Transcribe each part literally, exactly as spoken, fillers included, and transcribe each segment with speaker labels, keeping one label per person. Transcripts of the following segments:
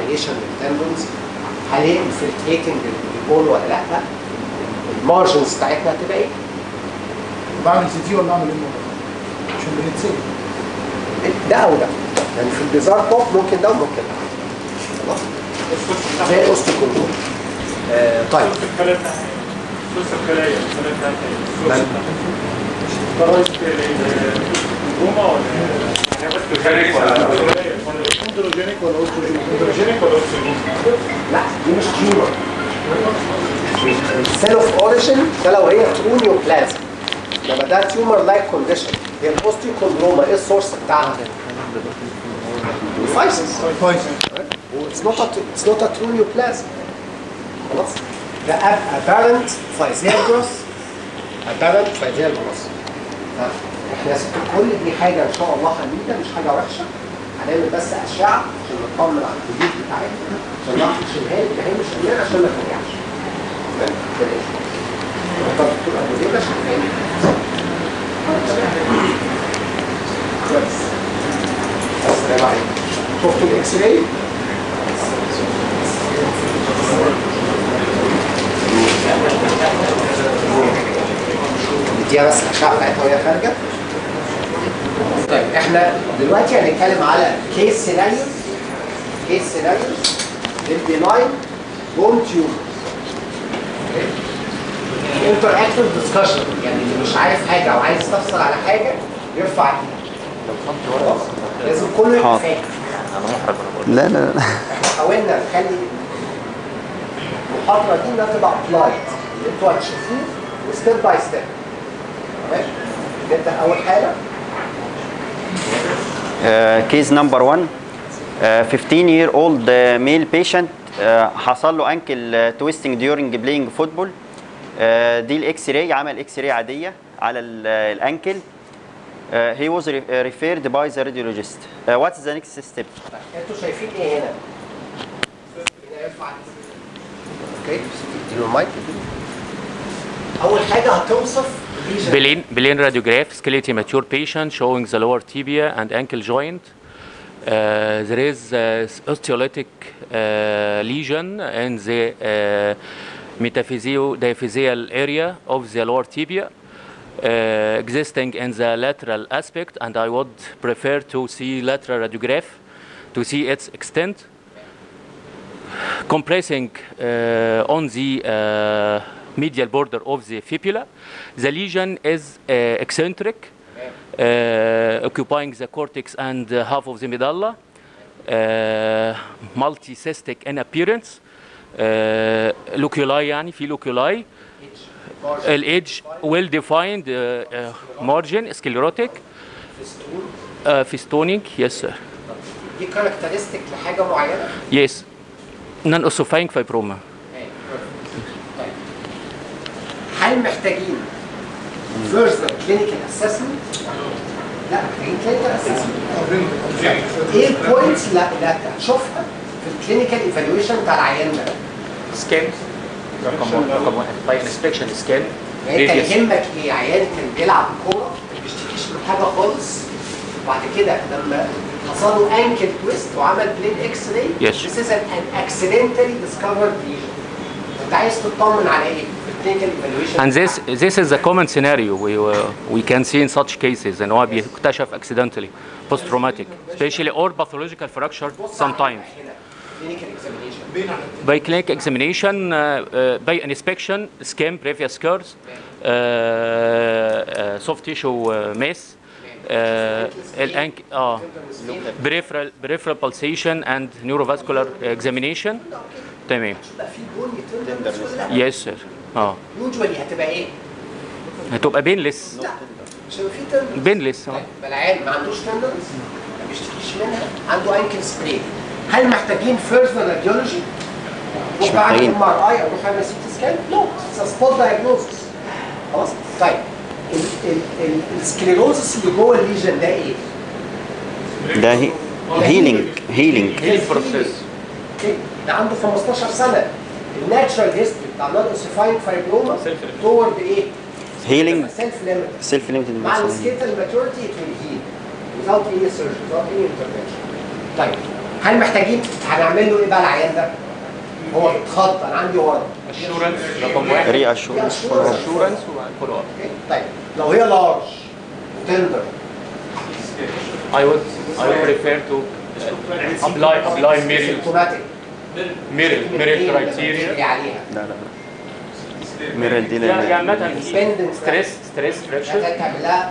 Speaker 1: دايليشن للتندونز، هل هي انفلتريتنج البول ولا لا، المارجنز بتاعتنا هتبقى ايه؟
Speaker 2: بعمل سي تي ولا اعمل ايه؟ عشان بنتسال
Speaker 1: ده او ده، يعني في البيزار بوب ممكن ده وممكن ده. خلاص؟ زي الاوستيكوندروما. آه طيب.
Speaker 3: السوس الخلايا الخلايا بتاعتها الجروما ولا بس ولا
Speaker 2: كوندروجينيك ولا اوستروجينيك؟
Speaker 3: كوندروجينيك ولا اوستروجينيك؟
Speaker 1: لا دي مش تيومر. السيل اوف اوريجين ده لو هي ترونيوبلازم، لما ده تيومر لايك كونديشن. هي الاوستيكوندروما ايه السورس بتاعها؟ الفايسس.
Speaker 2: فايسس.
Speaker 1: It's not a it's not a true neoplasm. خلاص؟ ده apparent physeal growth. apparent physeal growth. احنا كل دي حاجه ان شاء الله حميده مش حاجه وحشه. هنعمل بس اشعه عشان نطمن على الجديد بتاعتنا عشان نعرف نشيلها لك هي مش قليله عشان ما ترجعش. تمام؟ بلاش. طب تبقى مديره شغاله. كويس. السلام عليكم. شفتوا الاكس راي؟ نديها بس الاشعه بتاعتها وهي خارجه. طيب احنا دلوقتي هنتكلم على كيس سيناريو كيس سيناريو للبيناين بون تيومر. انتر اكتيف ديسكشن، يعني اللي مش عارف حاجه او عايز يستفسر على حاجه يرفع ايده. لازم كله يبقى فاهم.
Speaker 4: لا لا لا
Speaker 1: احنا حاولنا نخلي المحاضره دي انها تبقى ابلايد، اللي انتوا هتشوفوه ستيب باي ستيب. تمام؟ نبدا اول حاجه.
Speaker 4: كيس نمبر واحد fifteen year old uh, male patient uh, حصل له انكل تويستنج during playing football. uh, دي الاكس راي، عمل اكس راي عاديه على الانكل. Uh, he was re referred by the radiologist. Uh, what is the next step?
Speaker 1: انتوا شايفين ايه هنا؟ هنا يرفع اوكي اديله المايك. اول حاجه هتوصف
Speaker 5: Bilin, Bilin radiograph, skeletal mature patient showing the lower tibia and ankle joint. Uh, there is uh, osteolytic uh, lesion in the uh, metaphysio-diaphyseal area of the lower tibia, uh, existing in the lateral aspect, and I would prefer to see lateral radiograph to see its extent. Compressing uh, on the uh, medial border of the fibula. The lesion is uh, eccentric, uh, occupying the cortex and uh, half of the medulla, uh, multicystic in appearance, uh, loculi يعني في loculi, الإيدج well defined uh, uh, margin, sclerotic, uh, fistonic, yes sir.
Speaker 1: دي كاركترستيك لحاجه معينه؟
Speaker 5: Yes, non-ossifying fibroma.
Speaker 1: هل محتاجين further clinical assessment؟ لا محتاجين clinical assessment. ايه البوينتس اللي هتشوفها في الكلينيكال ايفالويشن بتاع العيان ده؟
Speaker 5: سكان رقم واحد رقم واحد باي انسبكشن سكان.
Speaker 1: يعني انت يهمك ايه؟ عيان كان بيلعب كوره ما بيشتكيش من حاجه خالص وبعد كده لما حصل له انكل تويست وعمل بلين اكس راي.
Speaker 5: Yes.
Speaker 1: This is an accidentally discovered lesion. انت عايز تطمن على ايه؟
Speaker 5: And this this is a common scenario we uh, we can see in such cases ان هو بيكتشف accidentally post traumatic especially or pathological fracture sometimes. By clinic examination, uh, uh, by inspection, scan, previous scars, uh, uh, soft tissue uh, mass, uh, uh, peripheral peripheral pulsation and neurovascular examination. تمام. Yes sir. اه
Speaker 1: يوجوالي هتبقى ايه؟
Speaker 5: هتبقى بينلس.
Speaker 1: لا مش هيبقى في تندرز.
Speaker 5: بينلس اه.
Speaker 1: العيان ما عندوش تندرز ما بيشتكيش منها، عنده انكل سبرين. هل محتاجين فيرذر راديولوجي؟
Speaker 4: مش محتاجين.
Speaker 1: ام ار اي او نروح نعمل سي تي سكان؟ نو اتس سبوت دايجنوستس. خلاص؟ طيب السكليروزس اللي جوه الليجن ده ايه؟
Speaker 4: ده هيلينج هيلينج
Speaker 5: هيلينج بروسيس.
Speaker 1: ده عنده خمستاشر سنه. الناتشرال هيستوري بتاع نون اوسيفاينج فايبروما تور بايه؟
Speaker 4: هيلينج
Speaker 1: سيلف ليميت.
Speaker 4: سيلف ليميتد
Speaker 1: مع السكيتال ماتوريتي it will heal without any surgery without any intervention. طيب هل محتاجين هنعمل له ايه بقى العيان ده؟ هو اتخض انا عندي ورم.
Speaker 5: اشورنس رقم واحد.
Speaker 4: ري اشورنس.
Speaker 5: اشورنس وفولو اب.
Speaker 1: طيب لو هي لارج وتندر
Speaker 5: I would I would prefer to uh, apply apply mirror
Speaker 1: سيمتوماتيك
Speaker 5: mirror mirror criteria.
Speaker 1: عليها
Speaker 4: لا لا ميرل دي
Speaker 5: يعني
Speaker 4: لل-
Speaker 5: عامة
Speaker 1: Suspending
Speaker 5: ستريس ستريس
Speaker 1: لازم
Speaker 5: فراكشر.
Speaker 1: تعمل لها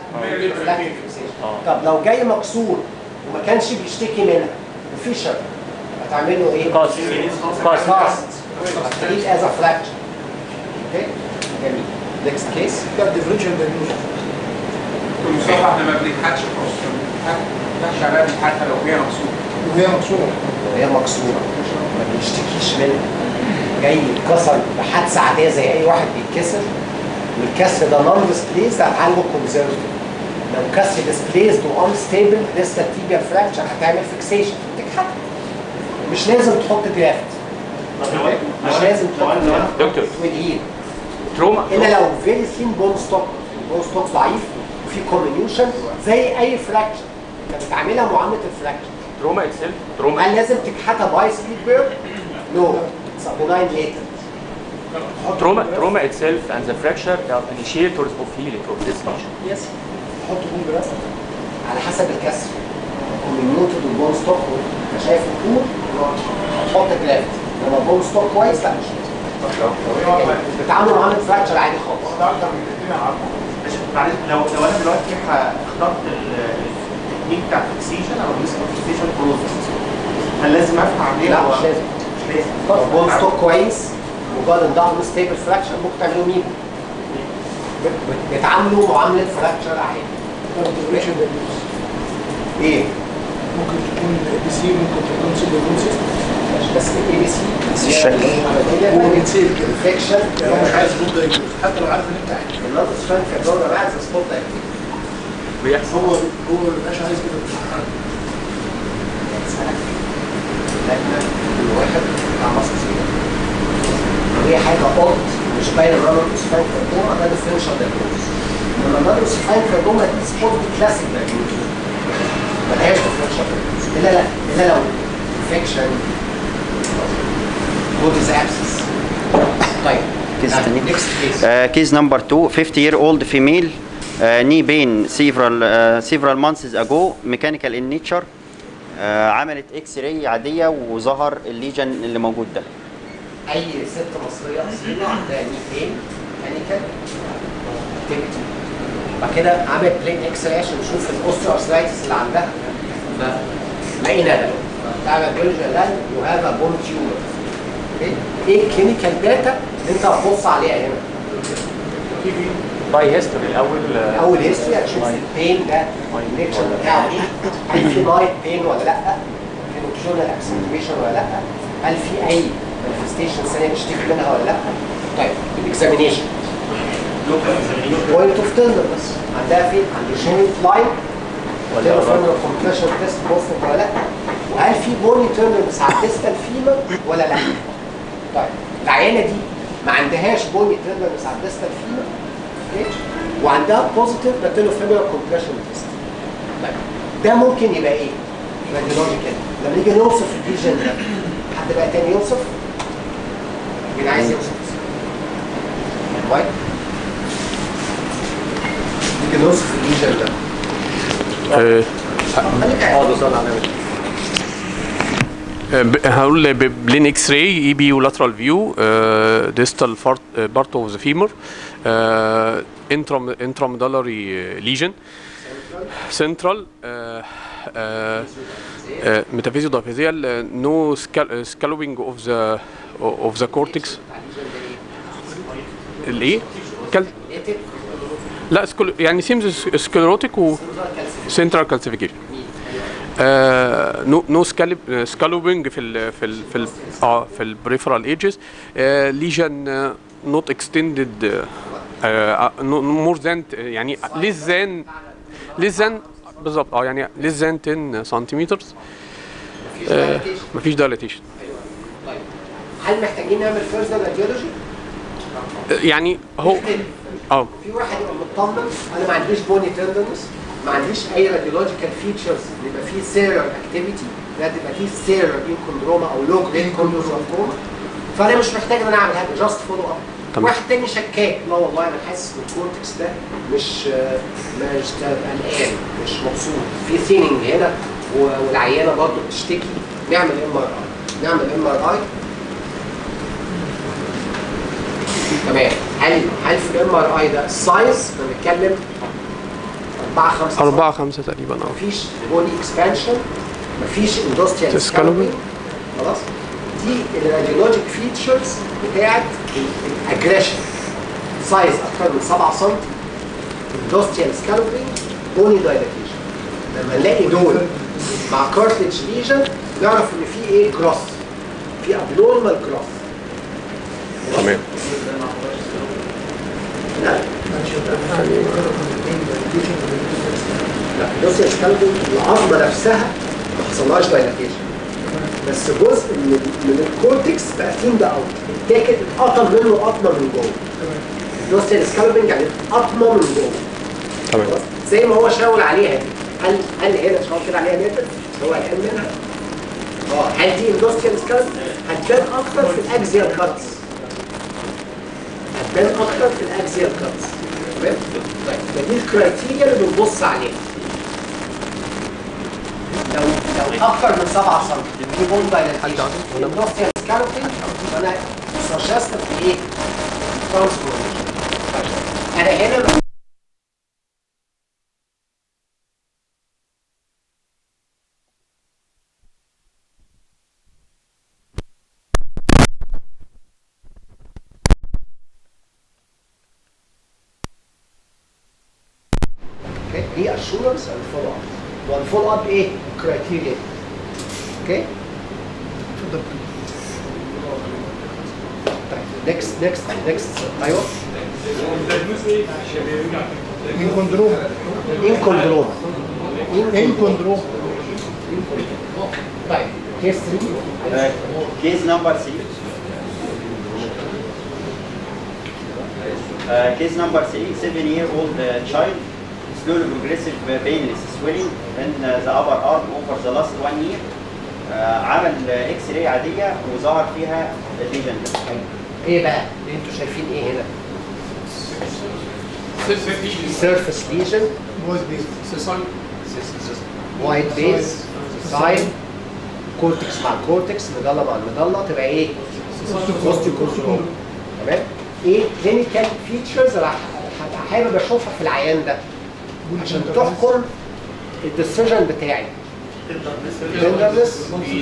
Speaker 5: آه.
Speaker 1: طب لو جاي مكسور وما كانش بيشتكي منها وفيشر هتعمل له ايه؟
Speaker 5: كاست كاست
Speaker 1: كاست هتريد از ا فراكشر. اوكي جميل. نكست كيس
Speaker 2: ده الديفرنشال دايجنوستس.
Speaker 6: المصطلح احنا ما بنتحكش خالص، ما بنتحكش عليها حتى لو هي مقصوده.
Speaker 2: وهي مكسوره.
Speaker 1: وهي مكسوره ما بيشتكيش منها جاي اتكسر بحادثه عاديه زي اي واحد بيتكسر والكسر ده نون ديسبليس هتعالجه كونزرفتيف. لو كسر ديسبليسد وان ستيبل لسه تيبيال فراكشر هتعمل فيكسيشن تكحت. مش لازم تحط جرافت. مش لازم تحط جرافت
Speaker 5: دكتور.
Speaker 1: والهيل
Speaker 5: تروما
Speaker 1: الا لو فيري ثين بون ستوك بون ستوك ضعيف وفي كوميونيوشن زي اي فراكشر انت بتعملها معامله الفراكشر.
Speaker 5: تروما اتسيلف تروما
Speaker 1: هل لازم تكحتها باي سبيد بيرد؟ نو اتس بناين ليتر.
Speaker 5: trauma trauma itself and the fracture are initiators of healing of this lesion.
Speaker 1: يس
Speaker 2: حط بوم جراف.
Speaker 1: على حسب الكسر. كوميونيوتد والبون ستوك انت شايف الطول هتحط جرافت لما البون ستوك كويس لا مش لازم. بتعاملوا معامله فراكشر عادي خالص.
Speaker 2: ده اكتر من الاثنين عارفه.
Speaker 7: معلش لو لو انا دلوقتي اخترت التكنيك بتاع الفيكسيشن او الفيكسيشن بروسيس، هل لازم افهم عليه؟
Speaker 1: لا
Speaker 7: هو-
Speaker 1: مش لازم.
Speaker 7: مش لازم.
Speaker 1: البون ستوك كويس مجرد ان ده ستيبل فراكشر ممكن تعملوا ميمو. بتعاملوا معامله فراكشر عادي.
Speaker 2: ده الديفرنشال دايجنوستس.
Speaker 1: ايه؟
Speaker 2: ممكن تكون اي بي سي، ممكن تكون سيلفر سيستم.
Speaker 1: بس الاي بي سي
Speaker 4: بس الشكل.
Speaker 2: هو بيتسيل كده.
Speaker 1: انفكشن
Speaker 2: يعني هو مش عايز يرد دايجنوستس حتى لو عارف ان انت عايز.
Speaker 1: النقطه الثانيه في الدوره بعد سبوت دايجنوستس.
Speaker 5: بيحصل
Speaker 2: هو هو ما بيبقاش عايز كده.
Speaker 1: اسالك لجنه كل واحد بتاع مصر سيده وهي حاجه قط مش باين الرانر اوسفاين كاردوما ده ديفرنشال دايجنوستس. انما الرانر اوسفاين كاردوما دي سبوت دي كلاسيك دايجنوستس ما لهاش ديفرنشال دايجنوستس الا لا الا لو انفكشن بوديز ابسس. طيب
Speaker 4: كيس تاني.
Speaker 1: نكست كيس
Speaker 4: Uh, case number two, fifty year old female, uh, knee pain several uh, several months ago, mechanical in nature. Uh, عملت اكس راي عاديه وظهر الليجن اللي موجود ده.
Speaker 1: اي ست مصريه اصيله عندها ني بين ميكانيكال اكتيفيتي بعد كده عملت بلين اكس راي عشان نشوف الاوستيو ارثرايتس اللي عندها لقينا ده بتاع البيولوجي قال يو هاف ا بون تيومر. ايه الكلينيكال داتا اللي انت هتبص عليها هنا؟
Speaker 5: باي هيستوري الاول آه،
Speaker 1: اول هيستوري هتشوف البين ده الكونكشن بتاعه ايه؟ هل في نايت بين ولا لا؟ في نوكشونال اكسنتويشن ولا لا؟ هل في اي مانيفستيشن ثانيه بتشتكي منها ولا لا؟ طيب الاكزامينيشن بوينت اوف تندر بس عندها فين؟ عند جوينت لاين ولا فيرنر كومبريشن تيست بوزيتيف ولا لا؟ وهل في بوني تيرنرز على الديستال فيمر ولا لا؟ طيب العيانه دي ما عندهاش بوني تيرنرز على الديستال فيمر وعندها بوزيتيف باتيلو فيبرال كومبريشن تيست. طيب ده ممكن يبقى ايه؟ راديولوجيكال. لما نيجي نوصف الليجن ده حد بقى تاني يوصف؟ مين عايز يوصف؟ وايت؟ نيجي نوصف الليجن ده. خليك قاعد.
Speaker 8: هقول بلين اكس راي اي بي ولاترال فيو ديستال بارت اوف ذا فيمر انتراميدالري ليجن سنترال ميتافيزيو دايفيزيال نو سكالوبينج اوف ذا اوف ذا كورتكس. الايه؟ لا سكول يعني سيمز سكلروتيك و سنترال كالسيفيكيشن. نو نو سكالوبينج في ال في ال في ال اه في البريفرال ايجز. ليجن نوت اكستندد مور ذان يعني ليس ذان ليس ذان بالظبط اه يعني ليس ذان عشرة سنتيمتر. مفيش دايليتيشن.
Speaker 1: طيب هل محتاجين نعمل فيرزنال راديولوجي؟
Speaker 8: يعني هو اه
Speaker 1: في واحد يبقى مطمن انا ما عنديش بوني تندرنس ما عنديش اي راديولوجيكال فيتشرز بيبقى فيه سيرر اكتيفيتي، لا تبقى فيه سيرر انكوندروما او لو جريد كوندروساركوما، فانا مش محتاج ان انا اعمل حاجه، جاست فولو اب. واحد تاني شكاك، لا والله انا حاسس ان الكورتكس ده مش مش قلقان، مش مبسوط، في ثيننج هنا والعيانه برضه بتشتكي، نعمل ام ار اي. نعمل ام ار اي تمام. هل هل في الام ار اي ده السايز بنتكلم أربعة خمسة
Speaker 8: أربعة خمسة تقريبا اه.
Speaker 1: مفيش بودي اكسبانشن، مفيش اندستريال سكالوبينج، خلاص. دي الراديولوجيك فيتشرز بتاعت الاجريشن، سايز اكتر من سبعة سم، اندستريال سكالوبينج، بوني دايلاتيشن. لما نلاقي دول مع كارتليج ليجن نعرف ان في ايه؟ جروث، في ابنورمال جروث.
Speaker 8: تمام.
Speaker 1: لا لا اندستريال سكالوبينج العظمه نفسها ما حصلهاش دايلاتيشن، بس جزء من من الكورتكس بقى ثيند اوت، اتاكل اتقطم منه قطمه من جوه. اندستريال سكالوبينج يعني قطمه من جوه.
Speaker 8: تمام.
Speaker 1: زي ما هو شاور عليها دي، هل هل هنا شاور كده عليها نيتل؟ هو قال منها؟ اه هل دي اندستريال سكالوبينج؟ هتبان اكتر في الاكزيال كاتس. هتبان اكتر في الاكزيال كاتس. تمام؟ طيب فدي الكرايتيريا اللي بنبص عليها. لو لو اكتر من سبعة سم في بون دايلاتيشن والاندستريال سكالوبينج، فانا سجست في ايه؟ ترانسفورميشن. انا هنا دي اشورنس اند فولو اب، والفولو اب ايه؟ كرايتيريا. اوكي؟ طيب نكست نكست نكست ايوه
Speaker 2: انكوندروم
Speaker 1: انكوندروم
Speaker 2: انكوندروم
Speaker 1: طيب كيس ثلاثة.
Speaker 4: Case number three. Uh, case number three, seven-year-old uh, child, slowly progressive uh, painless swelling in uh, the upper arm over the last one year. Uh, عمل اكس راي عاديه وظهر فيها الليجن ده.
Speaker 1: ايه بقى؟ انتوا شايفين ايه هنا؟ سيرفيس ليجن، وايت بيز، ساين، كورتكس مع الكورتكس، مضله مع المضله، تبقى ايه؟ اوستيوكوندروما. تمام؟ ايه كلينيكال فيتشرز راح حابب اشوفها في العيان ده عشان تحكم الديسيجن بتاعي. تندرنس،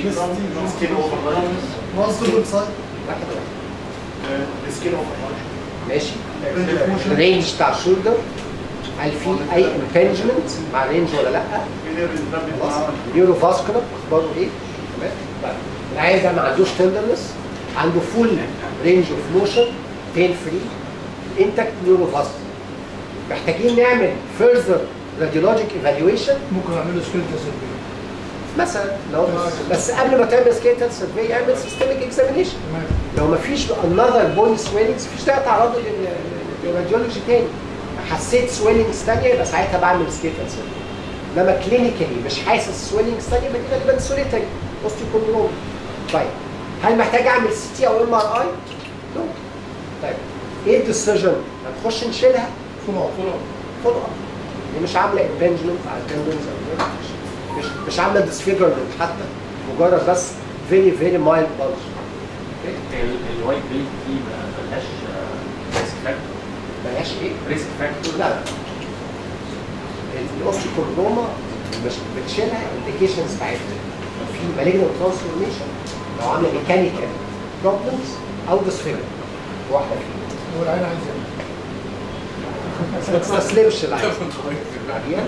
Speaker 1: ماشي. الرينج بتاع الشولدر، هل في اي امبنجمنت مع الرينج ولا لا؟ نيورو فاسكولار اخباره ايه؟ تمام. طيب العيان ده ما عندوش تندرنس، عنده فول رينج اوف موشن، بين فري، انتكت نيورو فاسكولار. محتاجين نعمل فيرذر راديولوجيك ايفالويشن.
Speaker 2: ممكن اعمل له سكيلتال سيرفي
Speaker 1: مثلا لو بس قبل ما تعمل سكيلتال سيرفي اعمل سيستميك اكزامينيشن. لو ما فيش انذر بوني سويلنجز مفيش داعي تعرضه للراديولوجي تاني. حسيت سويلنجز ثانيه يبقى ساعتها بعمل سكيلتال سيرفي. انما كلينيكالي مش حاسس سويلنجز ثانيه يبقى دي غالبا سوليتري اوستيوكوندروما. طيب هل محتاج اعمل سي تي او ام ار اي؟ نو. طيب ايه الديسيجن؟ هنخش نشيلها؟
Speaker 2: فولو اب فولو اب
Speaker 1: فولو اب. دي مش عامله امبنجمنت على التندونز او مش مش عامله ديسفيجرمنت حتى، مجرد بس فيري فيري مايلد بلج.
Speaker 5: الوايت بيلد دي ملهاش ريسك فاكتور.
Speaker 1: ملهاش ايه؟
Speaker 5: ريسك فاكتور؟
Speaker 1: لا لا. الاوستيوكوندروما مش بتشيلها الانديكيشنز بتاعتها. في مالجنت ترانسفورميشن لو عامله ميكانيكال بروبلمز او ديسفيجر واحده فيهم.
Speaker 2: هو العين عايز يعمل
Speaker 1: بس ما تستسلمش العين. بعديها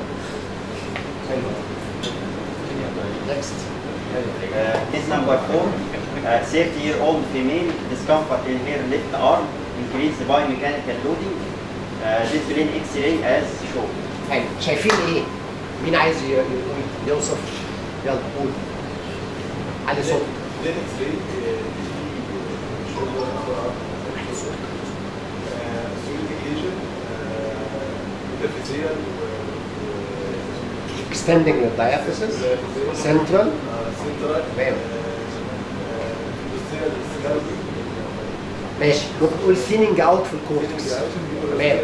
Speaker 1: next.
Speaker 4: Uh, case number four, uh, thirty-year-old female, discomfort in her left arm, increased by mechanical loading, uh, display X-ray as shown.
Speaker 1: حلو. شايفين ايه؟ مين عايز ي- ي- يوصف؟ يلا قول. علي صوت. اكستندنج للدايافيسيس سنترال تمام ماشي ممكن تقول ثيننج اوت في الكورتكس تمام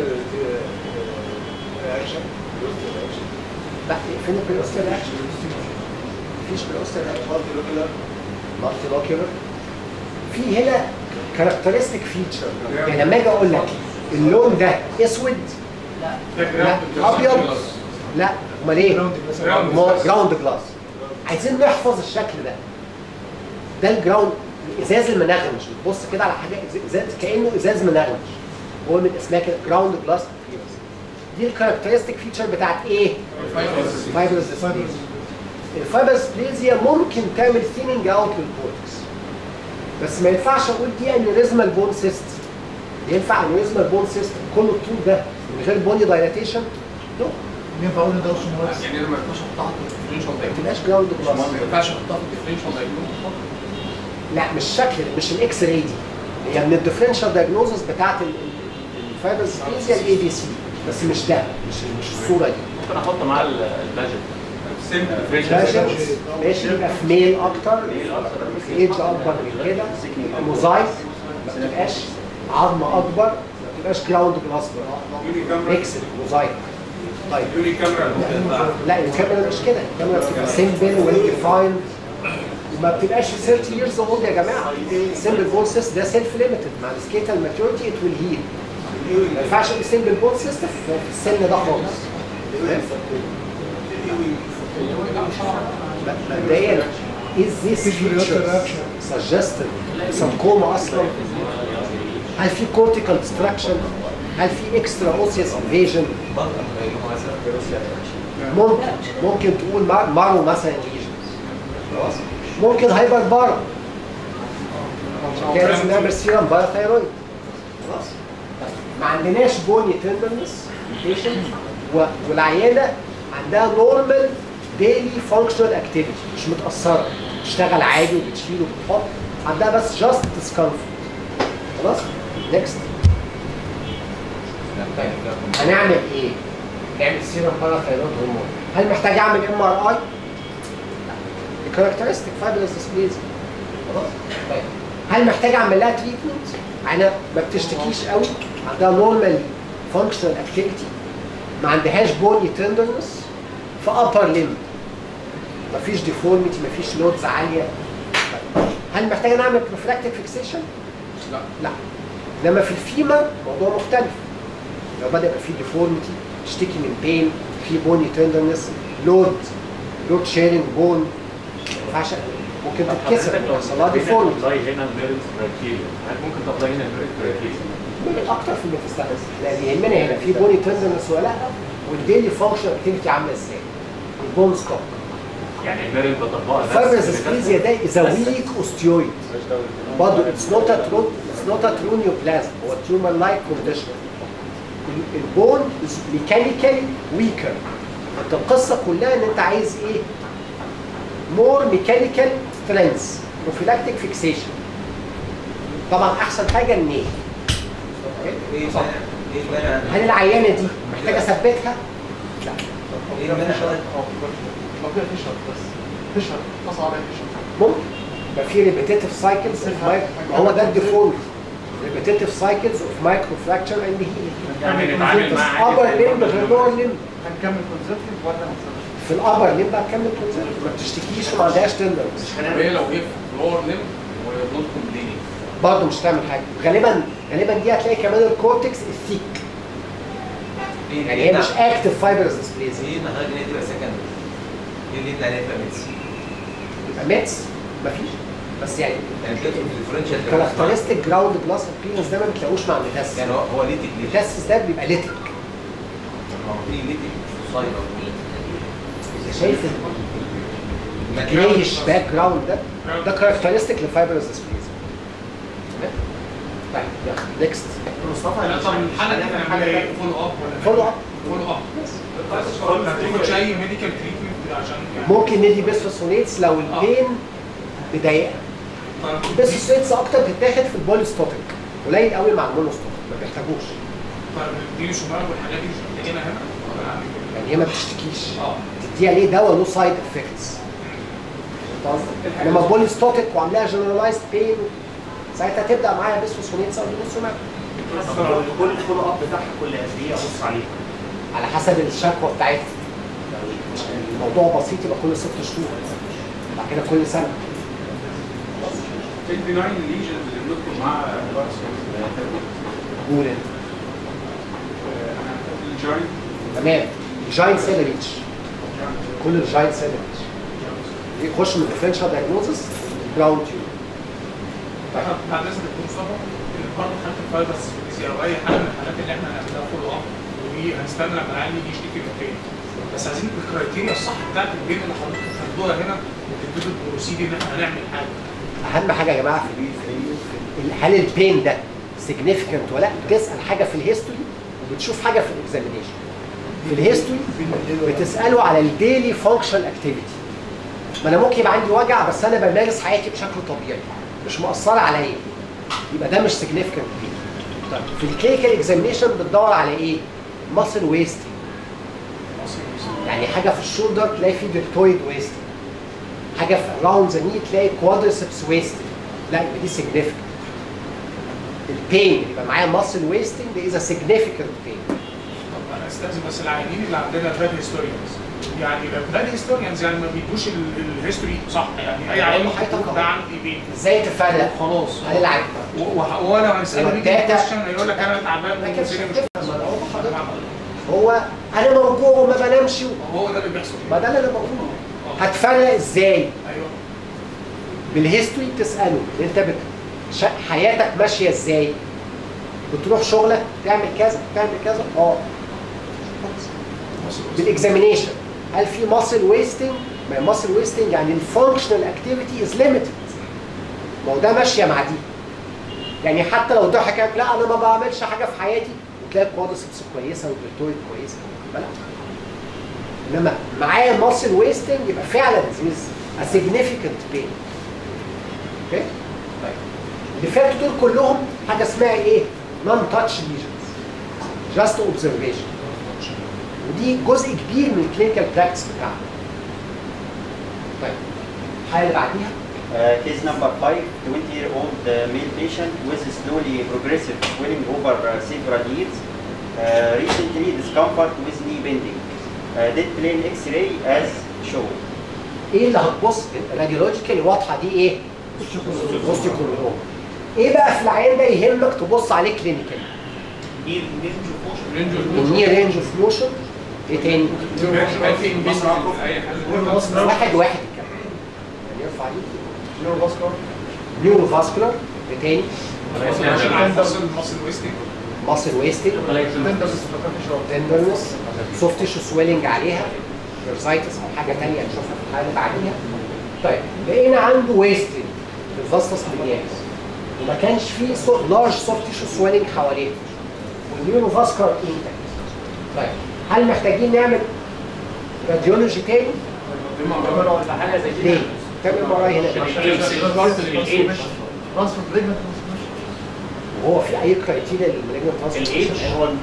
Speaker 1: لا فين البريوستال اكشن؟ مفيش بريوستال اكشن مالتي لوكيولر في هنا كاركترستيك فيتشر يعني لما اجي اقول لك اللون ده اسود لا ابيض لا امال ايه؟ جراوند جلاس عايزين نحفظ الشكل ده ده الجراوند الازاز المنغمش بتبص كده على حاجه ازاز كانه ازاز منغمش هو من اسمها كده جراوند جلاس دي الكاركترستيك فيتشر بتاعت ايه؟ فايبرز ديسبليزيا الفايبرز ديسبليزيا ممكن تعمل ثيننج اوت للكورتكس بس ما ينفعش اقول دي انيوريزمال بون سيست ينفع انيوريزمال بون سيست كل الطول ده من غير بوني دايلاتيشن؟ نو
Speaker 2: ينفع اقول ان ده اوشن
Speaker 6: يعني انا ما ينفعش احطها في الديفرنشال
Speaker 1: ما
Speaker 6: دايجنوز
Speaker 1: تبقاش جراوند جلاس
Speaker 6: ما ينفعش احطها في الديفرنشال دايجنوز
Speaker 1: لا مش شكل مش الاكس راي دي هي من الديفرنشال دايجنوزس بتاعت الفايبرز ديسبليزيا الاي بي سي بس مش ده مش مش الصوره دي
Speaker 5: ممكن احط معاه الباجت
Speaker 1: باجت ماشي يبقى في ميل اكتر في ايدج اكبر من كده موزايك ما تبقاش عظمه اكبر ما تبقاش جراوند جلاس ميكسد موزايك طيب
Speaker 6: يوني كاميرا
Speaker 1: لا الكاميرا مش كده الكاميرا بتبقى سيمبل ويل ديفايند وما بتبقاش ثلاثين years old يا جماعه سيمبل بون سيست ده سيلف ليميتد مع السكيتال ماتيورتي ات ويل هيل ما ينفعش السيمبل بون سيست في السن ده خالص مبدئيا is this feature suggested sarcoma اصلا؟ هل في cortical destruction؟ هل في extra osseous invasion؟ ممكن ممكن تقول مارو مثلا lesions خلاص ممكن هايبر بارا كان اسمها برسيرم باراثايرويد خلاص ما عندناش بوني تندرنس والعيانه عندها نورمال ديلي فانكشنال اكتيفيتي مش متاثره بتشتغل عادي وبتشيل وبتحط عندها بس جاست ديسكمفورت خلاص نكست هنعمل ايه؟ نعمل سيرم باراثايرويد هرمون هل محتاج اعمل ام ار اي؟ كاركترستيك فايبرز ديسبليزيا خلاص طيب هل محتاج اعمل لها تريتمنت؟ انا ما بتشتكيش قوي عندها نورمال فانكشنال اكتيفيتي ما عندهاش بوني تندرنس في ابر ليمب مفيش ديفورميتي مفيش لودز عاليه طيب. هل محتاج انا اعمل بروفلاكتيك فيكسيشن؟ لا لا لما في الفيمر موضوع مختلف لو بدا يبقى في ديفورميتي تشتكي من بين في بوني تندرنس لود لود شيرنج بون ما ينفعش ممكن تتكسر يحصل لها ديفورميتي
Speaker 5: هنا الميرنز كرايتيريا هل ممكن تطلع هنا الميرنز كرايتيريا؟
Speaker 1: ممكن اكتر في الميتاستاسيس لان يهمنا هنا في بوني تندرنس ولا لا والديلي فانكشن اكتيفيتي عامله ازاي البون ستوك
Speaker 5: يعني الميرنز بطبقها
Speaker 1: الفايبرز ديسبليزيا ده از ويك اوستيويد برضه اتس نوت ا ترو اتس نوت ا ترو نيوبلازم هو تيومر لايك كونديشن البون ميكانيكالي ويكر انت القصه كلها ان انت عايز ايه؟ مور ميكانيكال سترينث بروفيلاكتيك فيكسيشن طبعا احسن حاجه النيل
Speaker 9: ايه صح ايه المانع
Speaker 1: هل العيانه دي محتاجه اثبتها؟ لا
Speaker 9: ايه المانع
Speaker 2: لو فيها فيشر بس فيشر قص عليها فيشر
Speaker 1: ممكن يبقى في ريبيتيتيف سايكلز هو ده الديفولت ريبيتيتيف سايكلز اوف مايكرو فراكشر اند هيلينج
Speaker 5: يعني نتعامل مع
Speaker 1: ابر ليمب غير لور ليمب
Speaker 2: هنكمل كونسرفتيف ولا هنسرف؟
Speaker 1: في الابر ليمب هتكمل كونسرفتيف ما بتشتكيش وما عندهاش تندرنس
Speaker 6: هي لو هي في لور ليم ونوت كومبليننج
Speaker 1: برضه مش هتعمل حاجه غالبا غالبا دي هتلاقي كمان الكورتكس الثيك يعني هي مش اكتف فايبرز ديسبليزيا
Speaker 9: ايه محتاج ان هي تبقى سكندري ايه اللي انت عليها ميتس
Speaker 1: يبقى ميتس مفيش بس يعني
Speaker 9: يعني بتدخل في الديفرنشال
Speaker 1: كاركترستيك جراوند جلاس ابيرنس ده ما بتلاقوش مع الميتاسيس
Speaker 9: يعني هو هو ليتك ليه؟
Speaker 1: الميتاسيس ده بيبقى ليتك
Speaker 9: هو في ليتك صاير
Speaker 1: انت شايف الجريش باك جراوند ده ده كاركترستيك لفايبرز ديسبليزيا تمام طيب يلا نكست
Speaker 6: مصطفى طب الحاله دي هنعمل ايه؟ فولو اب ولا
Speaker 1: فولو اب
Speaker 6: فولو اب ما تاخدش اي ميديكال تريتمنت عشان
Speaker 1: ممكن ندي بيسفوسفونيتس لو البين مضايقه البيسفوسفونيتس اكتر بتتاخد في البوليستوتيك قليل قوي مع المونوستوتيك ما بيحتاجوش
Speaker 6: دي شمال والحاجات دي مش محتاجينها هنا ولا
Speaker 1: يعني هي ما بتشتكيش
Speaker 6: اه
Speaker 1: دي عليه دواء له سايد افكتس. انما بوليستوتيك وعاملاها جنرالايزد بين ساعتها تبدا معايا بسفوسفونيتس او بوسومات.
Speaker 7: كل الفولو اب بتاعها كل قد ايه ابص عليه؟
Speaker 1: على حسب الشكوى بتاعتها. الموضوع بسيط يبقى كل ست شهور. بعد كده كل سنه.
Speaker 6: البناين ليجنز اللي بندخل معاها فيروس
Speaker 1: قول انت.
Speaker 6: الجاين
Speaker 1: تمام. الجاين سيل ريتش. كل الجاين سيل ريتش. يخش من الديفرنشال دايجنوزس جراوند تيوب.
Speaker 2: احنا بعد لازم نكون صبر ان برضه حاله الفيروس في او اي حاله من الحالات اللي احنا هنعملها فولو اب وهنستنى لما العيان يجي يشتكي من تاني. بس عايزين الكرايتيريا الصح بتاعت البين اللي حضرتك بتاخدوها هنا وتبتدوا البروسيدي ان احنا هنعمل حاجه.
Speaker 1: اهم حاجه يا جماعه في في هل البين ده سيجنيفيكانت ولا لا؟ بتسال حاجه في الهيستوري وبتشوف حاجه في الاكزامينيشن. في الهيستوري بتساله على الديلي فانكشن اكتيفيتي. ما انا ممكن يبقى عندي وجع بس انا بمارس حياتي بشكل طبيعي مش مؤثره عليا، يبقى ده مش سيجنيفيكانت بين. طيب في الكلينيكال اكزامينيشن بتدور على ايه؟ ماسل ويستنج. يعني حاجه في الشولدر تلاقي فيه ديرتويد ويستنج. حاجه في اراوند ذا ني تلاقي كوادريسبس ويستنج. لا يبقى دي سيجنيفيكانت. البين يبقى معايا ماسل ويستنج ده اذا سيجنيفيكانت بين.
Speaker 2: طب انا استاذن بس العيانين اللي عندنا بلاد هيستوريانز يعني بلاد هيستوريانز يعني ما بيدوش الهيستوري صح يعني اي عيان ده عندي بين.
Speaker 1: ازاي تفرق؟
Speaker 2: خلاص
Speaker 1: هل العيان
Speaker 2: وانا هساله بيجي كويشن هيقول لك انا تعبان
Speaker 1: لكن هو انا موجوع وما بنامش
Speaker 2: هو ده اللي بيحصل.
Speaker 1: ما ده اللي انا بقوله. هتفرق ازاي؟
Speaker 2: ايوه
Speaker 1: بالهيستوري تساله انت بت... ش... حياتك ماشيه ازاي؟ بتروح شغلك تعمل كذا تعمل كذا اه. بالاكزامينيشن هل في ماسل ويستنج؟ ما ماسل ويستنج يعني الفانكشنال اكتيفيتي از ليميتد. ما هو ده ماشيه مع دي. يعني حتى لو ضحك لا انا ما بعملش حاجه في حياتي وتلاقي كوادرسبس كويسه ودلتويد كويسه لا. انما معايا ماسل ويستنج يبقى فعلا از ا سيجنيفيكانت بين. اوكي؟ طيب اللي فاتوا دول كلهم حاجه اسمها ايه؟ نون تاتش ليجنز. جاست اوبزرفيشن. ودي جزء كبير من الكلينيكال براكتس بتاعنا. طيب الحاله اللي بعديها
Speaker 4: case number five, twenty year old uh, male patient with slowly progressive swelling over uh, several years. Uh, recently discomfort with knee bending. Uh, did plain X-ray as shown.
Speaker 1: ايه اللي هتبص الراديولوجيكال واضحه دي ايه؟ اوستيوكوندروما. ايه بقى في العيان ده يهمك تبص عليه كلينيكال؟ النير رينج اوف موشن. ايه تاني؟ واحد واحد كمان. يعني يرفع ايده.
Speaker 2: نيورو فاسكولار
Speaker 1: نيورو فاسكولار. ايه تاني؟
Speaker 2: ماسل ويستنج
Speaker 1: ماسل ويستنج. تندرنس. سوفت تيشو سويلنج عليها. بيرزايتس او حاجه ثانيه نشوفها في الحاله اللي بعديها. طيب لقينا عنده ويستنج في الفاستس ميدياليس وما كانش فيه لارج سوفت تيشو سويلنج حواليه والنيورو فاسكولار انتاكت. طيب هل محتاجين نعمل راديولوجي تاني؟ ليه؟ تعمل ام ار اي هنا. وهو في اي كرايتيريا للمالجنت ترانسفورميشن؟ هو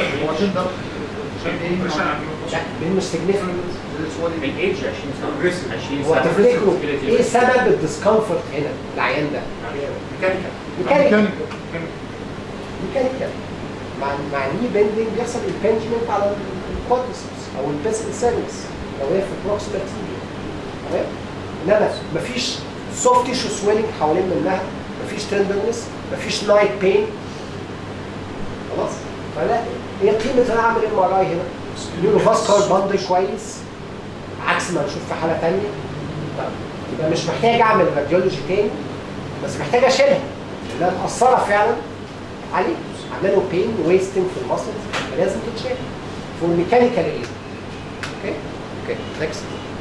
Speaker 1: لا مش سيجنيفيكانت.
Speaker 5: الايدج عشرين سنه.
Speaker 1: هو تفتكروا ايه سبب الديسكمفورت هنا العيان ده؟
Speaker 2: ميكانيكال
Speaker 1: ميكانيكال ميكانيكال مع مع الني بيندنج بيحصل امبنجمنت على الكوادريسبس او البيسل سيرفكس لو هي في البروكسيمال تيبيا. تمام؟ انما مفيش سوفت تيشو سويلنج حوالين منها، مفيش تندرنس، مفيش نايت بين. خلاص؟ فلا ايه قيمه انا اعمل ام ار اي هنا؟ نيورو فاسكولار باندل كويس عكس ما نشوف في حاله ثانيه. طيب يبقى مش محتاج اعمل راديولوجي تاني بس محتاج اشيلها لانها مأثره فعلا عليه، عامله له بين ويستنج في المسلز فلازم تتشال فور ميكانيكال ايه. اوكي؟ اوكي نكست.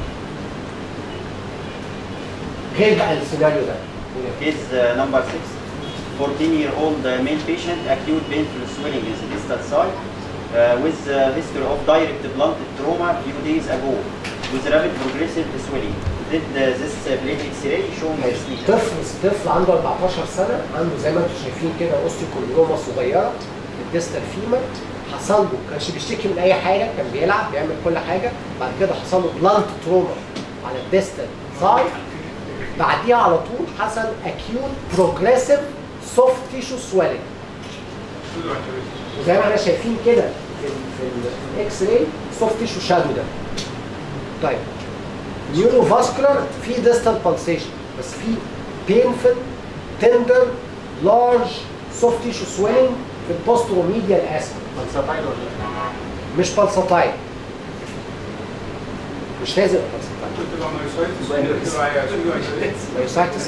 Speaker 1: غير بقى السيناريو ده.
Speaker 4: Case uh, number six, fourteen year old uh, male patient, acute painful swelling in the distal side uh, with uh, history of direct blunt trauma few days ago with rapid progressive swelling. Did uh, this uh, plate X-ray show this lesion?
Speaker 1: طفل طفل عنده أربعتاشر سنه عنده زي ما انتم شايفين كده اوستيوكوندروما صغيره في الديستال فيمر حصل له كانش بيشتكي من اي حاجه، كان بيلعب بيعمل كل حاجه، بعد كده حصل له بلانت تروما على الديستال سايد، بعديها على طول حصل اكيوت بروجريسيف سوفت تيشو سويلنج. وزي ما احنا شايفين كده في في الاكس راي سوفت تيشو شادو ده. طيب نيورو فاسكولار في ديستال بالسيشن، بس في بينفل تندر لارج سوفت تيشو سويلنج في البوستروميديال اسفل.
Speaker 7: بالساتايل ولا لا؟
Speaker 1: مش بالساتايل، مش لازم مايوسايتس.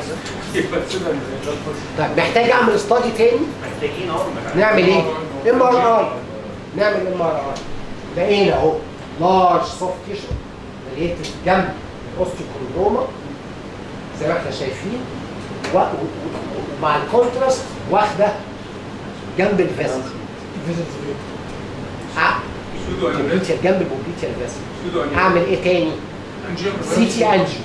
Speaker 1: طيب محتاج اعمل استادي تاني؟
Speaker 7: محتاجين اهو.
Speaker 1: نعمل ايه؟ ام ار اي. نعمل ام ار اي. لقينا اهو لارج سوفت تيشو لقيت جنب الاوستيوكوندروما زي ما احنا شايفين، ومع الكونتراست واخده جنب الفيسل. بوبليتيال جنب البوبليتيال فيسل. اعمل ايه تاني؟ سي تي انجيو.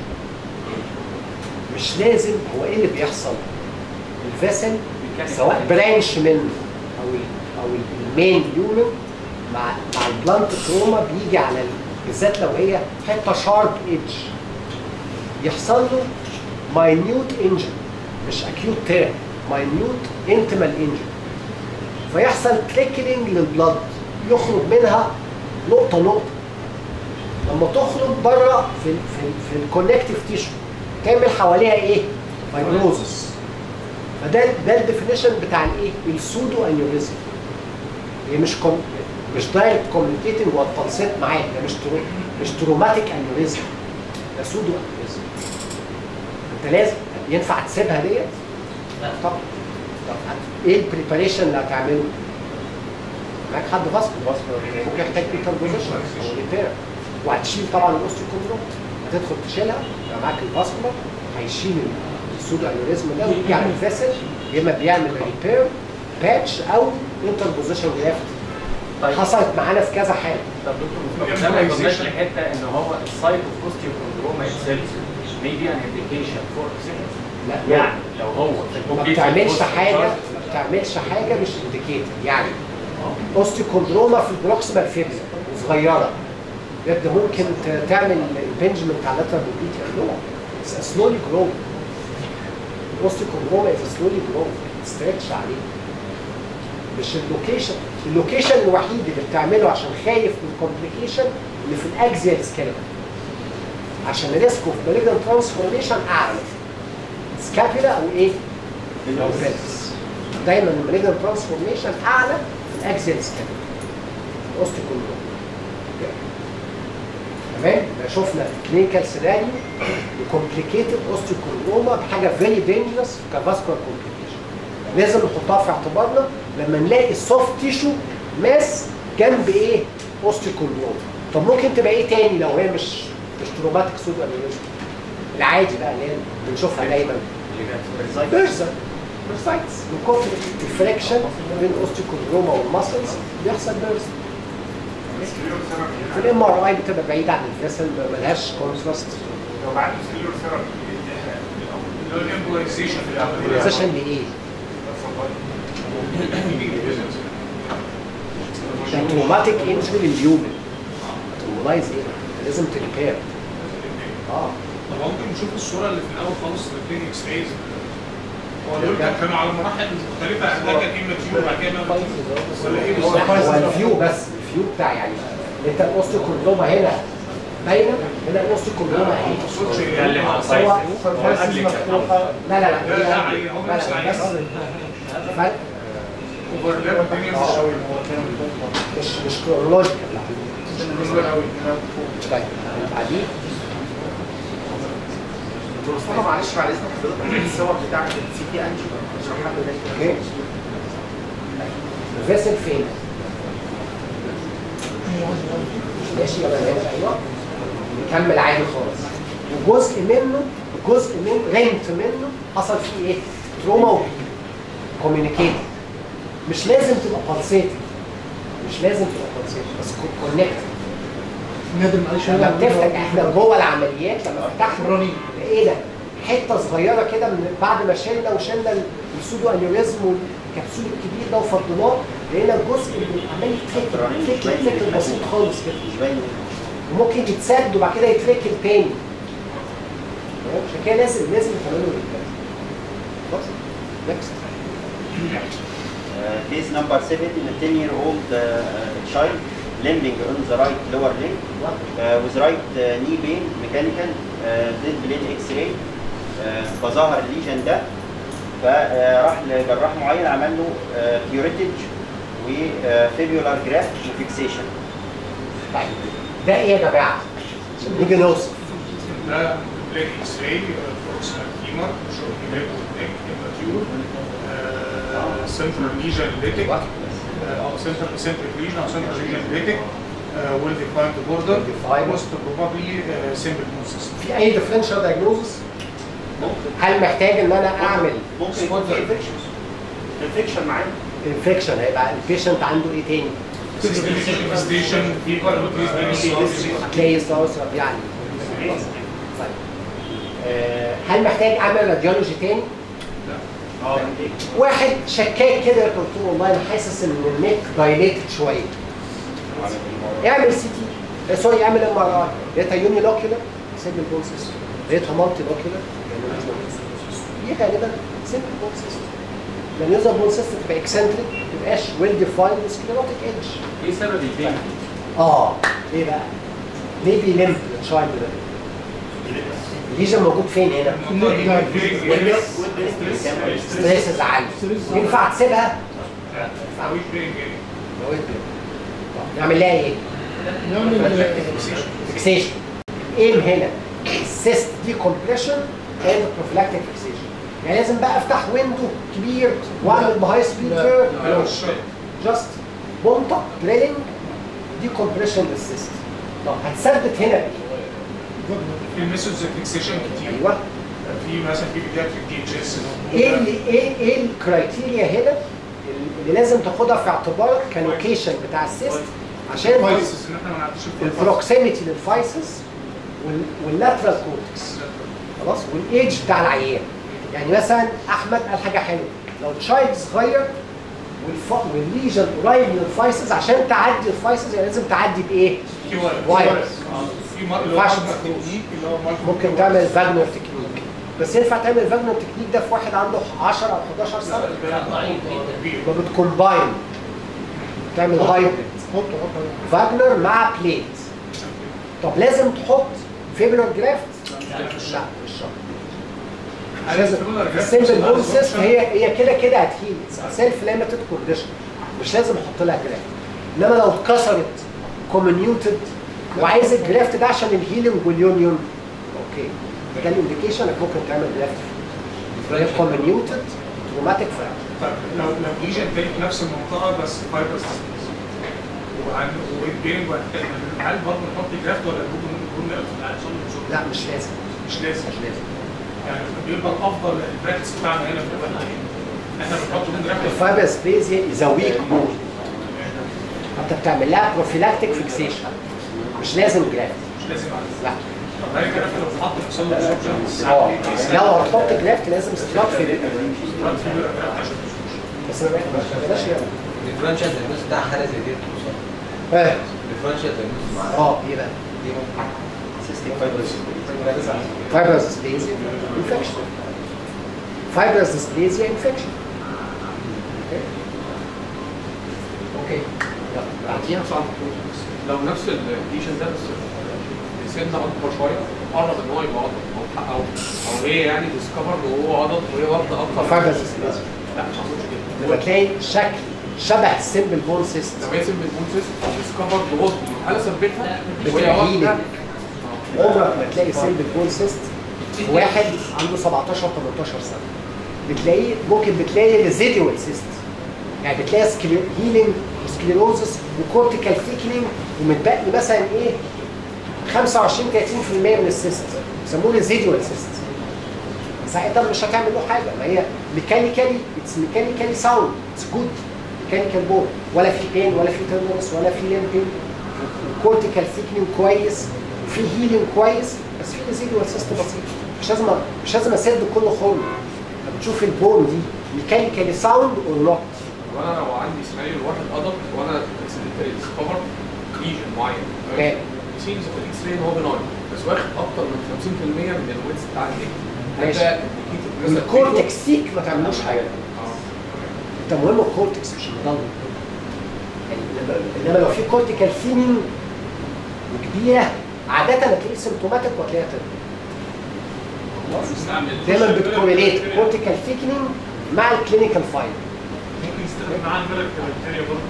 Speaker 1: مش لازم. هو ايه اللي بيحصل؟ الفيسل سواء برانش منه او او المين يومن مع مع البلانت تروما بيجي على بالذات لو هي حته شارب ايدج يحصل له ماينيوت انجن، مش اكيوت تير، ماينيوت انتمال انجن، فيحصل تريكلينج للبلد يخرج منها نقطه نقطه. لما تخرج بره في في في الكونكتيف تيشو تعمل حواليها ايه؟ فايبروزس. فده ده الديفينيشن بتاع الايه؟ السودو انيوريزم. هي مش كوم مش دايركت كوميونيكيتنج والتنسيق معاه، ده مش ترو مش تروماتيك انيوريزم، ده سودو انيوريزم. انت لازم ينفع تسيبها ديت؟ لا طبعا. طب ايه البريباريشن اللي هتعمله؟ معاك حد فاسكولار ممكن يحتاج بيتر بوزيشن او ريبير، وهتشيل طبعا الاوستيوكوندروم، هتدخل تشيلها يبقى معاك الفاسكولار هيشيل السودو انيوريزم ده ويجي على الفيسل، يا اما بيعمل ريبير باتش او انتر بوزيشن جرافت. طيب حصلت معانا في كذا حاله.
Speaker 10: طب دكتور ده ما يوصلش لحته ان هو السايت اوف اوستيوكوندروما اتسيلز ميبي ان انديكيشن فور
Speaker 1: لا
Speaker 10: يعني لو هو
Speaker 1: ما بتعملش حاجه ما بتعملش حاجه مش انديكيتور. يعني اوستيوكوندروما في البروكسيمال فيبس صغيره بجد ممكن تعمل امبنجمنت على اللاترال بوبليتيال. نو اتس سلولي جرو. الاوستيوكوندروما از سلولي جرو ستريتش عليه، مش اللوكيشن. اللوكيشن الوحيد اللي بتعمله عشان خايف من الكومبليكيشن اللي في الاكزيال سكيلتون، عشان الريسك اوف مالجنت ترانسفورميشن اعلى سكابيلا او ايه؟ او بيلس. دايما المالجنت ترانسفورميشن اعلى في الاكزيال سكيلتون الاوستيوكوندروما. تمام؟ شفنا كلينيكال سيناريو لكومبليكيتد اوستيوكوندروما بحاجه فيري دينجرس كفاسكولار كومبليكيشن. لازم نحطها في اعتبارنا لما نلاقي السوفت تيشو ماس جنب ايه؟ اوستيوكوندروما. طب ممكن تبقى ايه تاني لو هي مش مش تروماتيك سودو انيوريزم؟ العادي بقى اللي هي بنشوفها دايما بيرزا بيرسايتس من كتر الفريكشن بين الاوستيوكوندروما والماسلز بيحصل بيرزا. في الام ار اي بتبقى بعيده عن الفيسل ملهاش كونتراست.
Speaker 3: لو بعد سيلور ثيرابي اللي هو الامبولايزيشن
Speaker 1: الامبولايزيشن لايه؟ ده تروماتيك انجري للهيومن. ترومايز ايه؟ لازم تريبير. اه
Speaker 2: طب ممكن نشوف الصوره اللي في الاول خالص في الكلينيك اكس رايز؟ هو دول كانوا على مراحل مختلفه، ده كان ايماتيور وبعد كده ولا ايه بالظبط؟
Speaker 1: هو الفيو بس الفيو بتاع يعني انت الاوستيوكوندروما هنا باينه، هنا الاوستيوكوندروما اهي.
Speaker 2: ما تقصدش يتكلم على
Speaker 1: سواء
Speaker 2: مفتوحه.
Speaker 1: لا لا لا
Speaker 2: لا لا عادي، هو
Speaker 1: لا
Speaker 2: مش
Speaker 1: لا
Speaker 2: عايز
Speaker 1: بس فرق
Speaker 2: اوفرلاب الدنيا مش
Speaker 1: مش مش كرونولوجيكال.
Speaker 2: بالنسبه قوي.
Speaker 1: طيب بعدين
Speaker 7: دكتور مصطفى معلش بعد اذنك حضرتك الصور بتاعت السي تي انجيو اشرحها لنا.
Speaker 1: اوكي الفيسل فين؟ ماشي يا بنات. ايوه نكمل عادي خالص. وجزء منه جزء من رنت منه حصل فيه ايه؟ تروما وبيل كوميونيكيتد. مش لازم تبقى بالسيتد، مش لازم تبقى بالسيتد بس كونكتد. لما بتفتح احنا جوه العمليات لما فتحنا لقينا حته صغيره كده من بعد ما شلنا وشلنا السودو انيوريزم والكبسول الكبير ده وفضيناه، لقينا الجزء اللي عمال يتركب يتركب يتركب بسيط خالص كده، وممكن يتسد وبعد كده يتركب تاني. عشان كده لازم لازم تعملوا الكلام. خلاص؟ نكست.
Speaker 4: Case number seven, a ten year old uh, child limping on the right lower leg uh, with right uh, knee pain, mechanical, uh, dead blade X-ray. uh, فظهر الليجن ده، فراح لجراح معين عمل له كيوريتج وفيبيولار جرافت وفيكسيشن.
Speaker 1: طيب ده ايه يا جماعه؟ نيجي نوصف.
Speaker 2: ده بليد اكس راي بروكسيمال فيمر شورت ليج نيك اماتيور سنترال ليجن ليتك او سنترال سنترال ليجن او سنترال ليجن ليتك ويل ديفايند بوردر موست بروبابلي سمبل بونسس.
Speaker 1: في اي ديفرنشال دايجنوزس؟ هل محتاج ان انا اعمل
Speaker 7: ممكن يكون في انفكشن انفكشن معانا
Speaker 1: انفكشن؟ هيبقى البيشنت عنده ايه تاني؟
Speaker 2: ستيشن فيبر
Speaker 1: هتلاقي استوسرب يعني. طيب أه هل محتاج اعمل راديولوجي تاني؟
Speaker 2: اه
Speaker 1: واحد شكاك كده يا دكتور والله انا حاسس ان النيك دايليتد شويه. اعمل سي تي سوري اعمل ام ار اي، لقيتها يوني لوكيولر سيجنال بون سيستم، لقيتها مالتي لوكيولر دي غالبا سيجنال بون سيستم. لان يوزر بون سيستم تبقى اكسنتريك ما تبقاش ويل ديفايند سكليروتيك ايدج.
Speaker 10: ايه سبب البين؟
Speaker 1: اه ليه بقى؟ ليه بيلم الشايلد ده؟ الليجن موجود فين هنا؟ ستريس عالي. ينفع تسيبها؟ نعمل لها ايه؟ فيكسيشن. ايم هنا السيست دي كومبريشن اند بروفلاكتيك فيكسيشن. يعني لازم بقى افتح ويندو كبير واعمل بهاي سبيد كيرف. جاست بونطه دريلنج دي كومبريشن للسيست. طب هتثبت هنا بايه؟
Speaker 2: في ميثودز فيكسيشن كتير.
Speaker 1: ايوه
Speaker 2: في مثلا في بدايه في الدي اتش اس.
Speaker 1: ايه اللي ايه ايه الكرايتيريا هنا اللي لازم تاخدها في اعتبارك كلوكيشن بتاع السيست عشان
Speaker 2: الفايسز ان احنا ما نعديش
Speaker 1: البروكسيميتي للفايسز واللاترال كورتكس خلاص والايدج بتاع العيان. يعني مثلا احمد قال حاجه حلوه، لو تشايلد صغير والليجن قريب من الفايسز عشان تعدي الفايسز يعني لازم تعدي بايه؟ وايرز.
Speaker 2: في مره تكنيك اللي هو
Speaker 1: ممكن تعمل فاجنر تكنيك، بس ينفع تعمل فاجنر تكنيك ده في واحد عنده عشرة او حداشر سنه؟ ما بتكومباين تعمل هايبريد فاجنر مع بليت. طب لازم تحط فيبرال جرافت؟ لا مش شرط. لازم السيمبل بون سيست هي هي كده كده هتهيل سيلف ليميتد كونديشن، مش لازم احط لها جرافت. انما لو اتكسرت كومينيوتد وعايز الجرافت ده عشان الهيلينج واليونيون اوكي ده الانديكيشن انك ممكن تعمل جرافت. هي كومينيوتد تروماتيك فراكشر.
Speaker 2: لو لو ليجن تاني في نفس المنطقه بس فايبرز وعن وبين هل برضه نحط جرافت ولا ممكن نكون
Speaker 1: لا مش لازم
Speaker 2: مش لازم
Speaker 1: مش لازم
Speaker 2: يعني بيبقى الافضل البراكتس بتاعنا هنا في الفتره احنا بنحط جرافت.
Speaker 1: الفايبر سبيزيا از ا ويك بون، انت بتعمل لها بروفيلاكتيك فيكسيشن مش لازم جرافت.
Speaker 2: مش لازم
Speaker 1: لا
Speaker 2: طب هي جرافت لو اتحط يحصل له ابسوربشن
Speaker 1: اه لو هتحط جرافت لازم سترات في بس ما بلاش يعني
Speaker 9: الديفرنشال دايجنوز بتاع حاله زي دي
Speaker 1: اه
Speaker 9: الديفرنشال دايجنوز مع
Speaker 1: اه ايه بقى؟
Speaker 9: دي ممكن
Speaker 4: سيستيك فايبروس
Speaker 1: فايبرز ديسبليزيا انفكشن. فايبرز ديسبليزيا انفكشن. اوكي اوكي يلا بعديها
Speaker 8: لو نفس الليجن ده بس سن اكبر شويه قرب ان هو يبقى عضل او او هي يعني ديسكفر وهو عضل وهي واخده اكتر
Speaker 1: فايبرز ديسبليزيا.
Speaker 8: لا مش هقولش كده.
Speaker 1: لما تلاقي شكل شبه السيمبل بون سيست
Speaker 8: لو هي سيمبل بون سيست ديسكفر بوضع انا ثبتها وهي
Speaker 1: بتلاقي
Speaker 8: واخده.
Speaker 1: عمرك ما تلاقي سيمبل بون سيست واحد عنده سبعتاشر تمنتاشر سنه بتلاقيه ممكن بتلاقي ريزيدوال سيست يعني بتلاقي هيلينج وسكليروزس وكورتيكال ثيكنينج ومتبقي مثلا ايه خمسة وعشرين تلاتين بالمية من السيست بيسموه ريزيدوال سيست. ساعتها مش هتعمل له حاجه ما هي ميكانيكالي اتس ميكانيكالي ساوند اتس جود ميكانيكال بون ولا في بين ولا في تيرنس ولا في ليمبين كورتيكال ثيكنينج كويس وفي هيلينج كويس بس في ريزيدوال سيست بسيط مش مش لازم مش لازم اسد كل خرم. بتشوف البون دي ميكانيكالي ساوند اور نوت.
Speaker 6: وانا لو عندي سيناريو واحد ادلت وانا ديسكفر ليجن معين
Speaker 1: اوكي
Speaker 6: سينز في الاكس راي ان هو بناين بس واخد اكتر من خمسين في المية من الويتس بتاع الايه.
Speaker 1: ماشي. الكورتكس سيك ما تعملوش حاجه. انت مهم الكورتكس مش المضلة. انما لو في كورتيكال ثينينج وكبيره عاده هتلاقيه سيمتوماتيك وهتلاقيها تاني. دايما بتكوريليت كورتيكال ثيكنينج مع الكلينيكال فايل.
Speaker 2: ممكن يستخدم معاه الميرل كرايتيريا برضه.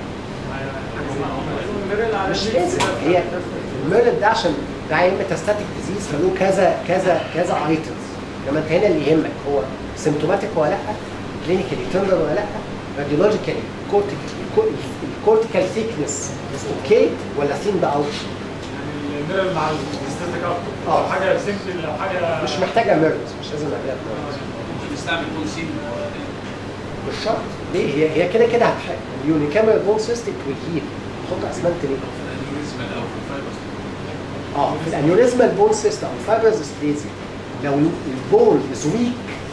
Speaker 1: مش لازم هي الميرل ده عشان ده هي ميتاستاتيك ديزيز فله كذا كذا كذا ايتمز. لما انت هنا اللي يهمك هو سيمتوماتيك ولا لا، كلينيكالي تندر ولا لا، راديولوجيكالي الكورتيكال ثيكنس از اوكي ولا ثين ده اوت.
Speaker 2: يعني الميرل مع الاستاتيك اكتر.
Speaker 1: اه
Speaker 2: حاجه سيمبل لو حاجه
Speaker 1: مش محتاجه ميرل، مش لازم نعملها ميرل.
Speaker 6: ممكن نستعمل بول سين
Speaker 1: مش شرط ليه هي هي كده كده هتحل اليونيكاميرال بون سيستم والهيل تحط اسمنت ليه؟ اه في الانيوريزمال بون سيستم او الفايبرز ستريزي لو البون از ويك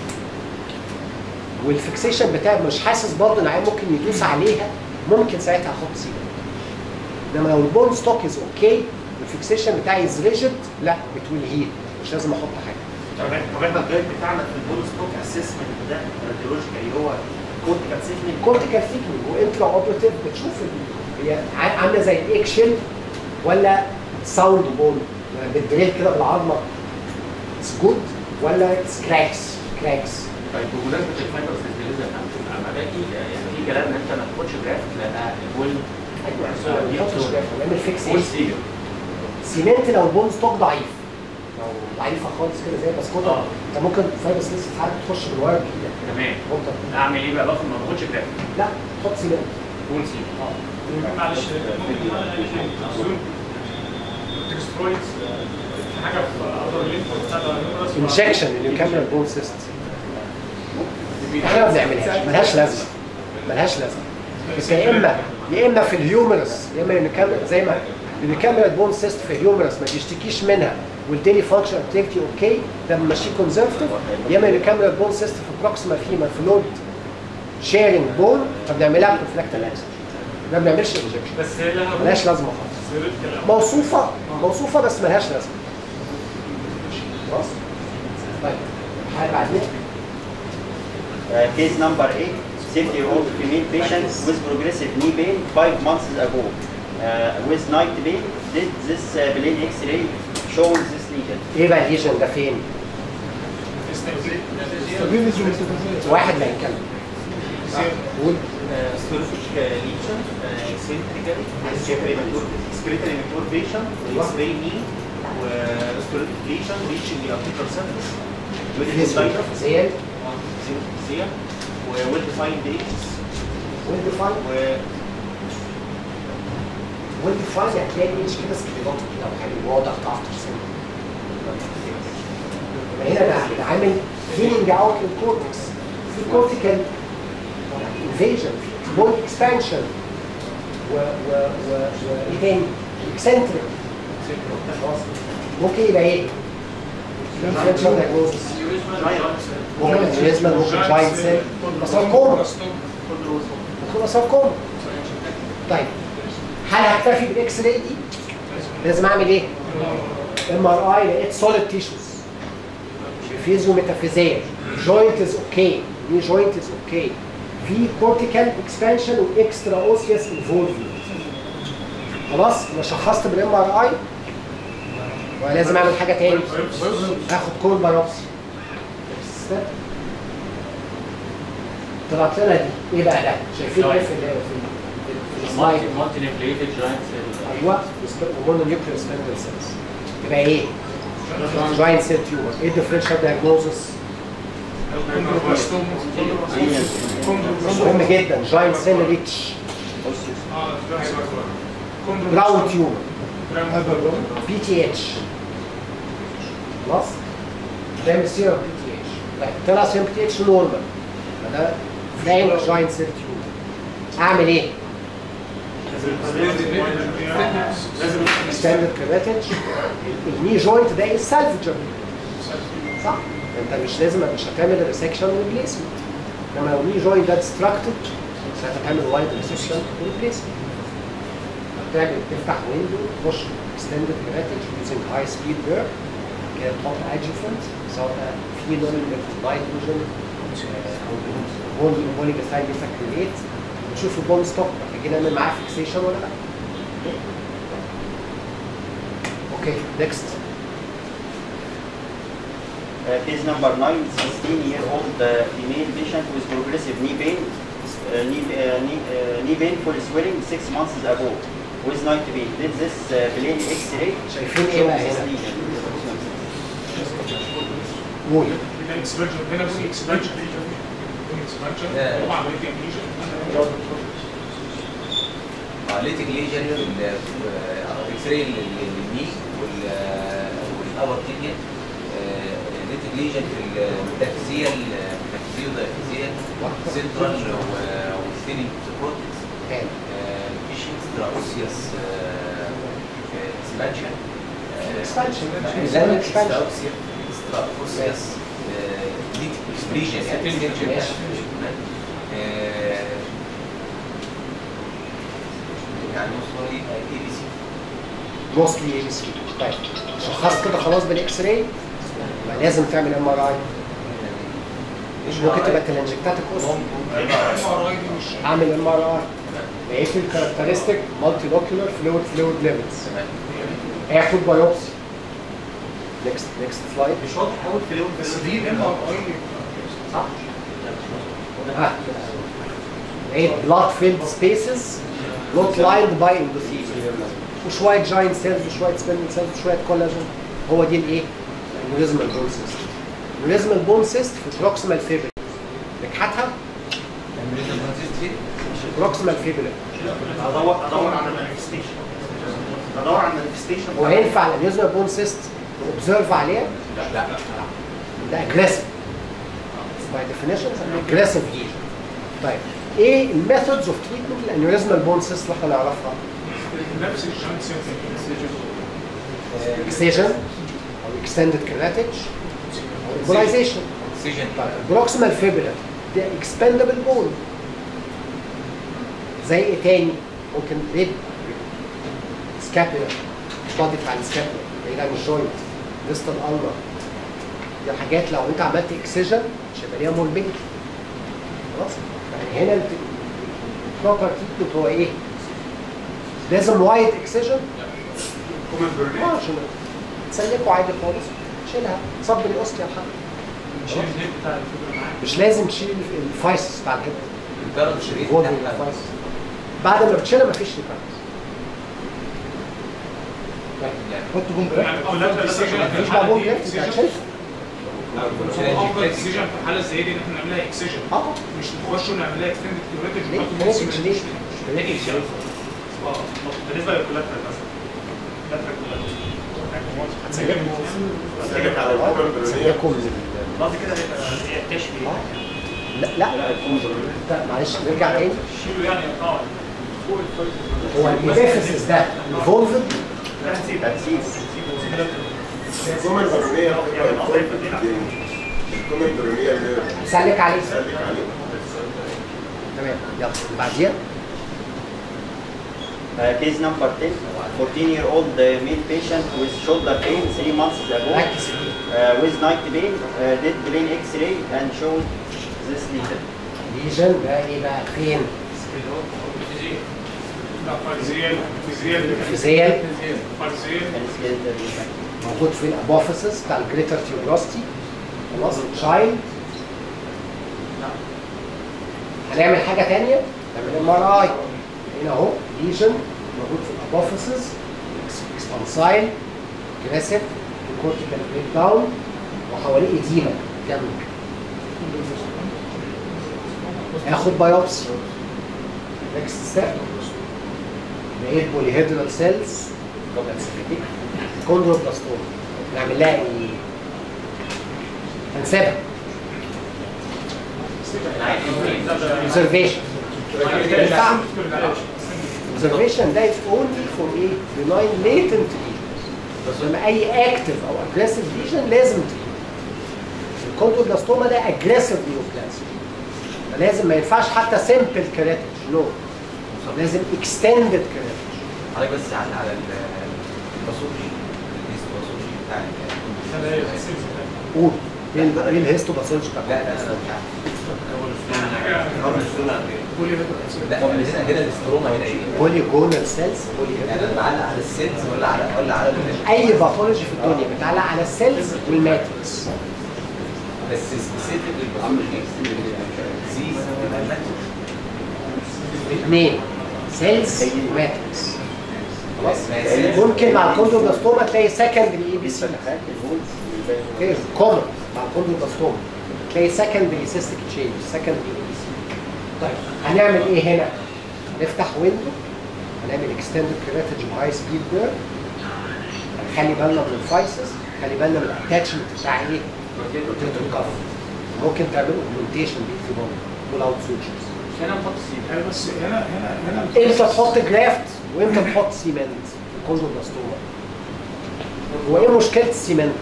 Speaker 1: والفيكسيشن بتاعي مش حاسس برضه ان العيان ممكن يدوس عليها ممكن ساعتها احط سيلة. انما لو البون ستوك از اوكي والفيكسيشن بتاعي از ريجيد لا بتقول هيل مش لازم احط حاجه.
Speaker 7: طب احنا الجايد بتاعنا في البول ستوك اسسمنت ده راديولوجيكالي هو كورتيكال ثيكنينج
Speaker 1: كورتيكال ثيكنينج وانترا اوبرتيف بتشوف هي عامله زي الايك شيل ولا ساوند بون يعني بالدريل كده بالعظمه اتس جود ولا اتس كراكس كراكس.
Speaker 10: طيب بمناسبه الفايبرز الجليزه عملياتي يعني في كلام ان انت ما تاخدش جرافت لان البول
Speaker 1: ايوه ما تحطش جرافت نعمل فيكس سيمنت لو البون ستوك ضعيف لو ضعيفه خالص كده زي بسكوته
Speaker 10: اه
Speaker 1: انت ممكن فايبرز لسه ساعات تخش بالواير كده.
Speaker 10: تمام اعمل ايه بقى باخد ما باخدش جرافت؟
Speaker 1: لا حط سيمنت
Speaker 10: بون سيل
Speaker 2: اه معلش ممكن تكسترويدز في حاجه في اقدر الليمف بتاع النيورس
Speaker 1: انجكشن اليوكاميرال بون سيست احنا ما بنعملهاش ملهاش لازمه ملهاش لازمه بس يا اما يا اما في الهيومرس يا اما اليوكاميرال زي ما اليوكاميرال بون سيست في الهيومرس ما بيشتكيش منها والديلي فانكشن اكتيفيتي اوكي ده بنمشيه كونزرفتيف يا اما اليوكاميرال بون سيست في بروكسيمال فيما في لود شيرنج بون فبنعملها بروفلاكتال اكشن ما بنعملش انجكشن
Speaker 2: بس هي لها
Speaker 1: ملهاش لازمه خالص موصوفه موصوفه بس ملهاش لازمه. خلاص طيب حاجه بعدين
Speaker 4: case number eight sixty year old female patient with progressive knee pain five months ago uh, with night pain did this uh, plain x-ray shows this lesion.
Speaker 1: ايه بقى الليجن ده فين؟ واحد ما يتكلم. قول.
Speaker 7: ستورفيك ليشن سنتريكالي سكريتالي ميتوربيشن اكس-راي ني وستورفيك ليشن ريتشنج الابتيكال سيرفيس
Speaker 1: زين
Speaker 7: زين وويل ديفايند ايجز
Speaker 1: ويل ديفايند ويل ديفايند هتلاقي ايج كده سكليروتيك كده وحاجه واضح تعرف ترسمه. هنا ده عامل هيلينج اوت للكورتكس في كورتيكال انفيجن في بون اكسبانشن و و و وايه تاني؟ اكسنتريك ممكن يبقى ايه؟ ديفرنشال دايجنوستس ممكن انيوريزما ممكن جاينت سيل ساركوما ممكن ساركوما. طيب هل هكتفي بالاكس راي دي؟ لازم اعمل ايه؟ ام ار اي لقيت سوليد تيشوز فيزيو ميتافيزيا جوينت از اوكي دي جوينت از اوكي في كورتيكال اكسبانشن واكسترا اوسيوس انفولفمنت. خلاص انا شخصت بالام ار اي ولازم اعمل حاجه تاني اخد كول بايوبسي طلعت لنا دي ايه بقى ده؟ شايفين ايه في في السلايد؟
Speaker 10: مالتي نيوكليتد جاينت سيل
Speaker 1: ايوه ومونو نيوكلير سبندل سيلز يبقى ايه؟ جاينت سيل تيومر. ايه الديفرنشال دايجنوزس؟ مهم جدا جاينت سيل ريتش براون تيومر بي تي اتش. خلاص ده مسيره بي تي اتش. طيب طلع سيرم بي تي اتش نورمال ده فرانك جاينت سيل تيومر. اعمل ايه؟ ستاندرد كريتج الني جوينت ده ايه سالفجر صح؟ انت مش لازم مش هتعمل ريسكشن وريبليسمنت. انما لو ني جوينت ده ديستراكتد مش هتعمل وايد ريسكشن وريبليسمنت. هتعمل تفتح ويندو تخش اكستندد كراتج يوزنج هاي سبيد بير كده تحط ادجوفنت سواء فينول نيتروجين او بولي بولي مثال يفكريت وتشوف البون ستوك محتاجين نعمل معاه فيكسيشن ولا لا. اوكي نكست.
Speaker 4: Uh, case number nine, sixteen year old uh, female patient with progressive knee pain, uh, knee, uh, knee, uh, knee painful swelling six months ago with night pain. Did this uh, plain X-ray?
Speaker 1: شايفين ايه بقى هنا؟ قول.
Speaker 2: هنا اكسبانشن هنا بقول اكسبانشن اكسبانشن طبعا عمليه امبليجن.
Speaker 9: اه ليتك ليجن في الاكس راي للني والابر تيبيا، ليتك ليجن في الميتافيزيال الميتافيزيال والدايفيزيال سنترال والثينينج سبورتكس، مفيش اكسترا اوسيوس اكسبانشن
Speaker 1: اكسبانشن
Speaker 9: اكسترا اكسترا اوسيوس ليجن يعني يعني موصلي اي بي سي
Speaker 1: موستلي اي بي سي. طيب شخصت كده خلاص بالاكس راي يبقى لازم تعمل ام ار اي. ممكن تبقى تلانجكتاتك اصلا. اعمل ام ار اي. ايه في الكاركترستيك مالتي لوكيولار فلويد فلويد ليفلز. اخد بايوبسي. نكست نكست سلايد.
Speaker 7: مش واضح قوي الفلويد
Speaker 2: بس دي ام ار اي
Speaker 1: صح؟ ها ايه بلاد فيلد سبيسز not lined by endothelium وشويه جاينت سيلز وشويه سبيندل سيلز وشويه كولاجين. هو دي الايه؟ الانوريزمال بون سيست. الانوريزمال بون سيست في البروكسيمال فيبريلا. نكحتها؟ مش البروكسيمال فيبريلا.
Speaker 7: ادور ادور على المانيفستيشن. ادور على المانيفستيشن.
Speaker 1: هو ينفع الانوريزمال بون سيست اوبزرف عليها؟
Speaker 9: لا لا
Speaker 1: ده اجريسيف. باي ديفينيشن اجريسيف ليجن. طيب ايه الميثودز اوف تريتمنت الانوريزمال بون سيست اللي احنا نعرفها؟
Speaker 2: نفس الجانسون
Speaker 1: اكسيجن او اكستندد كراتج او امبولايزيشن.
Speaker 9: اكسيجن
Speaker 1: بروكسيمال فيبريلا ده اكسبندبل بون. زي ايه تاني؟ ممكن ريب سكابولا البادي بتاع السكابولا بعيد عن الجوينت ديستال النر. دي حاجات لو انت عملت اكسيجن مش هيبقى ليها موربيديتي. خلاص؟ يعني هنا البروبر تريتمنت هو ايه؟ لازم وايد اكسجن؟ اه عشان تسلكوا عادي خالص شيلها صب الاوستيا لحد. مش لازم تشيل الفايسس بتاع الهيب.
Speaker 9: الدرج شريط
Speaker 1: بعد ما بتشيلها مفيش ريكارنس. حط بوم مفيش بقى بوم جرافت انت هتشيلها.
Speaker 2: افضل اكسجن في حاله زي دي ان احنا نعملها اكسجن
Speaker 1: اه
Speaker 2: مش نخش ونعملها اكستندد كيوريتج
Speaker 1: ليه؟
Speaker 2: ونحط
Speaker 1: ليه؟ ليه؟
Speaker 3: بالنسبه للكولاترال مثلا كولاترال
Speaker 1: هتسلكوا
Speaker 3: على الكوبر البرونيه
Speaker 1: قصدي كده هيبقى تشفي. لا لا معلش نرجع تاني.
Speaker 2: شيله يعني يقطعه
Speaker 1: هو الابيفيسيس ده انفولفد
Speaker 3: تنسيس الكوبر البرونيه الكوبر البرونيه
Speaker 1: سلك عليه
Speaker 3: سلك عليه.
Speaker 1: تمام يلا اللي بعديها.
Speaker 4: Uh, case number ten, fourteen year old uh, male patient with shoulder pain three months ago
Speaker 1: ركز فيه.
Speaker 4: uh, with night pain, uh, did plain X-ray and showed this lesion.
Speaker 1: ليجن ده ايه بقى فين؟
Speaker 2: لا فارزيال فيزيال
Speaker 1: فيزيال
Speaker 2: فارزيال
Speaker 4: And skeletal lesion.
Speaker 1: موجود في الابوفيسس بتاع الجريتر تيوبروستي. خلاص تشايلد. هنعمل حاجه ثانيه نعمل ام ار اي. هنا اهو ليجن موجود في الابوفيسس اكسبانسايل جريسيف كورتيكال بريك داون وحواليه ايديما جنب. هاخد بايوبسي. نكست ستيب لقيت بوليهيدرال سيلز كوندروبلاستوم. نعمل لها ايه؟ هنسيبها observation. observation ده is only for ايه؟ benign latent lesions. لما اي active او aggressive lesion لازم تريد. الكوندروبلاستوما ده اجريسيف نيوبلازم، لازم ما ينفعش حتى سمبل كيراتيج، نو لازم اكستندد كيراتيج.
Speaker 9: حضرتك بس على على الباثولوجي الهيستوباثولوجي بتاع
Speaker 1: قول ايه ايه الهيستوباثولوجي بتاع
Speaker 9: لا لا انا مش عارف. لا هنا هنا الاستروما هنا ايه؟
Speaker 1: بوليجونال سيلز.
Speaker 9: يعني انا بعلق على السيلز ولا على ولا على
Speaker 1: اي باثولوجي في الدنيا بتعلق على السيلز والماتريكس.
Speaker 9: بس سبيسيفيك للباثولوجي ديزيز
Speaker 1: اثنين سيلز وماتريكس. خلاص ممكن مع الكوندروبلاستوما تلاقي سكندري اي بي سي غير كومن مع الكوندروبلاستوما تلاقي سكندري سيستيك تشينج سكندري اي بي سي. طيب هنعمل ايه هنا؟ نفتح ويندو، هنعمل اكستندد كيراتيج بهاي سبيد بير، خلي بالنا من الفايسس، خلي بالنا من الاتاتشمنت بتاع ايه؟ روتيتور كف. ممكن تعملوا اوجمنتيشن بايثيبون بول اوت سوتشرز.
Speaker 2: هنا نحط سيمنت بس هنا هنا هنا
Speaker 1: امتى تحط جرافت وامتى تحط سيمنت في الكوندروبلاستوما؟ هو ايه مشكله السيمنت؟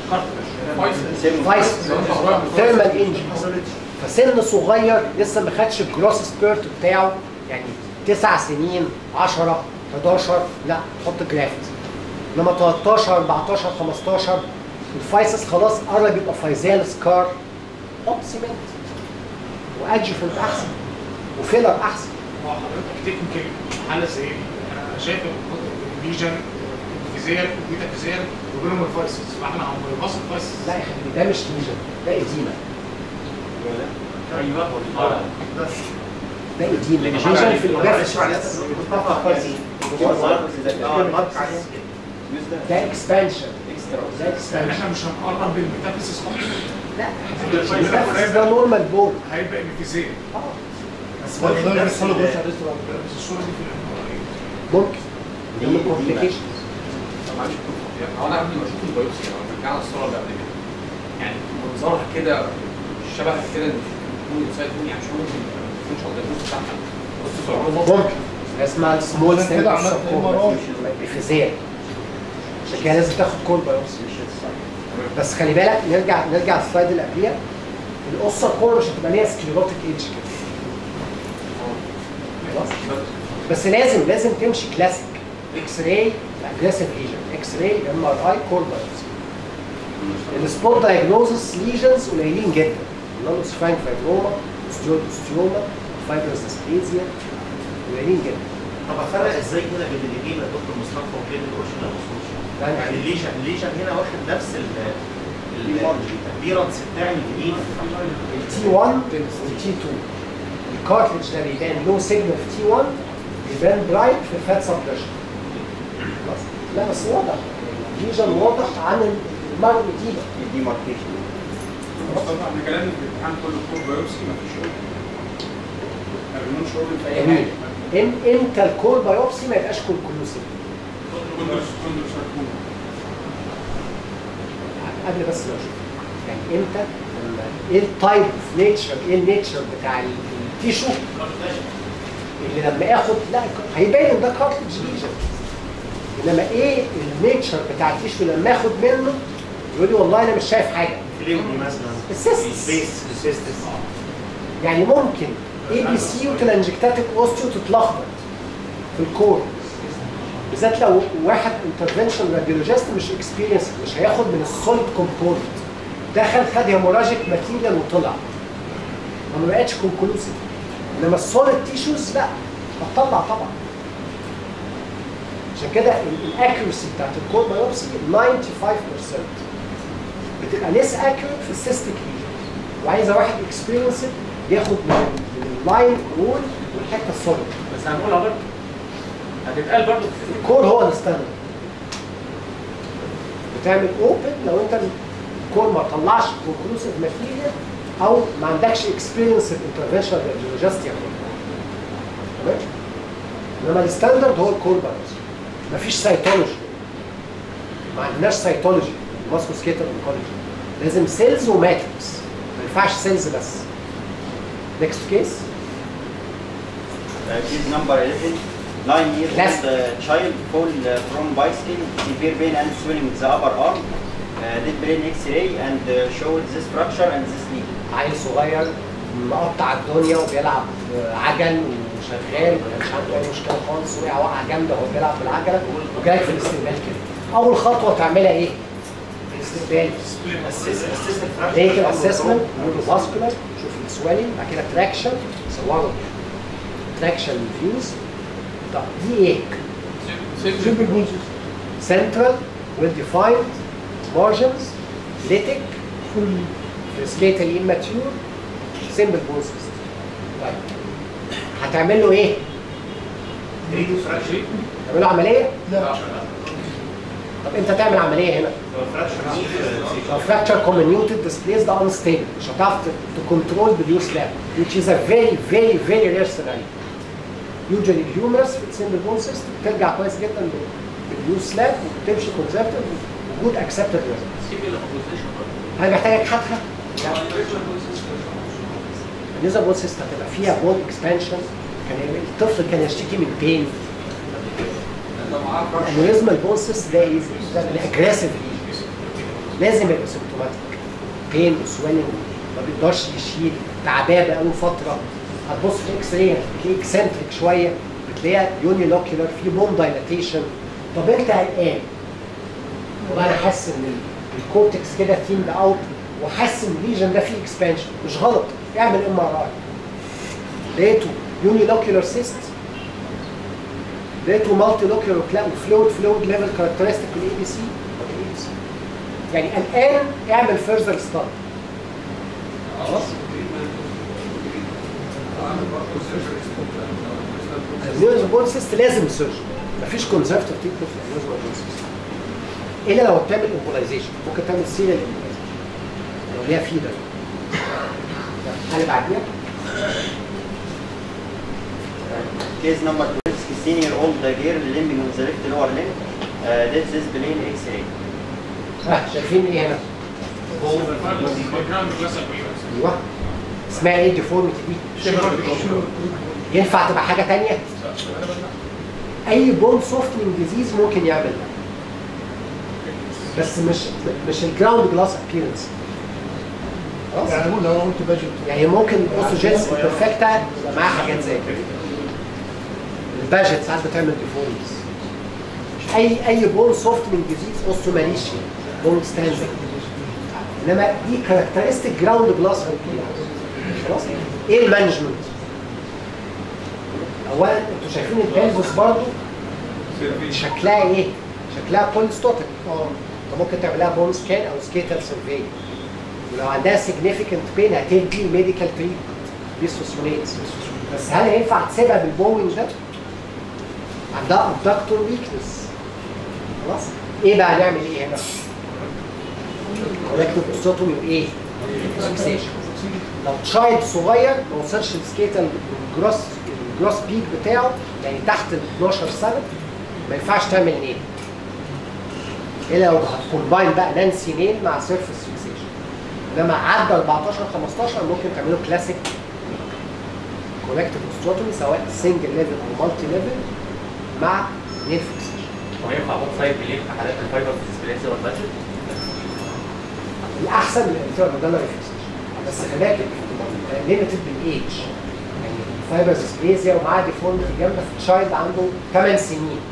Speaker 1: فايس ثيرمال انجري، فسن صغير لسه ما خدش الجروس سبيرت بتاعه، يعني تسع سنين عشرة حداشر لا حط جرافت. انما تلتاشر اربعتاشر خمستاشر الفايسس خلاص قرب يبقى فايزال سكار، حط سيمنت وادجفنت احسن وفيلر احسن.
Speaker 2: هو حضرتك تكنيكال حاله زي دي انا شايف الليجن فيزيال وبيتا فيزيال وبينهم الفايسس، فاحنا هنبص الفايسس.
Speaker 1: لا يا حبيبي ده مش ليجن، ده اديمه.
Speaker 10: ايوه اه
Speaker 1: بس ده اديمه ليجن في الجرافيكس ده اكسبانشن ده اكسبانشن.
Speaker 2: احنا مش هنقرب بالميتافيزيس خالص.
Speaker 1: لا الميتافيزيس ده نورمال بول
Speaker 2: هيبقى انفيزيال.
Speaker 1: اه
Speaker 2: بس هو ده بس الصوره دي في
Speaker 1: ممكن دي كومبليكيشن.
Speaker 3: معلش هو انا قبل ما اشوف البيوبسي لو رجعنا الصوره اللي قبل كده يعني منظرها كده شبه كده ان تكون انسايد بون، يعني مش ممكن ما تكونش على الدبوس بتاعها بص صورها
Speaker 1: ممكن اسمها سمول سيل فيزيال، عشان كده لازم تاخد كول بايوبسي. بس خلي بالك نرجع نرجع السلايد اللي قبليها، القصه الكور مش هتبقى ليها سكليروتيك ايدج كده خلاص، بس لازم لازم تمشي كلاسيك اكس راي اجريسيف ليجن، اكس راي ام ار اي كور بايوبسي. السبوت دايجنوزس ليجنز قليلين جدا، نونوسفاين فايبروما، ستيوما، فايبرس ديسبليزيا قليلين جدا.
Speaker 7: طب افرق ازاي كده بين اللي بيجي دكتور مصطفى وبين الاورشنال وصوشي؟ يعني الليجن الليجن هنا واخد نفس الابيرنس بتاع الجديد
Speaker 1: التي واحد والتي اتنين. الكارتلج ده بيبان لو سيجنال في تي واحد، بيبان برايت في فات سبريشن. خلاص لا بس واضح الليجن واضح عن المرء الجديده
Speaker 6: دي ماركيشن. طبعا كلامي في الامتحان كله كور بايوبسي مفيش شغل. ما بنقولش شغل في اي حاجه.
Speaker 1: ام امتى الكور بايوبسي ما يبقاش كونكلوسيف؟ قبل بس لو شوف يعني امتى ايه التايب اوف نيتشر، ايه النيتشر بتاع التيشو اللي لما اخد لا هيبان ان ده كارتلج ليجن، انما ايه النيتشر بتاع التيشو لما اخد منه يقول لي والله انا مش شايف حاجه.
Speaker 7: فليمي مثلا
Speaker 1: السيستس يعني ممكن اي بي سي وتلانجكتاتيك اوستيو تتلخبط في الكور، بالذات لو واحد انترفنشن راديولوجيست مش اكسبيرينس، مش هياخد من السوليد كومبوننت، دخل خد هيموراجيك ماتيريال وطلع ما بقتش كونكلوسيف. انما السوليد تيشوز لا هتطلع طبعا. عشان كده الاكيورسي بتاعت الكور بايوبسي خمسة وتسعين بالمية بتبقى ليس اكيوريت في السيستيك ليجن، وعايزه واحد اكسبيرينس ياخد من اللاين وول والحته السوليد.
Speaker 10: بس هنقولها برضه هتتقال برضه
Speaker 1: الكور هو الستاندرد. بتعمل اوبن لو انت الكور ما طلعش كونكلوسيف ماتيريال او ما عندكش اكسبيرينس انترفنشن راديولوجيست ياخدها. تمام؟ انما الستاندرد هو الكور بايوبسي. مفيش سيتولوجي. ما عندناش سيتولوجي ماسكوسكيتال اونكولوجي. لازم سيلز وماتريكس. ما ينفعش سيلز بس. نيكست كيس.
Speaker 4: Case number eleven. nine years old uh, child fall uh, from bicycle, severe pain and swelling in the upper arm. did brain X-ray and uh, showed this fracture and this knee.
Speaker 1: عيل صغير مقطع الدنيا وبيلعب عجل وشغال مش عنده اي مشكله خالص، وقع وقعه جامده وهو بيلعب بالعجله وجاي في الاستقبال كده. اول خطوه تعملها ايه؟ الاستقبال. ليك اسسمنت فاسكولار، شوف السويلنج، بعد كده تراكشن، صوروا تراكشن فيوز. طب دي ايه؟ سيمبل بونز. سنترال ويل ديفايند مارجنز ليتك سكيتالي اماتيور سيمبل بونز. طيب هتعمل له ايه؟ تعمل له عمليه؟ لا. طب انت تعمل عمليه هنا. لو فراكشر كومينيوتد ديسبليس ده انستيبل، مش هتعرف تكنترول باليو سلاب which is a very very very rare scenario. usually الهيومرس في السيمبل بون سيستم بترجع كويس جدا باليو سلاب وبتمشي كونسرفتيف وجود اكسبتد ريزلتس. هل محتاجك حتى؟ لا. النيزل بون سيستم هتبقى فيها بون اكسبانشن، كان الطفل كان يشتكي من بين. الانوريزمال بون سيست ده ده الاجريسيف لازم يبقى سيمبتوماتيك، بين وسويلنج، ما بيقدرش يشيل، تعبان بقاله فتره. هتبص في اكس راي هتلاقيه اكسنتريك شويه، بتلاقيها يونيلوكيولار في بون دايلاتيشن. طب انت قلقان وانا حاسس ان الكورتكس كده ثيند اوت وحاسس ان الليجن ده فيه اكسبانشن، مش غلط، اعمل ام ار اي. لقيته يونيلوكيولار سيست، لقيته مالتي لوكيولار فلويد فلويد ليفل كاركترستيك بالاي بي سي، يعني الان اعمل فيرذر ستادي. خلاص؟ النيوز بون سيست لازم سيرجري، مفيش كونسرفتيف تريتمنت في النيوز بون سيست الا لو بتعمل امبولايزيشن، ممكن تعمل سيريال امبولايزيشن لو ليها فيدر. اللي بعديها
Speaker 4: Case number twelve, sixteen year old girl limping with the left lower limb. Uh, this is plain X-ray.
Speaker 1: ها شايفين ايه هنا؟ ايوه اسمها ايه الديفورميتي دي؟ ينفع تبقى حاجه ثانيه؟ اي بون سوفتنج ديزيز ممكن يعمل ده، بس مش مش الجراوند جلاس ابييرنس.
Speaker 11: يعني لو قلت باجت
Speaker 1: يعني ممكن اوسوجينس بيرفكتا يبقى معاها حاجات زي كده. الباجت ساعات بتعمل ديفورميتيز. اي اي بون سوفتنج ديزيز اوستوماليشيا بون ستاندنج، انما دي كاركترستيك جراوند جلاس ابييرنس. خلاص؟ ايه المانجمنت؟ اولا انتوا شايفين البلفس برضه شكلها ايه؟ شكلها بوليستوتيك. اه فممكن تعملها بون سكان او سكيتال سيرفي، ولو عندها سيجنيفيكانت بين هتدي ميديكال تريتمنت بيسوسونيتس. بس هل ينفع تسيبها بالبوينج ده؟ عندها ابدكتور ويكنس. خلاص؟ ايه بقى هنعمل ايه هنا؟ كوركتيف اوستوتومي وايه؟ فيكسيشن. لو تشايلد صغير ما وصلش السكيتال الجروس الجروس بيك بتاعه يعني تحت ال اتناشر سنه ما ينفعش تعمل نيل. الا لو هتكومباين بقى نانسي نيل مع سيرفيس فيكسيشن. انما عدى اربعتاشر خمستاشر ممكن تعمله كلاسيك كوركتيف اوستوتومي سواء سنجل ليفل او مالتي ليفل مع نيل فيكسيشن.
Speaker 10: وينفع بوت سايد بلين في حالات الفايبر ديسبليسيا والبادجت؟
Speaker 1: الاحسن الانترميدالري فيكسيشن، بس خلي بالك ليميتد بالايج. يعني الفايبر ديسبليسيا ومعاه ديفورميتي جامده في تشايلد عنده ثمان سنين.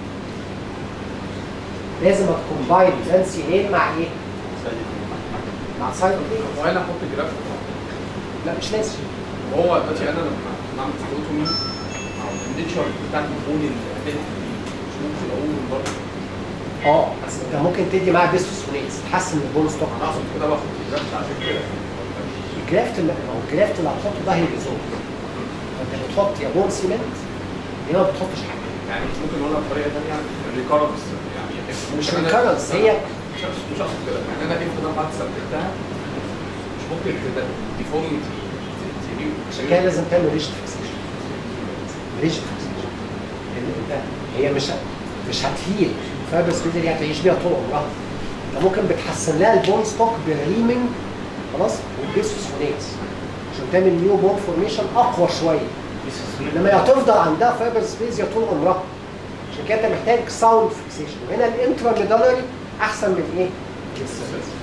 Speaker 1: لازم تكومباين نانسي نيل مع ايه؟ مع سايد بلين.
Speaker 3: هو انا احط جراف؟
Speaker 1: لا مش لازم.
Speaker 3: هو دلوقتي انا لما بعمل سكروتومي او النيتشر بتاع البون اللي مش ممكن اقول برضه.
Speaker 1: اه بس انت ممكن تدي معاه بيسوسونيتس تحسن البون ستوك.
Speaker 3: انا اقصد كده باخد جرافت عشان كده.
Speaker 1: الجرافت اللي هو الجرافت اللي هتحطه ده هيريزولف. فانت بتحط يا بون سيمنت يا ما بتحطش حاجه.
Speaker 3: يعني مش ممكن نقولها بطريقه ثانيه الريكارنس يعني
Speaker 1: مش ريكارنس هي
Speaker 3: مش مش اقصد كده يعني انا ايه ده بعد ثبتها مش ممكن كده ديفورميتي.
Speaker 1: عشان كده لازم تعمل ريجت فيكسيشن. ريجت فيكسيشن لان انت هي مش مش هتهيل فايبر سبيدر دي هتعيش بيها طول عمرها. انت ممكن بتحسن لها البون ستوك بالريمنج خلاص والبيسوسونيتس عشان تعمل نيو بون فورميشن اقوى شويه. انما هي هتفضل عندها فايبر سبيزيا طول عمرها. عشان كده انت محتاج ساوند فيكسيشن، وهنا الانتراميدالري احسن من ايه؟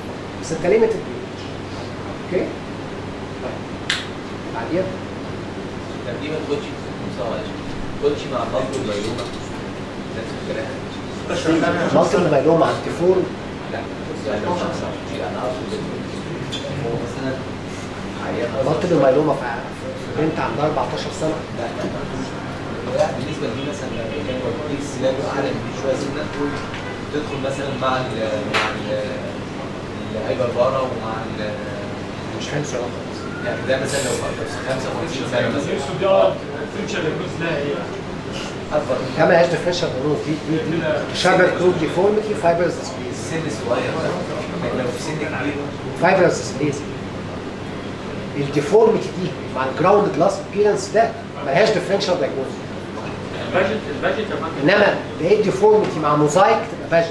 Speaker 1: بس انت ليميتد بيج. اوكي؟ طيب بعدين
Speaker 9: طب دي ما تاخدش تاخدش مع مالتي الميلومه نفس الكلام.
Speaker 1: مالتي الميلومه عند فور
Speaker 9: لا انا اقصد هو مثلا عيان
Speaker 1: مالتي الميلومه في بنت عندها أربعتاشر سنه.
Speaker 9: لا لا لا بالنسبه لي مثلا لما كان وديك السلاح اعلى من شويه سنه تدخل مثلا مع ال مع ال الهايبربارا ومع ال
Speaker 1: مش خمسه خالص.
Speaker 9: يعني ده مثلا لو خمسة وخمسين سنه مثلا اكبر
Speaker 1: ده مالهاش ديفرنشال بنوز. دي دي دي شابر كروب ديفورميتي فايبرز سبيس.
Speaker 9: سن صغير لكن لو في سن كبير
Speaker 1: فايبرز سبيس. الديفورميتي دي مع الجراوند جلاس ابيرنس ده مالهاش ديفرنشال دايجنوز.
Speaker 10: الباجت الباجت يا فندم
Speaker 1: انما لقيت ديفورميتي مع موزايك تبقى باجت.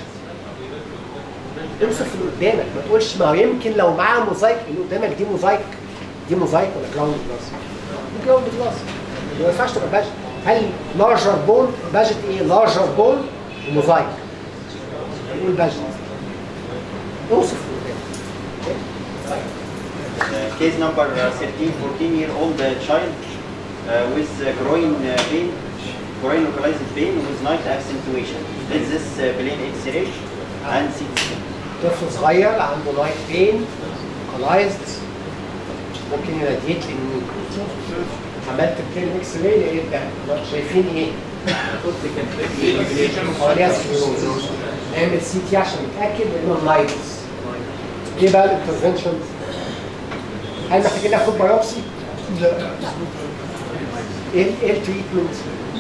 Speaker 1: امسك اللي قدامك ما تقولش ما هو يمكن لو معاه موزايك اللي قدامك دي موزايك دي موزايك ولا جراوند جلاس؟ دي جراوند جلاس. ما ينفعش تبقى باجت. هل لارجر بون باجت ايه؟ لارجر بون وموزايك. نقول باجت. اوصف اللي قدامك.
Speaker 4: Case number uh, thirteen, fourteen year old uh, child uh, with uh, groin uh, pain, groin localized pain with night accentuation. Is this uh, plain X-ray and C T scan?
Speaker 1: طفل صغير عنده نايت بين لوكالايزد ممكن يراديت لي منين؟ عملت بلين اكس راي لقيت ده شايفين ايه؟ حواليها سكليروز. نعمل سي تي عشان نتاكد انه نايتس. ايه بقى الانترفنشن؟ هل محتاجين ناخد بايوبسي؟ لا. ايه ايه التريتمنت؟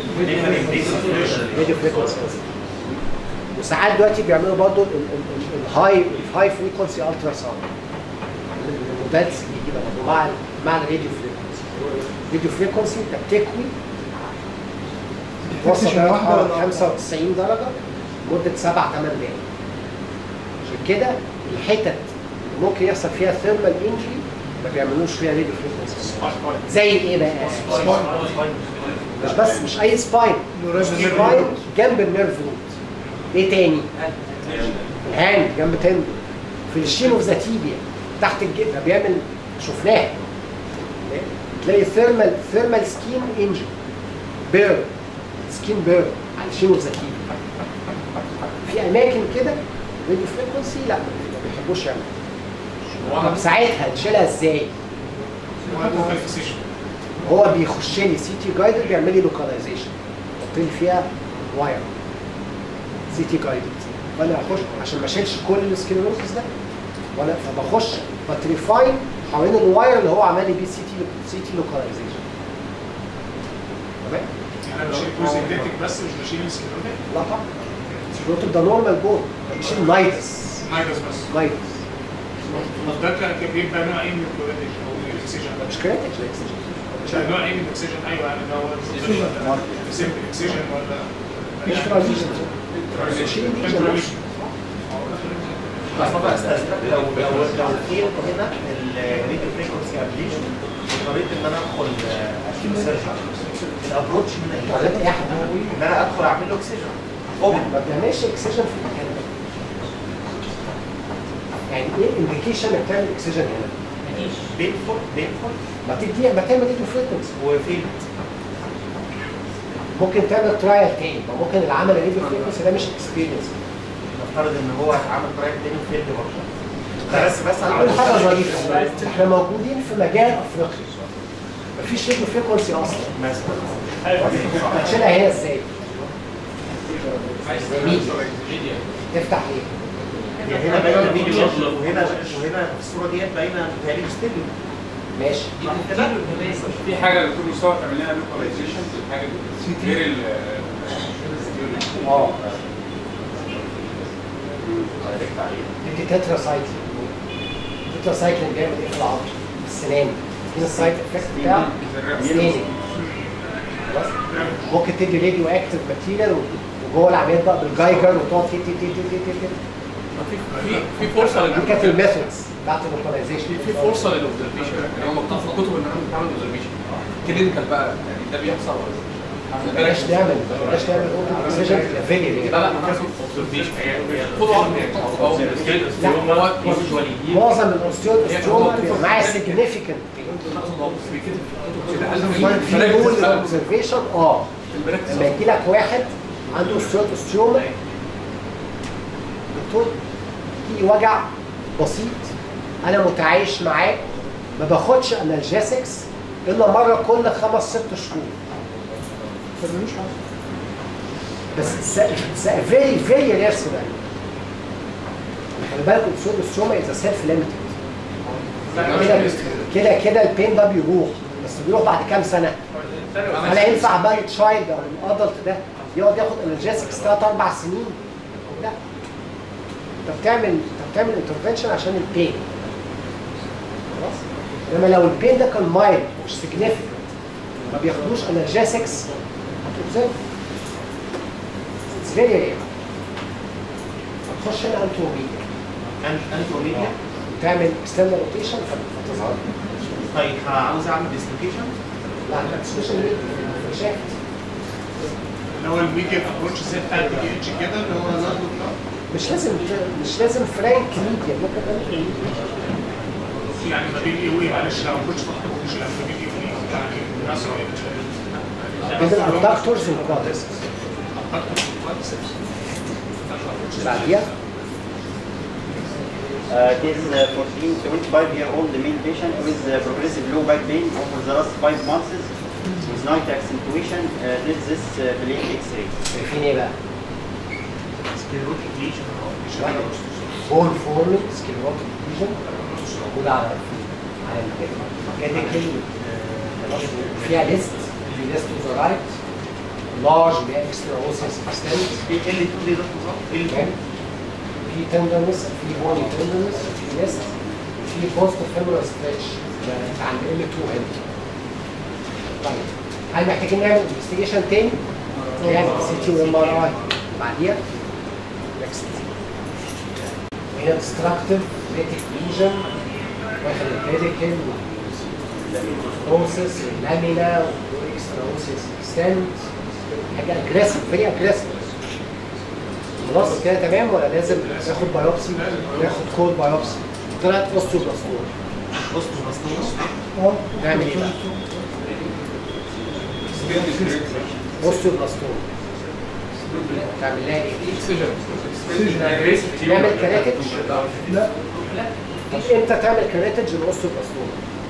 Speaker 1: راديو فريكونسي. وساعات دلوقتي بيعملوا برضه الهاي الهاي فريكونسي الترا ساوند. المودلز الجديده برضه مع مع الراديو فريكونسي. الراديو فريكونسي انت بتكوي توصل درجه خمسة وتسعين درجه لمده سبع ثمان دقائق. عشان كده الحتت اللي ممكن يحصل فيها ثيرمال انجري ما بيعملوش فيها راديو فريكونسي. زي ايه بقى؟ مش بس مش اي سباين. سباين جنب النيرف روت. ايه تاني؟ الهاند جنب تندو. في الشين اوف ذا تيبيا تحت الجبهه بيعمل شفناها. تلاقي ثيرمال ثيرمال سكين انجري بيرن سكين بيرن على الشين اوف ذا تيبيا. في اماكن كده راديو فريكونسي لا ما بيحبوش يعملوا. طب ساعتها نشيلها ازاي؟ هو بيخش لي سي تي جايدد بيعمل لي لوكاليزيشن يحط لي فيها واير سي تي جايدد فانا اخش عشان ما اشيلش كل السكليروسيس ده وانا فبخش بتريفاين حوالين الواير اللي هو عمل لي بيه سي تي سي تي لوكاليزيشن. تمام؟
Speaker 2: يعني انا بشيل جزء الديتك بس مش بشيل السكليروتيك؟
Speaker 1: لا طبعا السكليروتيك ده نورمال بون بشيل نايتس
Speaker 2: نايتس بس
Speaker 1: نايتس.
Speaker 2: طب ده كان بيبقى نوع ايه من الكلوريتيك او الاكسجين؟
Speaker 1: مش كريتيك الاكسجين.
Speaker 2: مش نوع ايه من الاكسجين؟ ايوه يعني ده هو سيمبل اكسجين ولا
Speaker 1: مش ترانزيشن.
Speaker 7: بس بقى لو لو لو في هنا الراديو فريكونسي ابليشن وطريقه ان انا ادخل اشيل سيرجن الابروتش من ان انا ادخل اعمل له اكسجين
Speaker 1: ما بتعملش اكسجين في المكان ده. يعني ايه الانديكيشن انك تعمل اكسجين هنا؟
Speaker 7: بينفول بينفول
Speaker 1: ما تدي ما تعمل راديو فريكونسي
Speaker 7: وفين
Speaker 1: ممكن تعمل ترايل تاني. ممكن العمل الراديو فريكونسي ده مش اكسبيرينس.
Speaker 7: نفترض ان هو هيتعمل ترايل تاني وفيلد برضه. ده بس بس
Speaker 1: هقول حاجه ظريفه. احنا موجودين في مجال افريقي مفيش راديو فريكونسي اصلا.
Speaker 7: مثلا
Speaker 1: هتشيلها هنا ازاي؟ ميديا تفتح ايه؟
Speaker 7: يعني هنا باينه فيديو وهنا وهنا في الصوره ديت باينه بتهيألي ستيريو.
Speaker 1: ماشي.
Speaker 6: في حاجه يا دكتور مصطفى تعمل لها لوكاليزيشن في الحاجه دي غير ال
Speaker 1: اه دي تترا سايكل. تترا سايكل بيعمل ايه في العظم؟ السنان. هنا السايد افكت بتاع سنانك. خلاص؟ ممكن تدي راديو اكتف ماتيريال وجوه العمليات بقى بالجايجر وتقعد تي تي تي تي تي تي
Speaker 3: في في في فرصه
Speaker 1: دي كانت الميثودز بتاعت اللوكاليزيشن.
Speaker 3: في فرصه للاوبزرفيشن يعني هو مكتوب في الكتب ان احنا بنعمل اوبزرفيشن كلينيكال بقى يعني ده بيحصل ولا
Speaker 1: بلاش نعمل بلاش نعمل اوبن اكسجن فيلي.
Speaker 3: لا لا ما كانش اوبزرفيشن هي
Speaker 1: معظم الاوستيوما بيبقى معاه سيجنيفيكانت في رول الاوبزرفيشن. اه لما يجي لك واحد عنده اوستيوما دكتور في وجع بسيط انا متعايش معاه ما باخدش انالجيسكس الا مره كل خمس ست شهور. مش بس اتس فيري فيري رير سيناريو. خلي بالكم الاوستيوما از سيلف ليميتد. كده كده كده البين ده بيروح بس بيروح بعد كام سنه؟ هل ينفع بقى التشايلد او الادلت ده يقعد ياخد انالجيسكس ثلاث اربع سنين؟ لا. انت بتعمل انت بتعمل انترفنشن عشان البين. خلاص؟ انما لو البين ده كان مايلد مش سيجنيفيكانت ما بياخدوش انالجيسكس هتوبزرف. اتس فيري رير. هتخش هنا انتروميديا.
Speaker 7: انتروميديا
Speaker 1: وتعمل اكسترنال روتيشن فتظهر.
Speaker 7: طيب عاوز اعمل ديسلوكيشن؟
Speaker 1: لا لا سبيشال شافت.
Speaker 2: اللي هو الميديا ابروتش زي بتاع البي دي اتش كده اللي هو نازل
Speaker 1: مش لازم مش لازم فرانك ميديا ممكن تعمل
Speaker 2: يعني ما بين ايه وايه معلش لو كنتش مش ما بين ايه وايه يعني مثلا
Speaker 1: بين الابدكتورز والكوادريسبس. بعديها
Speaker 4: Uh, this uh, fourteen to twenty-five year old male patient with uh, progressive low back pain over the last five months with night accentuation. Uh, did this uh, plain X-ray.
Speaker 1: شايفين ايه بقى؟
Speaker 7: سكليروتيك ليجن
Speaker 1: بون فورمينج سكليروتيك ليجن موجود على على الكاتيكل فيها ليست في ليست تو ذا رايت لارج اللي هي اكسترا اوسيس اكستنت.
Speaker 7: ايه اللي تقول لي ده بالظبط؟ ايه اللي
Speaker 1: في تندرنس في بوني تندرنس في ليست في بوست فيمورال ستريتش عند ال اتنين هنا. طيب هل محتاجين نعمل انفستيجيشن تاني؟ نعمل سي تي وام ار اي. بعديها نكست هنا ديستراكتيف ريتيك ليجن واخد البيديكل والبروسيس واللامينا والاكسترا اوسيس اكستنت حاجه اجريسيف فيري اجريسيف. خلاص كده تمام ولا لازم ناخد بايوبسي؟ ناخد كود بايوبسي. طلعت اوستيوبلاستوما.
Speaker 7: اوستيوبلاستوما
Speaker 1: اه نعمل ايه بقى؟ اوستيوبلاستوما تعمل لها ايه؟ نعمل كراتج؟ لا طب امتى تعمل كراتج الاوستيوبلاستوما؟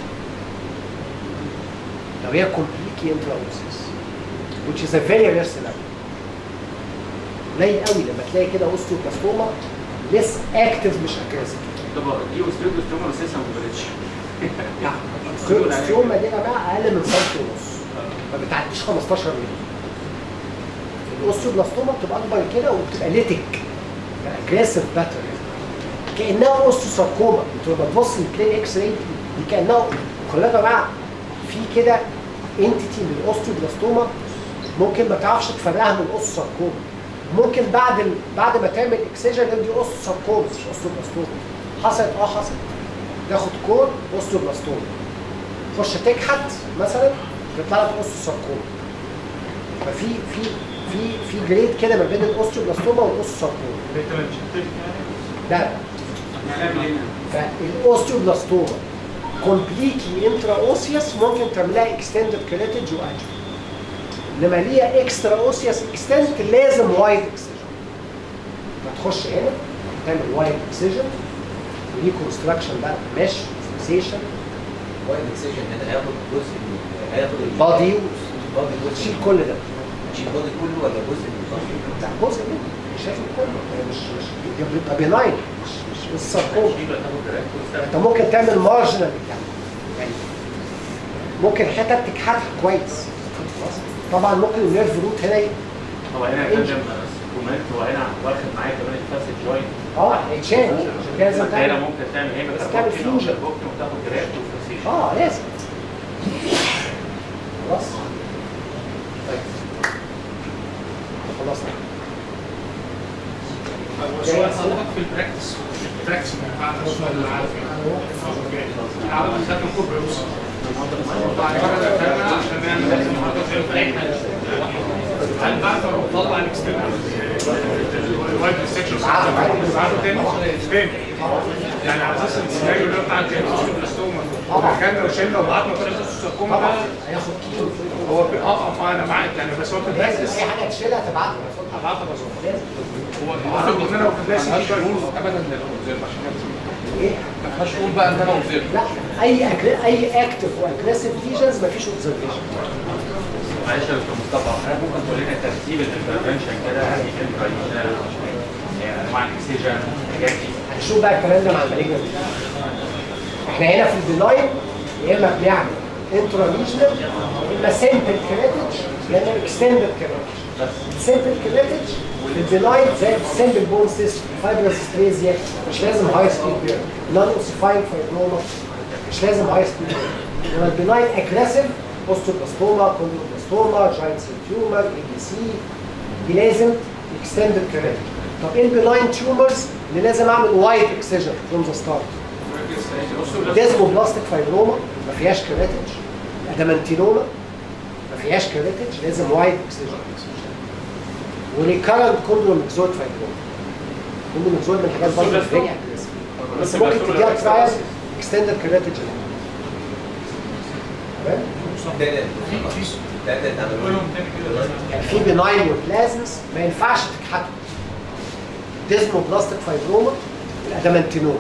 Speaker 1: لو هي كومبليتلي انتراوسيس which is a very rare scenario. قليل قوي لما تلاقي كده اوستيوبلاستوما لسه اكتف مش اجريسيف.
Speaker 10: طب دي اوستيوبلاستوما اساسا ما بقتش.
Speaker 1: الاوستيوما دي يا جماعه اقل من سنتي ونص ما بتعديش خمستاشر مللي. الاوستيوبلاستوما بتبقى اكبر كده وبتبقى ليتك اجريسيف باتر كانها اوستيوساركوما. انتوا لما تبص للبلين اكس راي دي كانها خلي بالك يا جماعه في كده انتيتي من الاوستيوبلاستوما ممكن ما تعرفش تفرقها من الاوستيوساركوما. ممكن بعد ال... بعد ما تعمل اكسجن دي اوستيوساركوما مش اوستيوبلاستوما. حصلت اه حصلت تاخد كور اوستيوبلاستوما تخش تكحت مثلا يطلع لك اوستيوساركوما. ففي في في في جريد كده ما بين الاوستيوبلاستوما والاوستيوساركوما. لا فالاوستيوبلاستوما كومبليتلي انترا اوسيوس ممكن تعملها اكستندد كريتج واجل. انما ليها اكسترا اوسيوس اكستنت لازم وايد اكسجن. هتخش هنا تعمل وايد اكسجن وريكونستراكشن بقى مش فيكسيشن.
Speaker 9: وايد اكسجن هنا هياخد جزء من هياخد
Speaker 1: البادي
Speaker 9: البادي
Speaker 1: وتشيل كل ده.
Speaker 9: تشيل البادي كله ولا جزء من البادي؟
Speaker 1: لا جزء منه مش شايف كله مش مش بيبقى بيناين مش مش مش ساركوما. انت ممكن تعمل مارجنال يعني ممكن حتت تكحتها كويس. طبعا ممكن النيرف روت هنا
Speaker 10: هو هنا يا فندم كومنت هو هنا واخد معايا كمان الفاسد جوينت.
Speaker 1: اه هيتشال عشان كده لازم
Speaker 10: تعمل هنا ممكن تعمل هنا
Speaker 1: بس تعمل فيوجن
Speaker 10: وتاخد جرافت وفاسيشن.
Speaker 1: اه لازم. خلاص طيب خلصنا.
Speaker 2: سؤال حضرتك في البراكتس البراكتس بتاعنا السؤال اللي عارف عاوز اخد كوبري بعد كده دخلنا عشان نعمل النهارده زي في اي حاجه. هل بعد ما نطلع الاكستنشن الوايد سيكشن بعده تاني تاني يعني على اساس السيناريو اللي هو بتاع الكيموستوما كان لو شلنا وبعتنا كل الساركوما ده
Speaker 1: هياخد كيلو
Speaker 2: هو في اه انا معاك يعني بس هو في البراكتس
Speaker 1: اي حاجه تشيلها تبعتها
Speaker 2: هبعتها بس هو المفروض ان انا وفي الناس
Speaker 3: ابدا ان الاوبزيرف عشان
Speaker 1: ايه؟
Speaker 3: ما ينفعش تقول بقى ان انا اوبزيرف.
Speaker 1: لا اي أكري... اي اكتف واجريسيف ليجنز مفيش اوبزرفيشن.
Speaker 10: معلش يا دكتور مصطفى انا ممكن تقول لنا ترتيب الانترفنشن كده يعني انواع الاكسجين الحاجات دي.
Speaker 1: هنشوف بقى الكلام ده مع المالجنت. احنا هنا في البناين يا اما بنعمل انترا ليجنال يا اما سمبل كريتج يا اما اكستندد كريتج. سمبل كريتج البناين زي السمبل بون سيست فايبرس ستريزيا مش لازم هاي سبيد بيرن. نون اوسيفاين فايبروما مش لازم هاي سبيد بيرن. انما البناين اجريسيف اوستوبلاستوما كوندروبلاستوما جاينت سيل تيومر اي بي سي دي لازم اكستندد كريتج. طب ايه البناين تيومرز اللي لازم اعمل وايد اكسجن فروم ذا ستارت؟ ديزموبلاستيك فايبروما ما فيهاش كريتج. ادامانتينوما ما فيهاش كريتج لازم وايد اكسجن. وريكارنت كوندروميكزود فايبروما. كوندروميكزود من الحاجات برضه فيري اجريسيف بس ممكن تديها ترايل اكستندد كريتج. تمام؟ يعني في بناين نيوبلازمز ما ينفعش تتحكم. ديزموبلاستيك فايبروما الادامانتينوما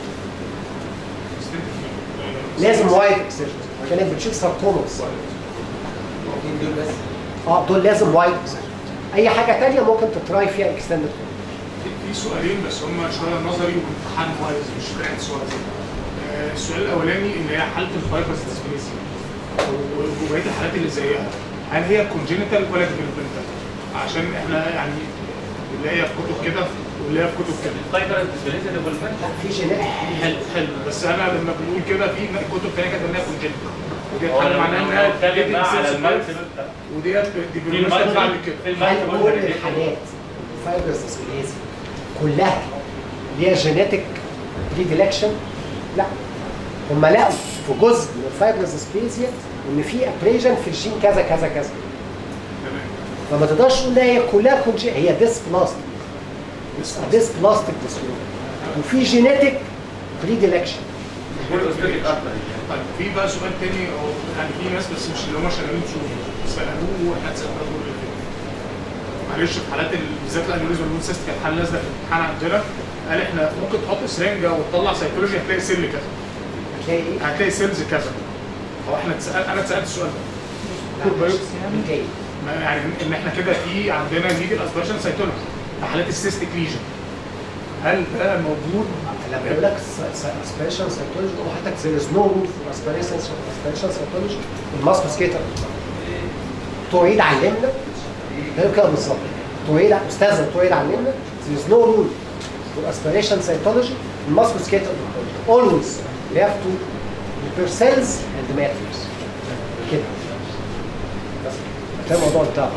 Speaker 1: لازم وايد اكسجن عشان بتشيل ساركوماس.
Speaker 9: دول بس
Speaker 1: اه دول لازم وايد اكسجن. اي حاجه ثانيه ممكن تتراي فيها اكستندد.
Speaker 2: في سؤالين بس هم شويه نظري وامتحان وايز مش براكتس وايز. السؤال الاولاني اللي هي حاله الفايبرس ديسبليسيا وبقيه الحالات اللي زيها هل هي كونجينيتال ولا ديفلوبمنتال؟ عشان احنا يعني بنلاقيها في كتب كده ونلاقيها في كتب كده.
Speaker 10: الفايبرس ديسبليسيا ديفلوبمنتال
Speaker 1: في جينات
Speaker 2: حلو حلو بس انا لما بنقول كده في كتب ثانيه كانت انها كونجينيتال ودي حاجه معناها انها
Speaker 10: بنتكلم بقى على المالتيبل
Speaker 2: وديت ديفلوبمنتال بعد كده.
Speaker 1: هل كل الحالات الفايبرس ديسبليسيا كلها ليها جينيتك بريديلكشن؟ لا هم لقوا في جزء من الفايبرس ديسبليسيا ان في ابريجن في الجين كذا كذا كذا. فما تقدرش تقول هي كلها كونجي هي ديسبلاستيك ديسبلاستيك ديسوردر وفي جينيتك بريديلكشن.
Speaker 2: طيب في بقى سؤال تاني يعني في ناس بس مش اللي هم شغالين شغل سالوه واحد سالوه معلش في حالات بالذات الانيوريزم والمون سيست كانت حاله نازله في الامتحان عندنا قال احنا ممكن تحط سرنجه وتطلع سيتولوجي هتلاقي سيل كذا.
Speaker 1: هتلاقي ايه؟
Speaker 2: هتلاقي سيلز كذا. هو احنا اتسال انا اتسالت السؤال ده. يعني ان احنا كده في عندنا نيجي الاسبرشن سيتولوجي في حالات السيستيك ليجن. هل ده موجود؟
Speaker 1: لما يقول لك اسبريشن سيتولوجي هو حضرتك زي نو روف اسبريشن اسبريشن سيتولوجي الماسكو سكيتر توعيد علمنا ده كده بالظبط. توعيد استاذ توعيد علمنا زي نو رول والاسبريشن سيتولوجي الماسكو سكيتر اولويز you have to prepare cells and matrix كده. بس ده الموضوع بتاعه.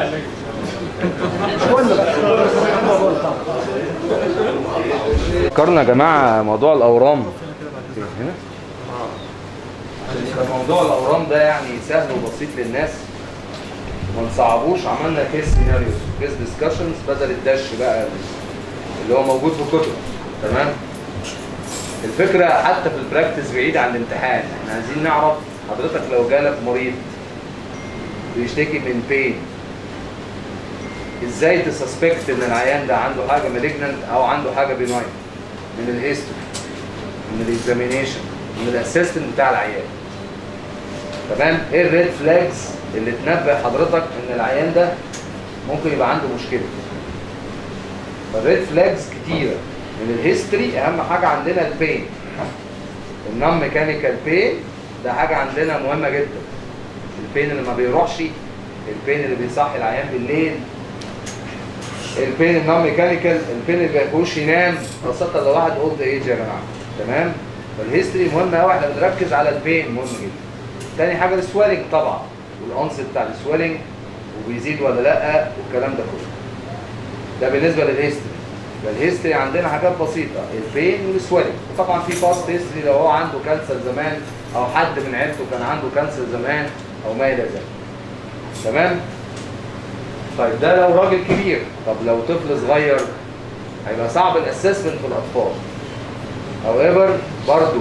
Speaker 1: مش مهم بقى الموضوع بتاعه.
Speaker 12: فكرنا يا جماعه موضوع الاورام هنا. موضوع الاورام ده يعني سهل وبسيط للناس ما نصعبوش. عملنا كيس سيناريوز كيس ديسكشنز بدل الدش بقى اللي هو موجود في الكتب. تمام. الفكره حتى في البراكتس بعيد عن الامتحان احنا عايزين نعرف حضرتك لو جالك مريض بيشتكي من بين ازاي تسسبكت ان العيان ده عنده حاجه مالجننت او عنده حاجه بيناين من الهيستوري من الاكزامينيشن من الاسيستنت بتاع العيان. تمام. ايه الريد فلاجز اللي تنبه حضرتك ان العيان ده ممكن يبقى عنده مشكله؟ فالريد فلاجز كتيره. من الهيستوري اهم حاجه عندنا البين النون ميكانيكال بين ده حاجه عندنا مهمه جدا. البين اللي ما بيروحش البين اللي بيصحي العيان بالليل البين النون ميكانيكال البين اللي ما بيخلوش ينام خاصه لو واحد اولد ايج يا جماعه. تمام. فالهيستوري مهم قوي احنا بنركز على البين مهم جدا. تاني حاجه السويلنج طبعا والانس بتاع السويلنج وبيزيد ولا لا والكلام ده كله. ده بالنسبه للهيستوري. الهيستوري عندنا حاجات بسيطه، البين والسويلنج. طبعا في باست هيستوري لو هو عنده كانسر زمان او حد من عيلته كان عنده كانسر زمان او ما الى ذلك. تمام؟ طيب ده لو راجل كبير. طب لو طفل صغير هيبقى صعب الاسسمنت في الاطفال. however برضو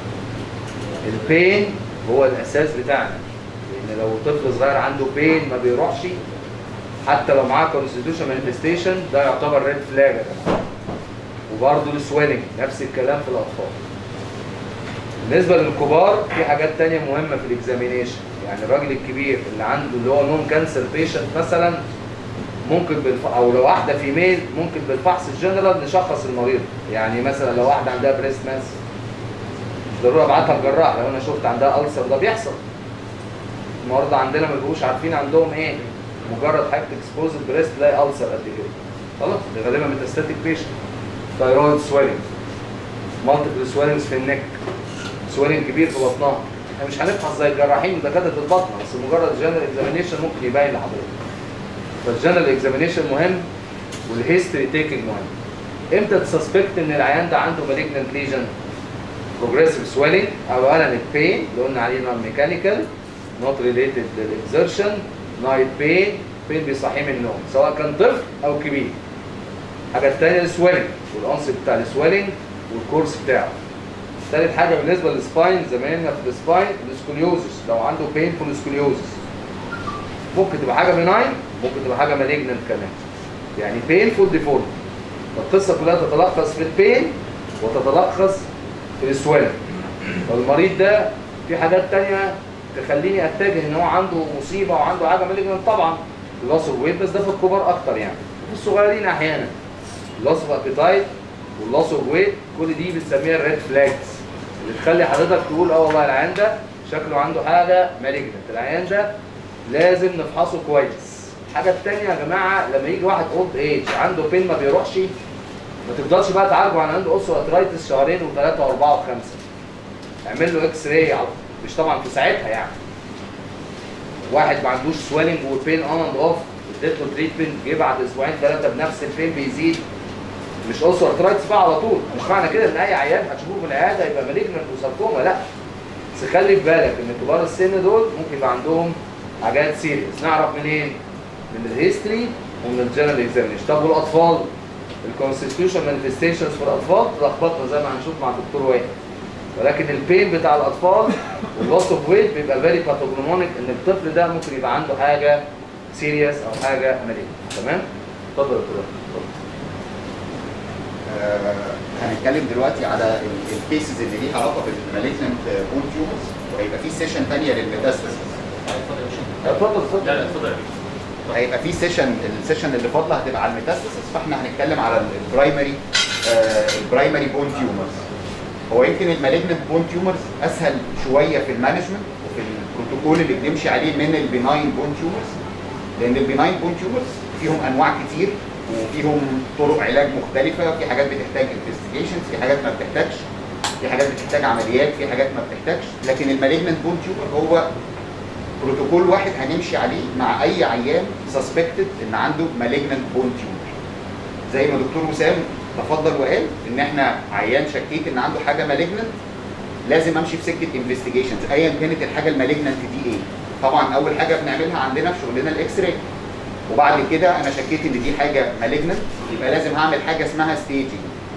Speaker 12: البين هو الاساس بتاعنا، لان لو طفل صغير عنده بين ما بيروحش حتى لو معاه كونستيتيوشن مانيفستيشن ده يعتبر ريد فلاج. وبرضه السويلنج نفس الكلام في الاطفال. بالنسبه للكبار في حاجات تانية مهمه في الاكزامينيشن، يعني الراجل الكبير اللي عنده اللي هو نون كانسر بيشنت مثلا ممكن بالف... او لو واحده فيميل ممكن بالفحص الجنرال نشخص المريض. يعني مثلا لو واحده عندها بريست ماس مش ضروري ابعتها لجراح، لو انا شفت عندها ألسر ده بيحصل. المرضى عندنا ما بيبقوش عارفين عندهم ايه، مجرد حاجه اكسبوز بريست تلاقي ألسر قد كده خلاص، دي غالبا ميتاستاتيك بيشنت. ثايرويد سويلنج، مالتيبل سويلنجز في النك، سويلنج كبير في بطنها. احنا مش هنفحص زي الجراحين ودكاتره البطن، بس مجرد جنرال اكزامينيشن ممكن يبين لحضرتك. فالجنرال اكزامينيشن مهم والهيستوري تيكنج مهم. امتى تسسبكت ان العيان ده عنده مالجنت ليجن؟ بروجريسيف سويلنج، اولا البين اللي قلنا عليه نون ميكانيكال نوت ريليتد للاكزرشن، نايت بين، بين بيصحيه من النوم سواء كان طفل او كبير. الحاجه الثانيه السويلنج والانسب بتاع السويلنج والكورس بتاعه. ثالث حاجه بالنسبه للسباين زمايلنا في السباين السكوليوزس، لو عنده بين فول سكوليوزس ممكن تبقى حاجه بناين ممكن تبقى حاجه مالجنت كمان، يعني بين فول ديفولت. القصه كلها تتلخص في البين وتتلخص في السويلنج. فالمريض ده في حاجات ثانيه تخليني اتجه ان هو عنده مصيبه وعنده حاجه مالجنت. طبعا اللوس اوف ويت، بس ده في الكبار اكتر، يعني في الصغيرين احيانا اللوس اوف ابيتايت واللوس اوف ويت كل دي بنسميها الريد فلاجز اللي تخلي حضرتك تقول اه والله العيان ده شكله عنده حاجه مالجنت، العيان ده لازم نفحصه كويس. الحاجه الثانيه يا جماعه لما يجي واحد اولد ايج عنده بين ما بيروحش، ما تفضلش بقى تعالجه عن عنده اوسو ارترايتس شهرين وثلاثه واربعه وخمسه. اعمل له اكس راي على مش طبعا في ساعتها، يعني واحد ما عندوش سويلنج وبين اون اند اوف اديت له تريتمنت جه بعد اسبوعين ثلاثه بنفس البين بيزيد، مش اوسو ارترايتس بقى على طول. مش معنى كده ان اي عيان هتشوفه في العياده يبقى مالجنت وساركوما، لا. بس خلي في بالك ان كبار السن دول ممكن يبقى عندهم حاجات سيريس. نعرف منين؟ من الهيستوري ومن الجنرال اكزامينشن. طب والاطفال؟ الكونستيتيوشن مانيفستيشنز في الاطفال تلخبطنا زي ما هنشوف مع الدكتور وائل، ولكن البين بتاع الاطفال واللوس اوف ويت بيبقى فيري باثوجنومونيك ان الطفل ده ممكن يبقى عنده حاجه سيريس او حاجه مالجنت. تمام؟ اتفضل يا دكتور.
Speaker 13: آه هنتكلم دلوقتي على الكيسز اللي ليها علاقه بالمالجنت بون تيومرز، وهيبقى في سيشن ثانيه للميتاستاسيس.
Speaker 12: اتفضل اتفضل.
Speaker 3: لا لا اتفضل.
Speaker 13: هيبقى في سيشن، السيشن اللي فاضله هتبقى على الميتاستاسيس، فاحنا هنتكلم على البرايمري آه البرايمري بون تيومرز. هو يمكن المالجنت بون تيومرز اسهل شويه في المانجمنت وفي البروتوكول اللي بنمشي عليه من البناين بون تيومرز، لان البناين بون تيومرز فيهم انواع كتير وفيهم طرق علاج مختلفه، في حاجات بتحتاج انفستيجيشنز، في حاجات ما بتحتاجش، في حاجات بتحتاج عمليات، في حاجات ما بتحتاجش. لكن المالجنت بون تيومر هو بروتوكول واحد هنمشي عليه مع اي عيان سسبكتد ان عنده مالجنت بون تيومر. زي ما دكتور وسام تفضل وقال ان احنا عيان شكيت ان عنده حاجه مالجنت لازم امشي في سكه انفستيجيشنز ايا كانت الحاجه المالجنت دي ايه. طبعا اول حاجه بنعملها عندنا في شغلنا الاكس راي، وبعد كده انا شكيت ان دي حاجه مالجنت يبقى لازم هعمل حاجه اسمها ستيجنج.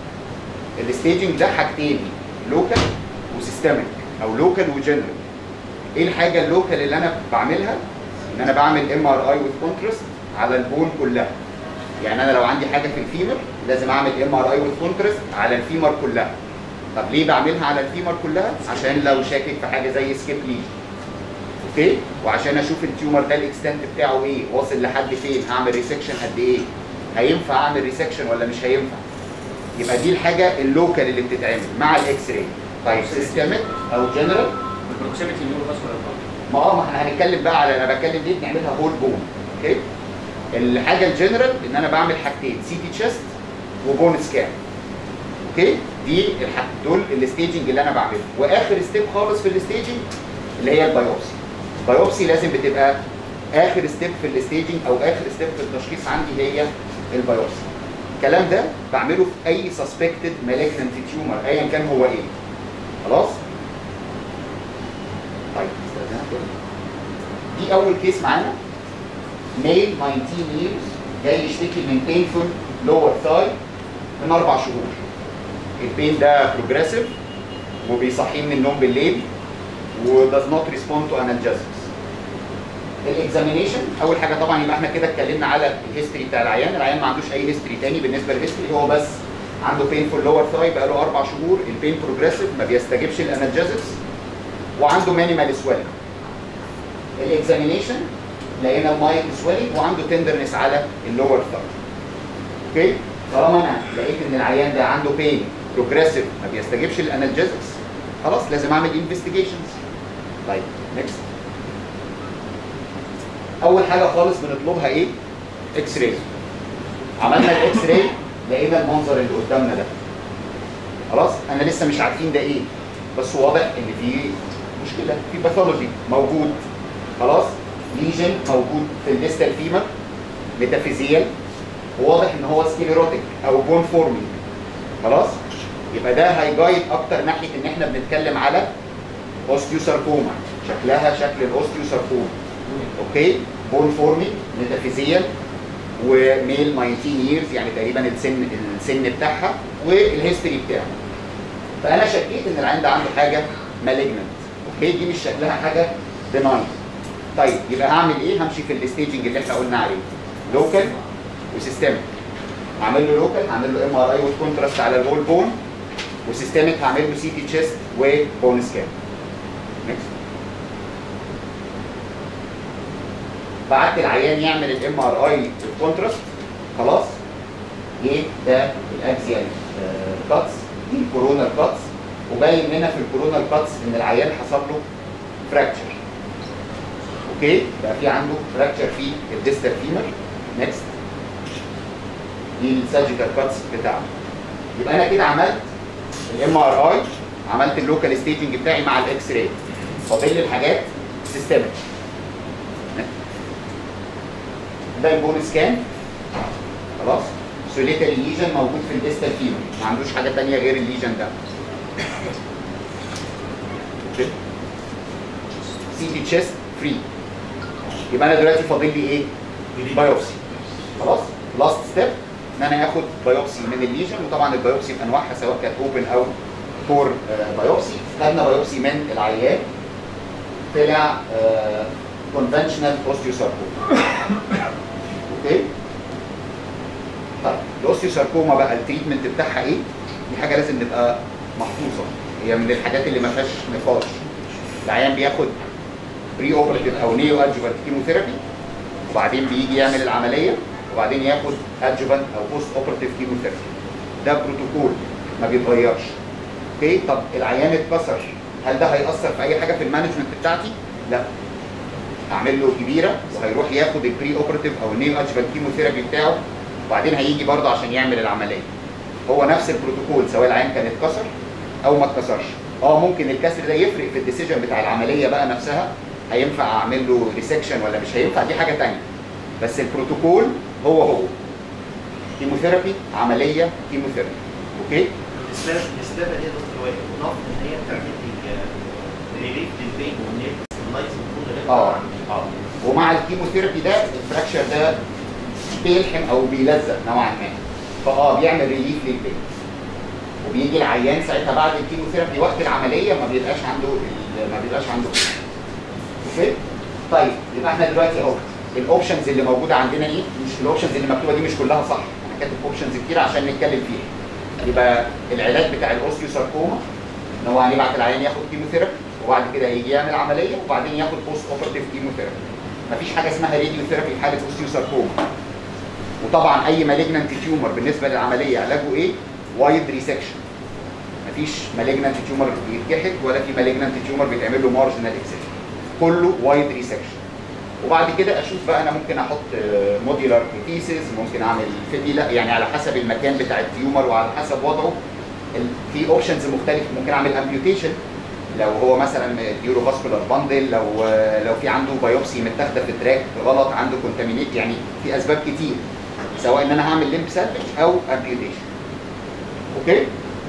Speaker 13: الستيجنج ده حاجتين، لوكال وسيستميك او لوكال وجنرال. ايه الحاجه اللوكال اللي انا بعملها؟ ان انا بعمل ام ار اي وذ كونتراست على البون كلها. يعني انا لو عندي حاجه في الفيمر لازم اعمل ام ار اي وذ كونتراست على الفيمر كلها. طب ليه بعملها على الفيمر كلها؟ عشان لو شاكك في حاجه زي سكيب ليجن. اوكي؟ وعشان اشوف التيومر ده الاكستنت بتاعه ايه، واصل لحد فين، هعمل ريسكشن قد ايه؟ هينفع اعمل ريسكشن ولا مش هينفع؟ يبقى دي الحاجه اللوكال اللي بتتعمل مع الاكس راي. طيب سيستميك او جنرال
Speaker 3: البروكسيميتي نيوروفاسكولار
Speaker 13: ما اه ما احنا هنتكلم بقى على انا بتكلم ليه بنعملها هول بون. اوكي؟ الحاجه الجنرال ان انا بعمل حاجتين، سي تي تشيست وبون سكان. اوكي؟ دي الحاجة دول الستيجنج اللي انا بعمله، واخر ستيب خالص في الستيجنج اللي هي البيوبسي. البيوبسي لازم بتبقى اخر ستيب في الستيجنج او اخر ستيب في التشخيص عندي هي البيوبسي. الكلام ده بعمله في اي سسبكتد مالجننت تيومر ايا كان هو ايه. خلاص؟ طيب استاذنك كده. دي اول كيس معانا، ميل تسعتاشر years جاي يشتكي من بينفول لور ثاي من اربع شهور. البين ده بروجريسيف وبيصحيه من النوم بالليل و does not respond to analgesics. الاكزامينيشن اول حاجه طبعا يبقى احنا كده اتكلمنا على الهيستوري بتاع العيان، العيان ما عندوش اي هيستوري تاني بالنسبه للهيستوري، هو بس عنده بينفول لور ثاي بقى له اربع شهور، البين بروجريسيف ما بيستجيبش الانالجيزكس وعنده مانيمال سويلنج. الاكزامينيشن لقينا المايل سويلنج وعنده تندرنس على اللور ثاي. اوكي؟ طالما انا لقيت ان العيان ده عنده بين بروجريسيف ما بيستجيبش للانالجيزكس خلاص لازم اعمل انفستيجيشنز. طيب نكست. اول حاجه خالص بنطلبها ايه؟ اكس راي. عملنا الاكس راي لقينا المنظر اللي قدامنا ده. خلاص؟ انا لسه مش عارفين ده ايه، بس واضح ان في مشكله، في باثولوجي موجود. خلاص؟ ليجن موجود في الليستال فيمر ميتافيزيال، وواضح ان هو سكليروتيك او بون فورمينج. خلاص؟ يبقى ده هيجايد اكتر ناحيه ان احنا بنتكلم على اوستيوساركوما، شكلها شكل الاوستيوساركوما. اوكي؟ بون فورمينج ميتافيزيال وميل تسعتاشر years يعني تقريبا السن السن بتاعها والهيستوري بتاعه. فانا شكيت ان العيان ده عنده حاجه مالجننت. اوكي؟ دي مش شكلها حاجه بناين. طيب يبقى هعمل ايه؟ همشي في الستيجنج اللي احنا قلنا عليه، لوكال وسيستميك. هعمل له لوكال هعمل له ام ار اي وكونتراست على الهول بون، وسيستميك هعمل له سي تي تشيست وبون سكان. نكست. بعت العيان يعمل الام ار اي والكونتراست. خلاص؟ ايه ده؟ الاكزيال كاتس، دي الكورونال كاتس، وباين هنا في الكورونال كاتس ان العيان حصل له فراكتشر. اوكي؟ بقى في عنده فراكتشر في الديستال فيمر. نكست. دي السيرجيكال كاتس بتاعته. يبقى انا كده عملت الام ار اي، عملت اللوكال ستيجنج بتاعي مع الاكس راي. فاضل لي الحاجات سيستميك. ده البون سكان. خلاص؟ سوليتري ليجن موجود في الديستال فيمر، ما عندوش حاجه ثانيه غير الليجن ده. سي تي تشيست فري. يبقى انا دلوقتي فاضل لي ايه؟ بايوبسي. خلاص؟ لاست ستيب ان انا اخد بايوبسي من الليجن، وطبعا البايوبسي بانواعها سواء كانت اوبن او كور بايوبسي. خدنا بايوبسي من العيان طلع كونفنشنال اوستيوساركوما. اوكي؟ طيب الاوستيوساركوما بقى التريتمنت بتاعها ايه؟ دي حاجه لازم نبقى محفوظه، هي من الحاجات اللي ما فيهاش نقاش. العيان بياخد بري اوبرتيف او نيو ادجوفانت كيموثيرابي، وبعدين بيجي يعمل العمليه، وبعدين ياخد ادجوفانت او بوست اوبرتيف كيموثيرابي. ده بروتوكول ما بيتغيرش. اوكي؟ طب العيان اتكسر، هل ده هيأثر في اي حاجه في المانجمنت بتاعتي؟ لا. هعمل له كبيره وهيروح ياخد البري اوبرتيف او النيو ادجوفانت كيموثيرابي بتاعه، وبعدين هيجي برضه عشان يعمل العمليه. هو نفس البروتوكول سواء العيان كان اتكسر او ما اتكسرش. اه ممكن الكسر ده يفرق في الديسيجن بتاع العمليه بقى نفسها، هينفع اعمل له ريسكشن ولا مش هينفع، دي حاجه ثانيه. بس البروتوكول هو هو كيموثيرابي، عمليه كيموثيرابي. اوكي؟
Speaker 7: الاسباب الاسباب دي يا دكتور وائل نقطه ان هي بتعمل لي ريليف للبين والنيرف اللايتس المفروض
Speaker 13: اه اه ومع الكيموثيرابي ده الفراكشر ده بيلحم او بيلزق نوعا ما، فاه بيعمل ريليف للبين. وبيجي العيان ساعتها بعد الكيموثيرابي وقت العمليه ما بيبقاش عنده ما بيبقاش عنده. اوكي؟ طيب يبقى احنا دلوقتي اهو الاوبشنز اللي موجوده عندنا ايه؟ مش الاوبشنز اللي مكتوبه دي مش كلها صح، انا كاتب اوبشنز كتير عشان نتكلم فيها. يبقى العلاج بتاع الاوستيوساركوما ان هو هنبعت العيان ياخد كيموثيرابي، وبعد كده هيجي يعمل عمليه، وبعدين ياخد بوست اوبرتيف كيموثيرابي. مفيش حاجه اسمها راديوثيرابي في حاله اوستيوساركوما. وطبعا اي مالجننت تيومر بالنسبه للعمليه علاجه ايه؟ وايد ريسكشن. مفيش مالجننت تيومر بيتكحت ولا في مالجننت تيومر بيتعمل له مارجنال اكسجن. كله وايد ريسكشن. وبعد كده اشوف بقى انا ممكن احط موديولار بيسز، ممكن اعمل فيديلا، يعني على حسب المكان بتاع التيومر وعلى حسب وضعه. في اوبشنز مختلفه، ممكن اعمل امبيوتيشن لو هو مثلا يورو فاسكولار باندل، لو لو في عنده بايوبسي متاخده في تراك غلط، عنده كونتامينيت، يعني في اسباب كتير. سواء ان انا هعمل ليمب سالفج او امبيوتيشن. اوكي؟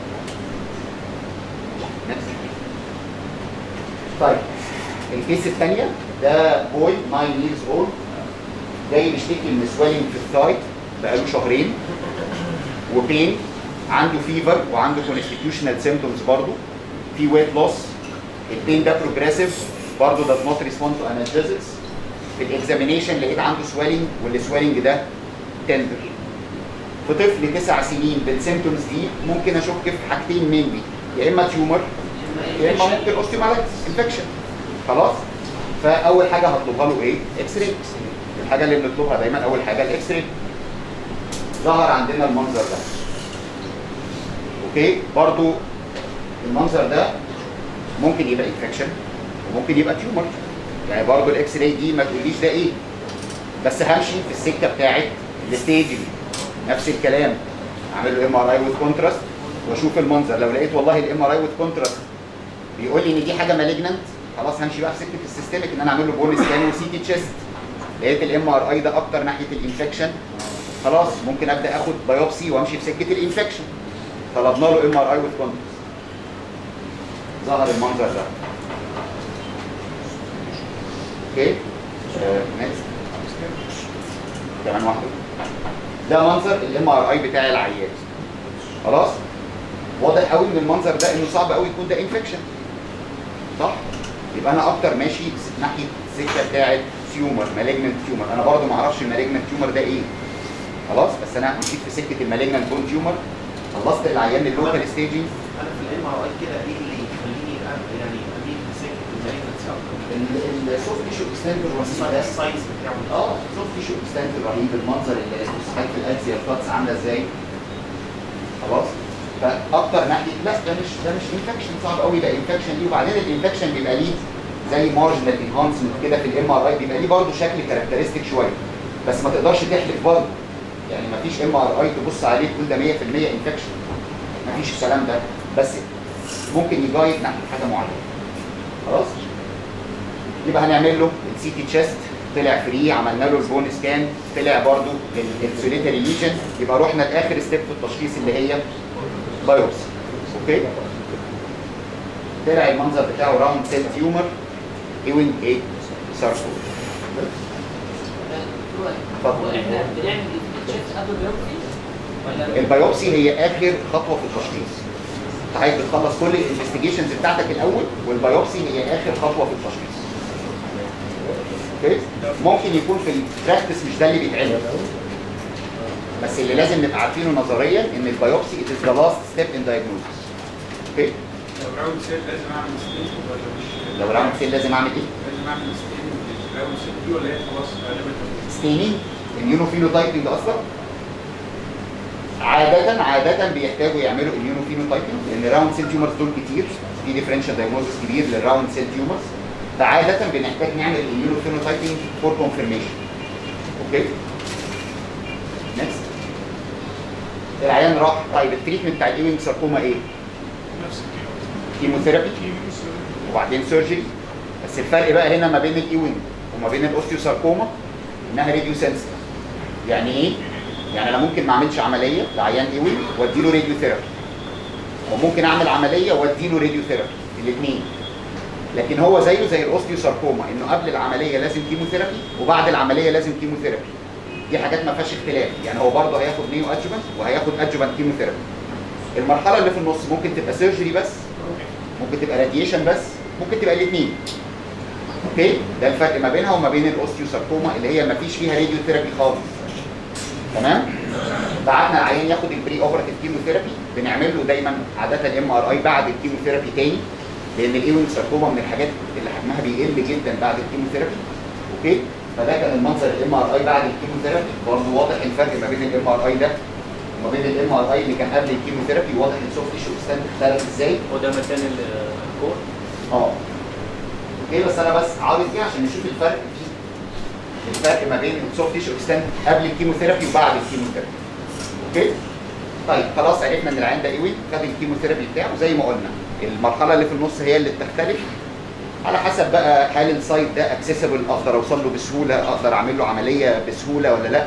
Speaker 13: طيب الكيس الثانيه ده بوي تسعة years old جاي بيشتكي من سويلنج في الثاي بقاله شهرين وبين، عنده فيفر وعنده كونستيتيوشنال سيمبتومز برضه، في ويت لوس، البين ده بروجريسيف برضه does not respond to analgesics. في الاكزامينيشن لقيت عنده سويلنج والسويلنج ده تندر. في طفل تسع سنين بالسيمبتومز دي ممكن اشك في حاجتين مينلي، يا اما تيومر يا اما ممكن اوستيومالايتس انفكشن. خلاص؟ فاول حاجه هطلبها له ايه؟ اكس راي. الحاجه اللي بنطلبها دايما اول حاجه الاكس راي. ظهر عندنا المنظر ده. اوكي؟ برضو المنظر ده ممكن يبقى انفكشن وممكن يبقى تيومر. يعني برضو الاكس راي دي ما تقوليش ده ايه، بس همشي في السكه بتاعت الستيجنج. نفس الكلام، اعمل له ام ار اي وذ كونتراست واشوف المنظر. لو لقيت والله الام ار اي وذ كونتراست بيقول لي ان دي حاجه مالجننت، خلاص همشي بقى في سكه السيستميك ان انا اعمل له بون سكان وسي تي تشيست. لقيت الام ار اي ده اكتر ناحيه الانفكشن، خلاص ممكن ابدا اخد بايوبسي وامشي في سكه الانفكشن. طلبنا له ام ار اي وذ كونتراست. ظهر المنظر ده. اوكي؟ نكست. كمان واحده. ده منظر الام ار اي بتاع العيان. خلاص؟ واضح قوي من المنظر ده انه صعب قوي يكون ده انفكشن. صح؟ يبقى انا اكتر ماشي ناحيه السكه بتاعت تيومر، مالجننت تيومر. انا برضو ما اعرفش المالجننت تيومر ده ايه. خلاص؟ بس انا مشيت في سكه المالجننت بون تيومر. خلصت العيان اللوكال ستيجنج.
Speaker 7: انا في الام ار اي كده ايه اللي يخليني يعني اميل في سكه المالجننت اكتر؟
Speaker 13: السوفت تيشو اكستنت الرهيب ده،
Speaker 7: السايز بتاعه
Speaker 13: اه السوفت تيشو اكستنت الرهيب، المنظر اللي اسمه في الاكسيال كاتس عامله ازاي. خلاص؟ فاكتر ناحيه لا ده مش ده مش انفكشن، صعب قوي ده انفكشن دي. وبعدين الانفكشن بيبقى ليه زي مارجنال انهانسمنت كده في الام ار اي، بيبقى ليه برضه شكل كاركترستيك شويه، بس ما تقدرش تحلف برضه. يعني ما فيش ام ار اي تبص عليه تقول ده مية في المية انفكشن، ما فيش الكلام ده، بس ممكن يجايد ناحيه حاجه معينه. خلاص؟ يبقى هنعمل له السي تي تشيست، طلع فري، عملنا له البون سكان، طلع برضه السوليتري ليجن، يبقى رحنا لاخر ستيب في التشخيص اللي هي بايوبسي. اوكي؟ طلع المنظر بتاعه راوند سيل تيومر ايوين ايه ساركوما. اتفضل.
Speaker 14: احنا بنعمل التشيست قبل البيوبسي ولا
Speaker 13: البيوبسي هي اخر خطوه في التشخيص. حضرتك بتخلص كل الانفستيجيشنز بتاعتك الاول، والبيوبسي هي اخر خطوه في التشخيص. اوكي؟ ممكن يكون في البراكتس مش ده اللي بيتعمل، بس اللي لازم نبقى عارفينه نظريا ان البيوبسي it is the last step in diagnosis. اوكي؟
Speaker 6: لو راوند سيل لازم اعمل ستين ولا مش؟
Speaker 13: لو راوند سيل لازم اعمل ايه؟
Speaker 6: لازم اعمل ستين راوند سيل دي ولا هي خلاص غالبا؟
Speaker 13: ستينينج immunophenotiping اصلا عادة عادة بيحتاجوا يعملوا immunophenotiping لان راوند سيل تيومرز دول كتير، في ديفرنشال دايجنوستس كبير للراوند سيل تيومرز، فعادة بنحتاج نعمل immunophenotiping فور كونفirmation. اوكي؟ نكست. العيان راح، طيب التريتمنت بتاع الايوينج ساركوما ايه؟
Speaker 2: نفس
Speaker 13: كيموثيرابي وبعدين سيرجري، بس الفرق بقى هنا ما بين الايوينج وما بين الاوستيوساركوما انها راديو سنسيتيف. يعني ايه؟ يعني انا ممكن ما اعملش عمليه لعيان ايوينج وادي له راديو ثيرابي، وممكن اعمل عمليه وادي له راديو ثيرابي، الاثنين. لكن هو زيه زي الاوستيوساركوما انه قبل العمليه لازم كيموثيرابي وبعد العمليه لازم كيموثيرابي. دي حاجات ما فيهاش اختلاف، يعني هو برضه هياخد نيو ادجوفنت وهياخد ادجوفنت كيموثيرابي. المرحله اللي في النص ممكن تبقى سيرجري بس، ممكن تبقى راديشن بس، ممكن تبقى الاثنين. اوكي؟ ده الفرق ما بينها وما بين الاوستيوساركوما اللي هي ما فيش فيها راديو ثيرابي خالص. تمام؟ بعتنا العيان ياخد البري اوبراتيف كيموثيرابي، بنعمل له دايما عاده الام ار اي بعد الكيموثيرابي تاني، لان الايوينج ساركوما من الحاجات اللي حجمها بيقل جدا بعد الكيموثيرابي. اوكي؟ فده كان المنظر الام ار اي بعد الكيموثيرابي، برضه واضح الفرق ما بين الام ار اي ده وما بين الام ار اي اللي كان قبل الكيموثيرابي، واضح السوفت تيشو اكستنت اختلف ازاي.
Speaker 10: وده مكان الكور.
Speaker 13: اه. اوكي، بس انا بس عاوز ايه عشان نشوف الفرق في الفرق ما بين السوفت تيشو اكستنت قبل الكيموثيرابي وبعد الكيموثيرابي. اوكي؟ طيب خلاص عرفنا ان العيان ده ايوي خد الكيموثيرابي بتاعه زي ما قلنا، المرحله اللي في النص هي اللي بتختلف على حسب بقى هل السايت ده اكسسبل، اقدر اوصل له بسهوله، اقدر اعمل له عمليه بسهوله ولا لا.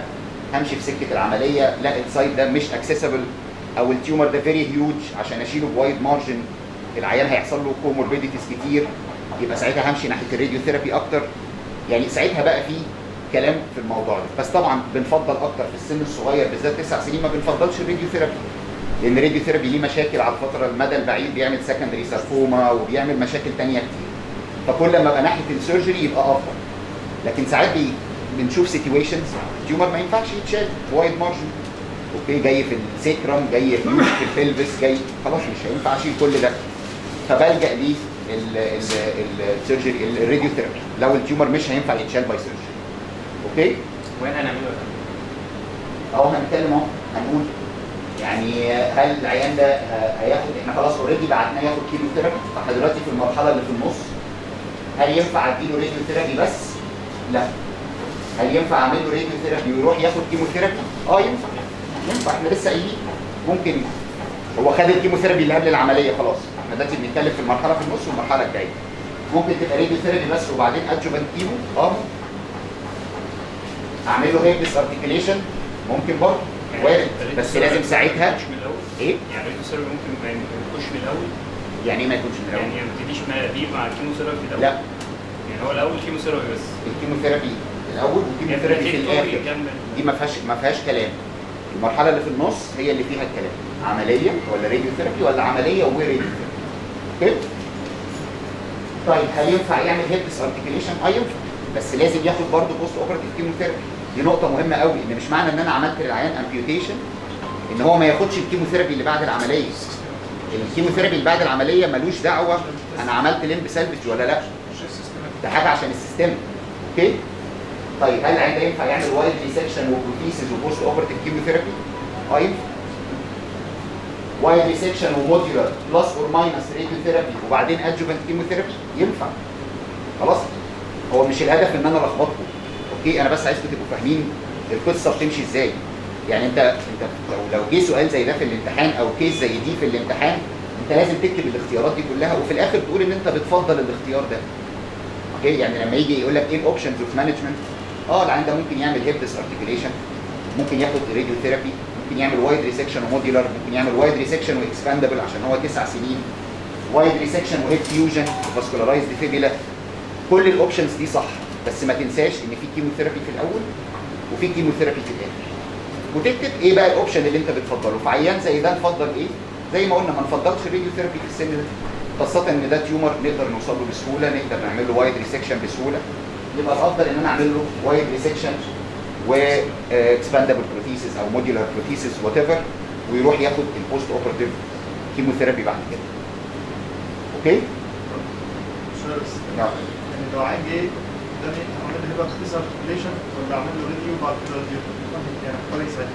Speaker 13: همشي في سكه العمليه، لا السايد ده مش اكسسبل، او التيومر ده فيري هيوج عشان اشيله بوايد مارجن العيان هيحصل له كوموربيديتيز كتير، يبقى ساعتها همشي ناحيه الراديوثيرابي اكتر. يعني ساعتها بقى في كلام في الموضوع ده. بس طبعا بنفضل اكتر في السن الصغير بالذات تسع سنين ما بنفضلش الراديوثيرابي، لان الراديوثيرابي ليه مشاكل على الفتره المدى البعيد، بيعمل سكندري ساركوما وبيعمل مشاكل ثانيه كتير. فكل ما ابقى ناحيه السيرجري يبقى افضل. لكن ساعات بي بنشوف سيتويشنز التيومر ما ينفعش يتشال وايد مارجن، اوكي، جاي في السيكرم، جاي في البلفس، جاي خلاص مش هينفع اشيل كل ده، فبلجأ ليه السيرجري الراديوثيرابي لو التيومر مش هينفع يتشال باي سيرجري. اوكي؟
Speaker 10: وين هنعمله؟
Speaker 13: اهو هنتكلم اهو هنقول يعني هل العيان ده هياخد، احنا خلاص اوريدي بعتناه ياخد كيموثيرابي، فاحنا دلوقتي في المرحله اللي في النص، هل ينفع اديله راديوثيرابي بس؟ لا. هل ينفع اعمل له راديوثيرابي ويروح ياخد كيموثيرابي؟ اه ينفع. ينفع، احنا لسه قايلين ممكن هو خد الكيموثيرابي اللي قبل العمليه خلاص، احنا دلوقتي بنتكلم في المرحله في النص والمرحله الجايه. ممكن تبقى راديوثيرابي بس وبعدين ادجوفنت كيمو، اه اعمل له هيبس ارتكيوليشن ممكن برضه وارد، بس لازم ساعتها ايه؟
Speaker 10: يعني الراديوثيرابي ممكن ما يكونش من الاول؟
Speaker 13: يعني ايه ما يكونش من الاول؟
Speaker 10: يعني ما تبتديش دي مع الكيموثيرابي في الاول؟
Speaker 13: لا.
Speaker 10: يعني هو الاول كيموثيرابي بس.
Speaker 13: الكيموثيرابي الاول والكيموثيرابي في الاخر، دي ما فيهاش ما فيهاش كلام. المرحله اللي في النص هي اللي فيها الكلام، عمليه ولا راديوثيرابي ولا عمليه وراديوثيرابي. اوكي؟ طيب هل ينفع يعمل هيبس ارتكيوليشن؟ اه ينفع، بس لازم ياخد برضه بوست اوبراتيف كيموثيرابي. دي نقطه مهمه قوي، ان مش معنى ان انا عملت للعيان امبيوتيشن ان هو ما ياخدش الكيموثيرابي اللي بعد العمليه. الكيموثيرابي اللي بعد العمليه ملوش دعوه انا عملت لمب سالفج ولا لا، ده حاجه عشان السيستم. اوكي؟ طيب هل العيان ده ينفع يعمل وايد ريسكشن وبروتيسز وبوست اوبراتيف كيموثيرابي؟ اه ينفع. وايد ريسكشن وموديولار بلس اور ماينس راديوثيرابي وبعدين ادجوفنت كيموثيرابي ينفع. خلاص؟ هو مش الهدف ان انا الخبطكم. اوكي؟ انا بس عايزكم تبقوا فاهمين القصه بتمشي ازاي. يعني انت انت لو لو جه سؤال زي ده في الامتحان او كيس زي دي في الامتحان، انت لازم تكتب الاختيارات دي كلها وفي الاخر تقول ان انت بتفضل الاختيار ده. اوكي؟ يعني لما يجي يقول لك ايه الاوبشنز اوف مانجمنت؟ اه العيان ده ممكن يعمل هيبس ارتكيوليشن، ممكن ياخد راديوثيرابي، ممكن يعمل وايد ريسكشن وموديولار، ممكن يعمل وايد ريسكشن واكسباندبل عشان هو تسع سنين، وايد ريسكشن وهيد فيوجن وفاسكولارايزد فيبيلا. كل الاوبشنز دي صح، بس ما تنساش ان في كيموثيرابي في الاول وفي كيموثيرابي في الاخر. وتكتب ايه بقى الاوبشن اللي انت بتفضله. في عيان زي ده نفضل ايه؟ زي ما قلنا ما نفضلش الراديوثيرابي في السن ده، خاصة ان ده تيومر نقدر نوصل له بسهولة، نقدر نعمل له وايد ريسكشن بسهولة. يبقى الافضل ان انا اعمل له وايد ريسكشن و اكسباندبل بروثيسز او موديولار بروثيسز وات ايفر، ويروح ياخد البوست اوبراتيف كيموثيرابي بعد كده. اوكي؟
Speaker 11: نعم. يعني لو عايز ايه ده اعمل له بقى اختصار ارتكيوليشن ولا اعمل له راديو بعد كده راديو؟ يعني كويس يعني.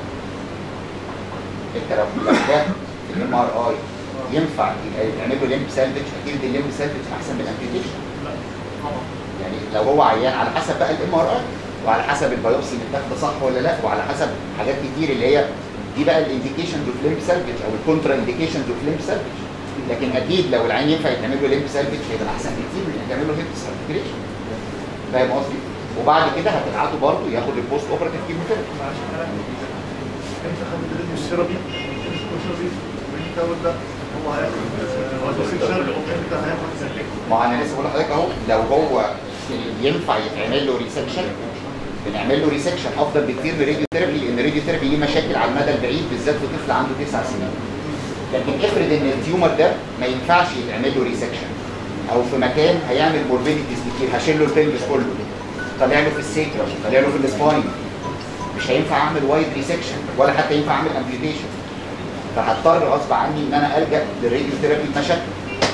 Speaker 13: انت لو ده الام ار اي ينفع يعمل له ليمب سالفج، اكيد الليمب سالفج احسن من الامبيوتيشن.
Speaker 11: لا طبعا.
Speaker 13: يعني لو هو عيان على حسب بقى الام ار اي وعلى حسب البيوبسي متاخده صح ولا لا، وعلى حسب حاجات كتير اللي هي دي بقى الانديكيشنز اوف ليمب سالفج او الكونترا انديكيشنز اوف ليمب سالفج. لكن اكيد لو العين ينفع يتعمل له ليمب سالفج هيبقى احسن كتير من ان تعمل له هيب سيركيليشن. فاهم قصدي؟ وبعد كده هتبعته برضه ياخد البوست اوبراتيف كيموثيرابي.
Speaker 11: انت خدت الراديو ثيرابي وانت وده هو هياخد وانت هياخد
Speaker 13: ما انا لسه بقول لحضرتك اهو، لو هو ينفع يتعمل له ريسكشن بنعمل له ريسكشن افضل بكتير من الراديو ثيرابي، لان الراديو ثيرابي ليه مشاكل على المدى البعيد بالذات في طفل عنده تسع سنين. لكن افرض ان التيومر ده ما ينفعش يتعمل له ريسكشن او في مكان هيعمل موربيديتيز كتير، هشيل له البلفس كله، طلع له في السيكرم، طلع له في السباين، مش هينفع اعمل وايد ريسكشن ولا حتى ينفع اعمل امبيوتيشن. فهضطر غصب عني ان انا الجا للراديو ثيرابي بمشاكل.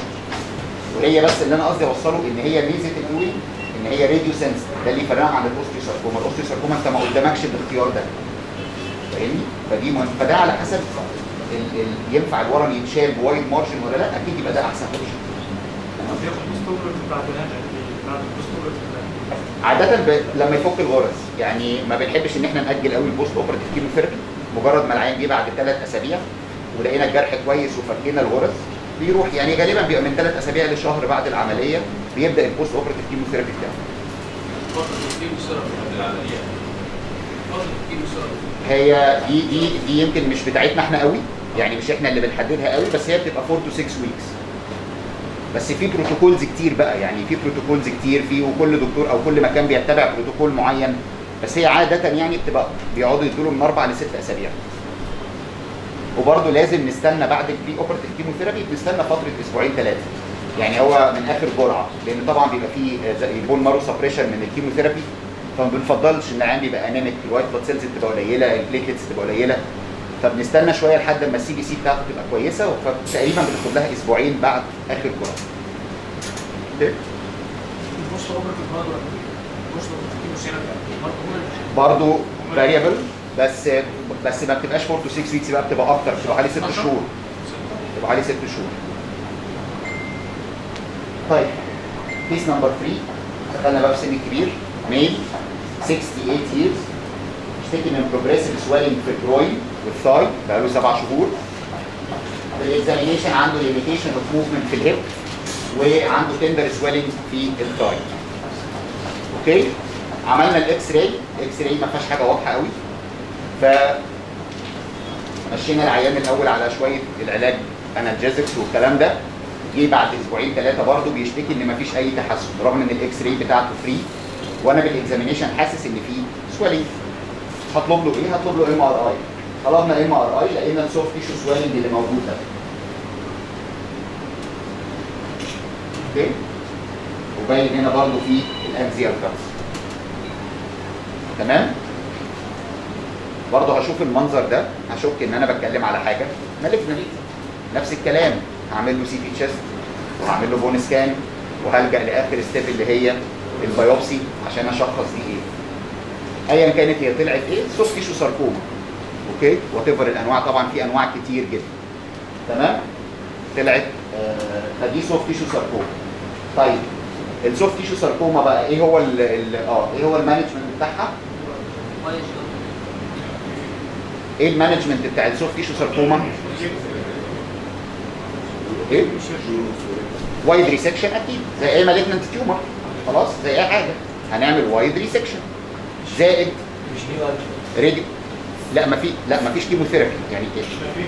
Speaker 13: وهي بس اللي انا قصدي اوصله ان هي ميزه الاوي ان هي راديو سنس، ده اللي يفرقها عن الاوستيوساركوما. الاوستيوساركوما انت ما قدامكش الاختيار ده. فاهمني؟ فدي مهم. فده على حسب ال ال ينفع الورم يتشال بوايد مارجن ولا لا، اكيد يبقى ده احسن اوبشن.
Speaker 2: بياخد بوست اوبراتيف بعد بعد البوست اوبراتيف
Speaker 13: عادة ب... لما يفك الغرز، يعني ما بنحبش ان احنا نأجل قوي البوست اوبراتيف كيموثيرابي. مجرد ما العين جه بعد ثلاث اسابيع ولقينا الجرح كويس وفكينا الغرز بيروح، يعني غالبا بيبقى من ثلاث اسابيع لشهر بعد العمليه بيبدا البوست اوبراتيف كيموثيرابي بتاعه. هي دي دي دي يمكن مش بتاعتنا احنا قوي، يعني مش احنا اللي بنحددها قوي، بس هي بتبقى أربعة تو ستة ويكس. بس في بروتوكولز كتير بقى، يعني في بروتوكولز كتير في، وكل دكتور او كل مكان بيتبع بروتوكول معين، بس هي عاده يعني بتبقى بيقعدوا يدوا من اربع لست اسابيع. وبرده لازم نستنى بعد البري اوبرتيف كيموثيرابي، بنستنى فتره اسبوعين ثلاثه. يعني هو من اخر جرعه، لان طبعا بيبقى فيه زي بون مارو سبريشن من الكيموثيرابي، فما بنفضلش ان العيان بيبقى انيميك، الوايت بلاد سيلز بتبقى قليله، البليتلتس تبقى قليله، فبنستنى شويه لحد ما السي بي سي بتاعته تبقى كويسه، فتقريبا بتاخد لها اسبوعين بعد اخر جرعه. اوكي؟ برضه فاريبل، بس بس ما بتبقاش أربعة تو ستة ويكس بقى، بتبقى اكتر، بتبقى حوالي ست شهور. بتبقى حوالي ست شهور. طيب كيس نمبر ثلاثة، دخلنا بقى في سن كبير، ميل ثمانية وستين years، اشتكي من بروجريسيف سويلنج في الجروين والثاي بقى له سبع شهور. الاكزامينيشن عنده ليميتيشن اوف موفمنت في الهيب، وعنده تندر سويلنج في الثاي. اوكي؟ عملنا الاكس راي، الاكس راي ما فيهاش حاجه واضحه قوي، ف مشينا العيان الاول على شويه العلاج انالجيزكس والكلام ده. جه بعد اسبوعين ثلاثه برضه بيشتكي ان ما فيش اي تحسن، رغم ان الاكس راي بتاعته فري، وانا بالاكزامينيشن حاسس ان في سويلنج. هطلب له ايه؟ هطلب له ام ار اي. طلبنا ام ار اي، لقينا السوفت تيشو سويلنج اللي موجود ده. اوكي؟ وباين هنا برضه في الاكزيال كارس. تمام؟ برضه هشوف المنظر ده، هشك ان انا بتكلم على حاجه مالجنت. نفس الكلام، هعمل له سي تي تشيست، وهعمل له بون سكان، وهلجا لاخر ستيب اللي هي البيوبسي عشان اشخص دي ايه. ايا كانت هي طلعت ايه، سوفت تيشو ساركوما. اوكي؟ وات ايفر الانواع، طبعا في انواع كتير جدا. تمام؟ طلعت آه فدي سوفت تيشو ساركوما. طيب السوفت تيشو ساركوما بقى ايه هو ال اه ايه هو المانجمنت بتاعها؟ ايه المانجمنت بتاع السوفت تيشو ساركوما؟ ايه؟ وايد ريسكشن اكيد، زي اي مالجنت تيومر، خلاص زي اي حاجه هنعمل وايد ريسكشن، زائد ريدي. لا ما في لا ما فيش كيموثيرابي، يعني ايه؟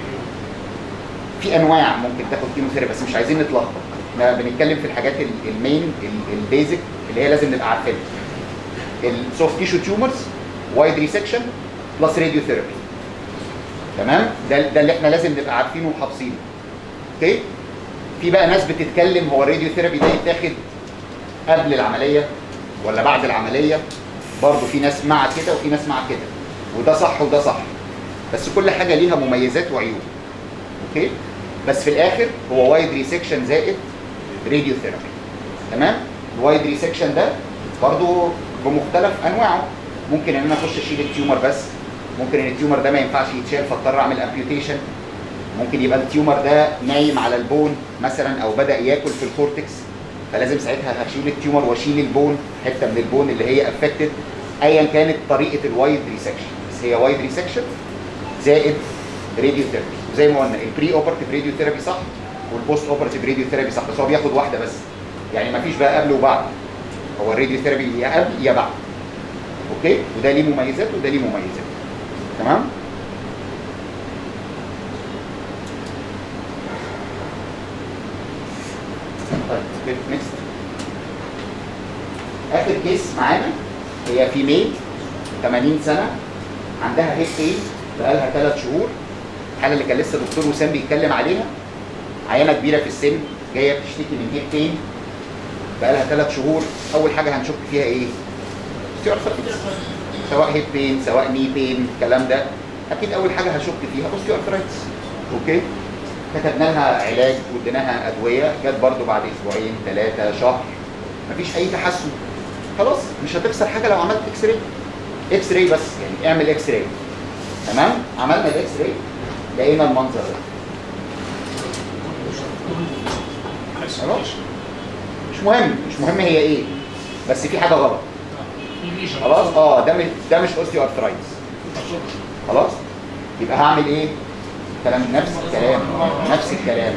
Speaker 13: في انواع ممكن تاخد كيموثيرابي، بس مش عايزين نتلخبط، احنا بنتكلم في الحاجات المين البيزك اللي هي لازم نبقى عارفينها. السوفت تيشو تيومرز وايد ريسكشن بلس راديو ثيرابي. تمام؟ ده ده اللي احنا لازم نبقى عارفينه وحافظينه. اوكي؟ في بقى ناس بتتكلم هو الراديو ثيرابي ده يتاخد قبل العمليه ولا بعد العمليه؟ برضه في ناس مع كده وفي ناس مع كده، وده صح وده صح، بس كل حاجه ليها مميزات وعيوب. اوكي؟ بس في الاخر هو وايد ريسكشن زائد راديو ثيرابي. تمام؟ الوايد ريسكشن ده برضه بمختلف انواعه، ممكن ان انا اخش اشيل التيومر بس، ممكن ان التيومر ده ما ينفعش يتشال فاضطر اعمل امبيوتيشن، ممكن يبقى التيومر ده نايم على البون مثلا او بدا ياكل في الكورتكس، فلازم ساعتها هشيل التيومر واشيل البون، حته من البون اللي هي افكتد. ايا كانت طريقه الوايد ريسكشن، بس هي وايد ريسكشن زائد راديو ثيرابي. زي ما قلنا البري اوبرتيف راديو ثيرابي صح، والبوست اوبرتيف راديو ثيرابي صح، بس هو بياخد واحده بس، يعني ما فيش بقى قبل وبعد، هو الراديو ثيرابي يا قبل يا بعد. اوكي؟ وده ليه مميزات وده ليه مميزات. تمام؟ طيب نكست. اخر كيس معانا هي فيميل ثمانين سنه، عندها هيب بين بقالها ثلاث شهور. الحاله اللي كان لسه دكتور وسام بيتكلم عليها، عيانه كبيره في السن جايه بتشتكي من هيب بين بقالها ثلاث شهور. اول حاجه هنشك فيها ايه؟ سواء هيب بين سواء ني بين الكلام ده، اكيد اول حاجه هشك فيها اوستيو ارثرايتس. اوكي؟ كتبنا لها علاج واديناها ادويه، جت برده بعد اسبوعين ثلاثه شهر مفيش اي تحسن. خلاص مش هتخسر حاجه لو عملت اكس راي، اكس راي بس، يعني اعمل اكس راي. تمام؟ عملنا الاكس راي لقينا المنظر ده. خلاص مش مهم مش مهم هي ايه، بس في حاجه غلط. خلاص اه ده مش ده مش اوستيو ارثرايتس. خلاص يبقى هعمل ايه؟ كلام نفس الكلام نفس الكلام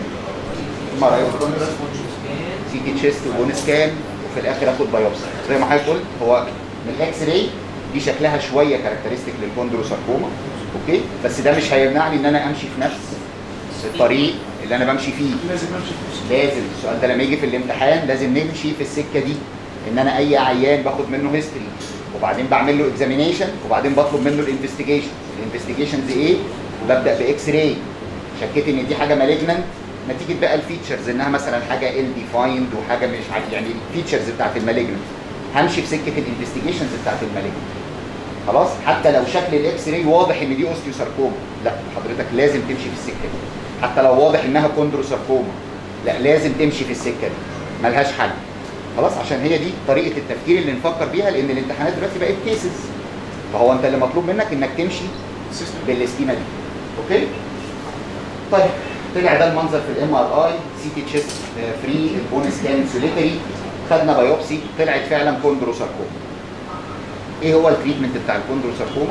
Speaker 13: سي تي تشيست وبون سكان، وفي الاخر اخد بايوبسي. زي ما حضرتك قلت هو من الاكس راي دي شكلها شويه كاركترستيك للكوندروساركوما، اوكي؟ بس ده مش هيمنعني ان انا امشي في نفس الطريق اللي انا بمشي فيه.
Speaker 2: لازم امشي في
Speaker 13: لازم السؤال ده لما يجي في الامتحان لازم نمشي في السكه دي، ان انا اي عيان باخد منه هيستوري وبعدين بعمل له اكزامينيشن وبعدين بطلب منه الانفستيجيشن. الانفستيجيشنز ايه؟ ببدا باكس راي، شكيت ان دي حاجه مالجننت نتيجه بقى الفيتشرز انها مثلا حاجه ال ديفايند وحاجه مش عارف يعني الفيتشرز بتاعت المالجننت، همشي في سكه الانفستيجيشنز بتاعت المالجننت. خلاص؟ حتى لو شكل الاكس راي واضح ان دي اوستيوساركوما، لا حضرتك لازم تمشي في السكه دي. حتى لو واضح انها كوندروساركوما، لا لازم تمشي في السكه دي، ملهاش حل. خلاص؟ عشان هي دي طريقه التفكير اللي نفكر بيها، لان الامتحانات دلوقتي بقت كيسز، فهو انت اللي مطلوب منك انك تمشي بالسكيما دي. اوكي؟ طيب طلع ده المنظر في الام ار اي، سي تي تشيست فري، البون سكان سوليتري، خدنا بايوبسي طلعت فعلا كوندروساركوما. ايه هو التريتمنت بتاع الكوندروساركوما؟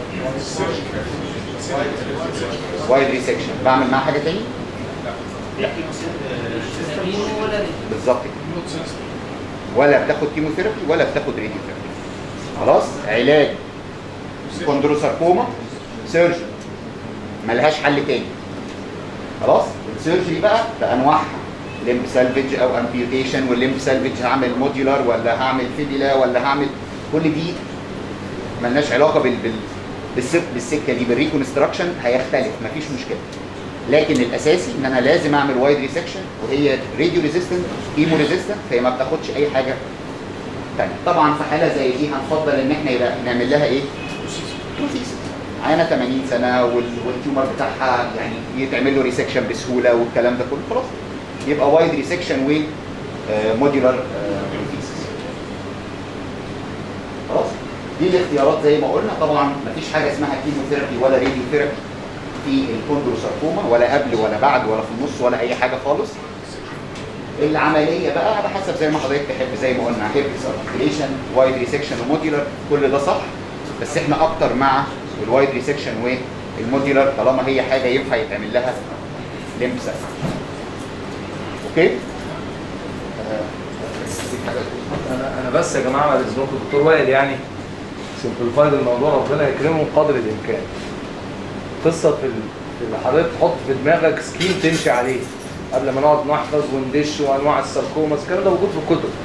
Speaker 13: وايد ريسكشن. بعمل معاه حاجه تاني؟ لا بالظبط كده، ولا بتاخد كيموثيرابي ولا بتاخد راديو ثيرابي. خلاص؟ علاج كوندروساركوما سيرجري، ملهاش حل تاني. خلاص؟ السيرجري بقى بانواعها، لمب سالفج او امبيوتيشن، واللمب سالفج هعمل موديولار ولا هعمل فيبيلا ولا هعمل، كل دي ملناش علاقه بال بالسك بالسكه دي. بالريكونستراكشن هيختلف مفيش مشكله، لكن الاساسي ان انا لازم اعمل وايد ريسكشن، وهي راديو ريزيستنت كيمو ريزيستنت، فهي ما بتاخدش اي حاجه ثانيه. طبعا في حاله زي دي هنفضل ان احنا يبقى نعمل لها ايه؟ بروثيسيس. عينه ثمانين سنه والتيومر بتاعها يعني يتعمل له ريسكشن بسهوله والكلام ده كله، خلاص يبقى وايد ريسكشن و موديولار بروثيسيس. خلاص؟ دي الاختيارات زي ما قلنا. طبعا مفيش حاجه اسمها كيموثيرابي ولا راديو ثيرابي في الكوندروساركوما، ولا قبل ولا بعد ولا في النص ولا اي حاجه خالص. العمليه بقى على حسب زي ما حضرتك تحب، زي ما قلنا هيبكس ارتكيوليشن، وايد ريسكشن وموديولار، كل ده صح، بس احنا اكتر مع الوايد ريسكشن والموديولار طالما هي حاجه ينفع يتعمل لها لمب سيل. اوكي؟
Speaker 9: انا انا بس يا جماعه بعد اذنكم دكتور وائل يعني سمبليفايد الموضوع، ربنا يكرمه قدر الامكان. قصه في اللي حضرتك تحط في دماغك سكيم تمشي عليه قبل ما نقعد نحفظ وندش وانواع الساركوماس، الكلام ده موجود في الكتب.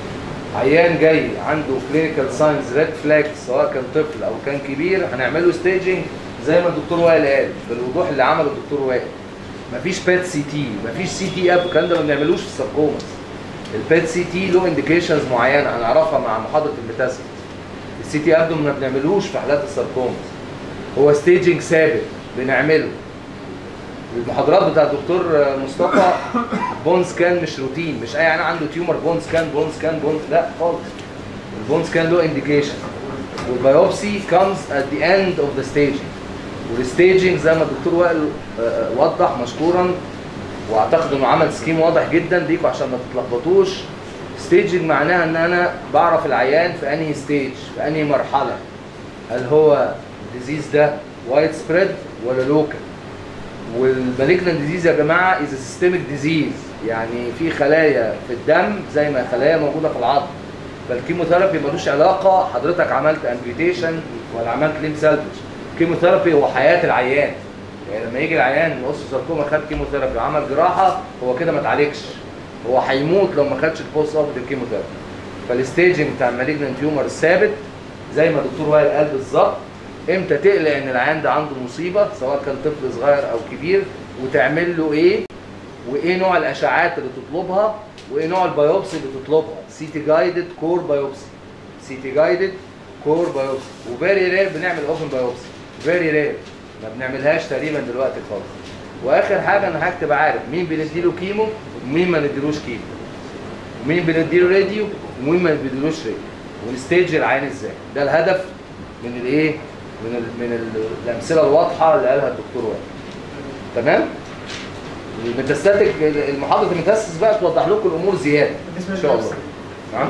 Speaker 9: عيان جاي عنده كلينيكال ساينز ريد فلاجز سواء كان طفل او كان كبير، هنعمل له ستيجنج زي ما الدكتور وائل قال بالوضوح اللي عمله الدكتور وائل. مفيش بيت سي تي، مفيش سي تي اب، الكلام ده ما بنعملوش في الساركوماس. البيت سي تي له انديكيشنز معينه هنعرفها مع محاضره الميتاسيس. السي تي اب ده ما بنعملوش في حالات الساركوماس، هو ستيجنج ثابت بنعمله. المحاضرات بتاع الدكتور مصطفى بون سكان مش روتين، مش اي عيان عنده تيومر بون سكان بون سكان بون، لا خالص. البون سكان له انديكيشن، والبيوبسي كامز ات ذا اند اوف ذا ستيجنج. والستيجنج زي ما الدكتور وائل وضح مشكورا، واعتقد انه عمل سكيم واضح جدا ليكم عشان ما تتلخبطوش. ستيجنج معناها ان انا بعرف العيان في انهي ستيج، في انهي مرحله، هل هو الديزيز ده وايد سبريد ولا لوكال. والمالجنان ديزيز يا جماعه از سيستميك ديزيز، يعني في خلايا في الدم زي ما خلايا موجوده في العظم، فالكيموثيرابي ملوش علاقه حضرتك عملت امبيوتيشن ولا عملت ليم سالفج. الكيموثيرابي هو حياه العيان، يعني لما يجي العيان من اوستيوساركوما خد كيموثيرابي وعمل جراحه، هو كده ما اتعالجش، هو هيموت لو ما خدش البوست اوف الكيموثيرابي. فالستيجنج بتاع المالجنان تيومر ثابت زي ما الدكتور وائل قال بالظبط. امتى تقلق ان العيان ده عنده مصيبه سواء كان طفل صغير او كبير، وتعمل له ايه، وايه نوع الاشعاعات اللي تطلبها، وايه نوع البيوبسي اللي تطلبها. سي تي جايدد كور بايوبسي، سي تي جايدد كور بايوبسي، وفيري رير بنعمل اوبن بايوبسي، فيري رير ما بنعملهاش تقريبا دلوقتي خالص. واخر حاجه انا هكتب عارف مين بنديله كيمو ومين ما نديلوش كيمو، ومين بنديله راديو ومين ما بنديلوش راديو، ونستيج العين ازاي. ده الهدف من الايه؟ من ال من ال الامثله الواضحه اللي قالها الدكتور وائل. تمام؟ الميتاستاتيك المحاضره الميتاسيس بقى توضح لكم الامور زياده ان شاء الله. نعم؟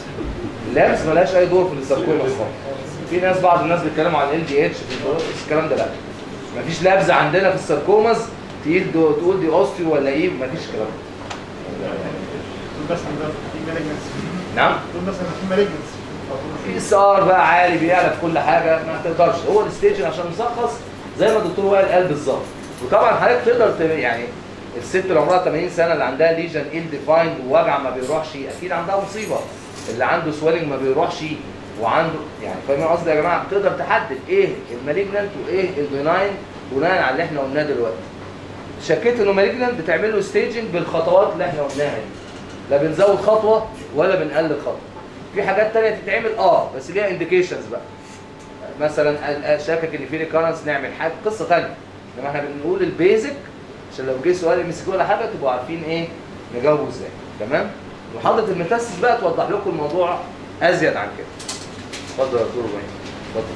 Speaker 9: اللابس ملهاش اي دور في الساركوما خالص. في ناس بعض الناس بيتكلموا عن ال دي اتش في الكلام ده، لا مفيش لابس عندنا في الساركوماس تقول دي اوستيو ولا ايه، مفيش الكلام ده.
Speaker 11: دول بس عندنا في مالجنس.
Speaker 9: نعم؟
Speaker 11: دول بس في مالجنس.
Speaker 9: بي اس ار بقى عالي بيعلى في كل حاجه ما تقدرش. هو الستيجن عشان مشخص زي ما الدكتور وائل قال بالظبط. وطبعا حضرتك تقدر يعني الست اللي عمرها ثمانين سنه اللي عندها ليجن ال ديفايند ووجع ما بيروحش اكيد عندها مصيبه. اللي عنده سويلنج ما بيروحش وعنده يعني فاهمين قصدي يا جماعه؟ بتقدر تحدد ايه المالجنانت وايه البناين بناء على اللي احنا قلناه دلوقتي. شكيت انه مالجنانت بتعمل له ستيجنج بالخطوات اللي احنا قلناها دي. لا بنزود خطوه ولا بنقلل خطوه. في حاجات ثانيه تتعمل اه بس ليها انديكيشنز بقى. مثلا شاكك ان في ريكارنس نعمل حاجه قصه ثانيه. انما احنا بنقول البيزك عشان لو جه سؤال ام سي كيو ولا حاجه تبقوا عارفين ايه نجاوبه ازاي. تمام؟ محاضره الميتاسيس بقى توضح لكم الموضوع ازيد عن كده. اتفضل يا دكتور ابراهيم. اتفضل.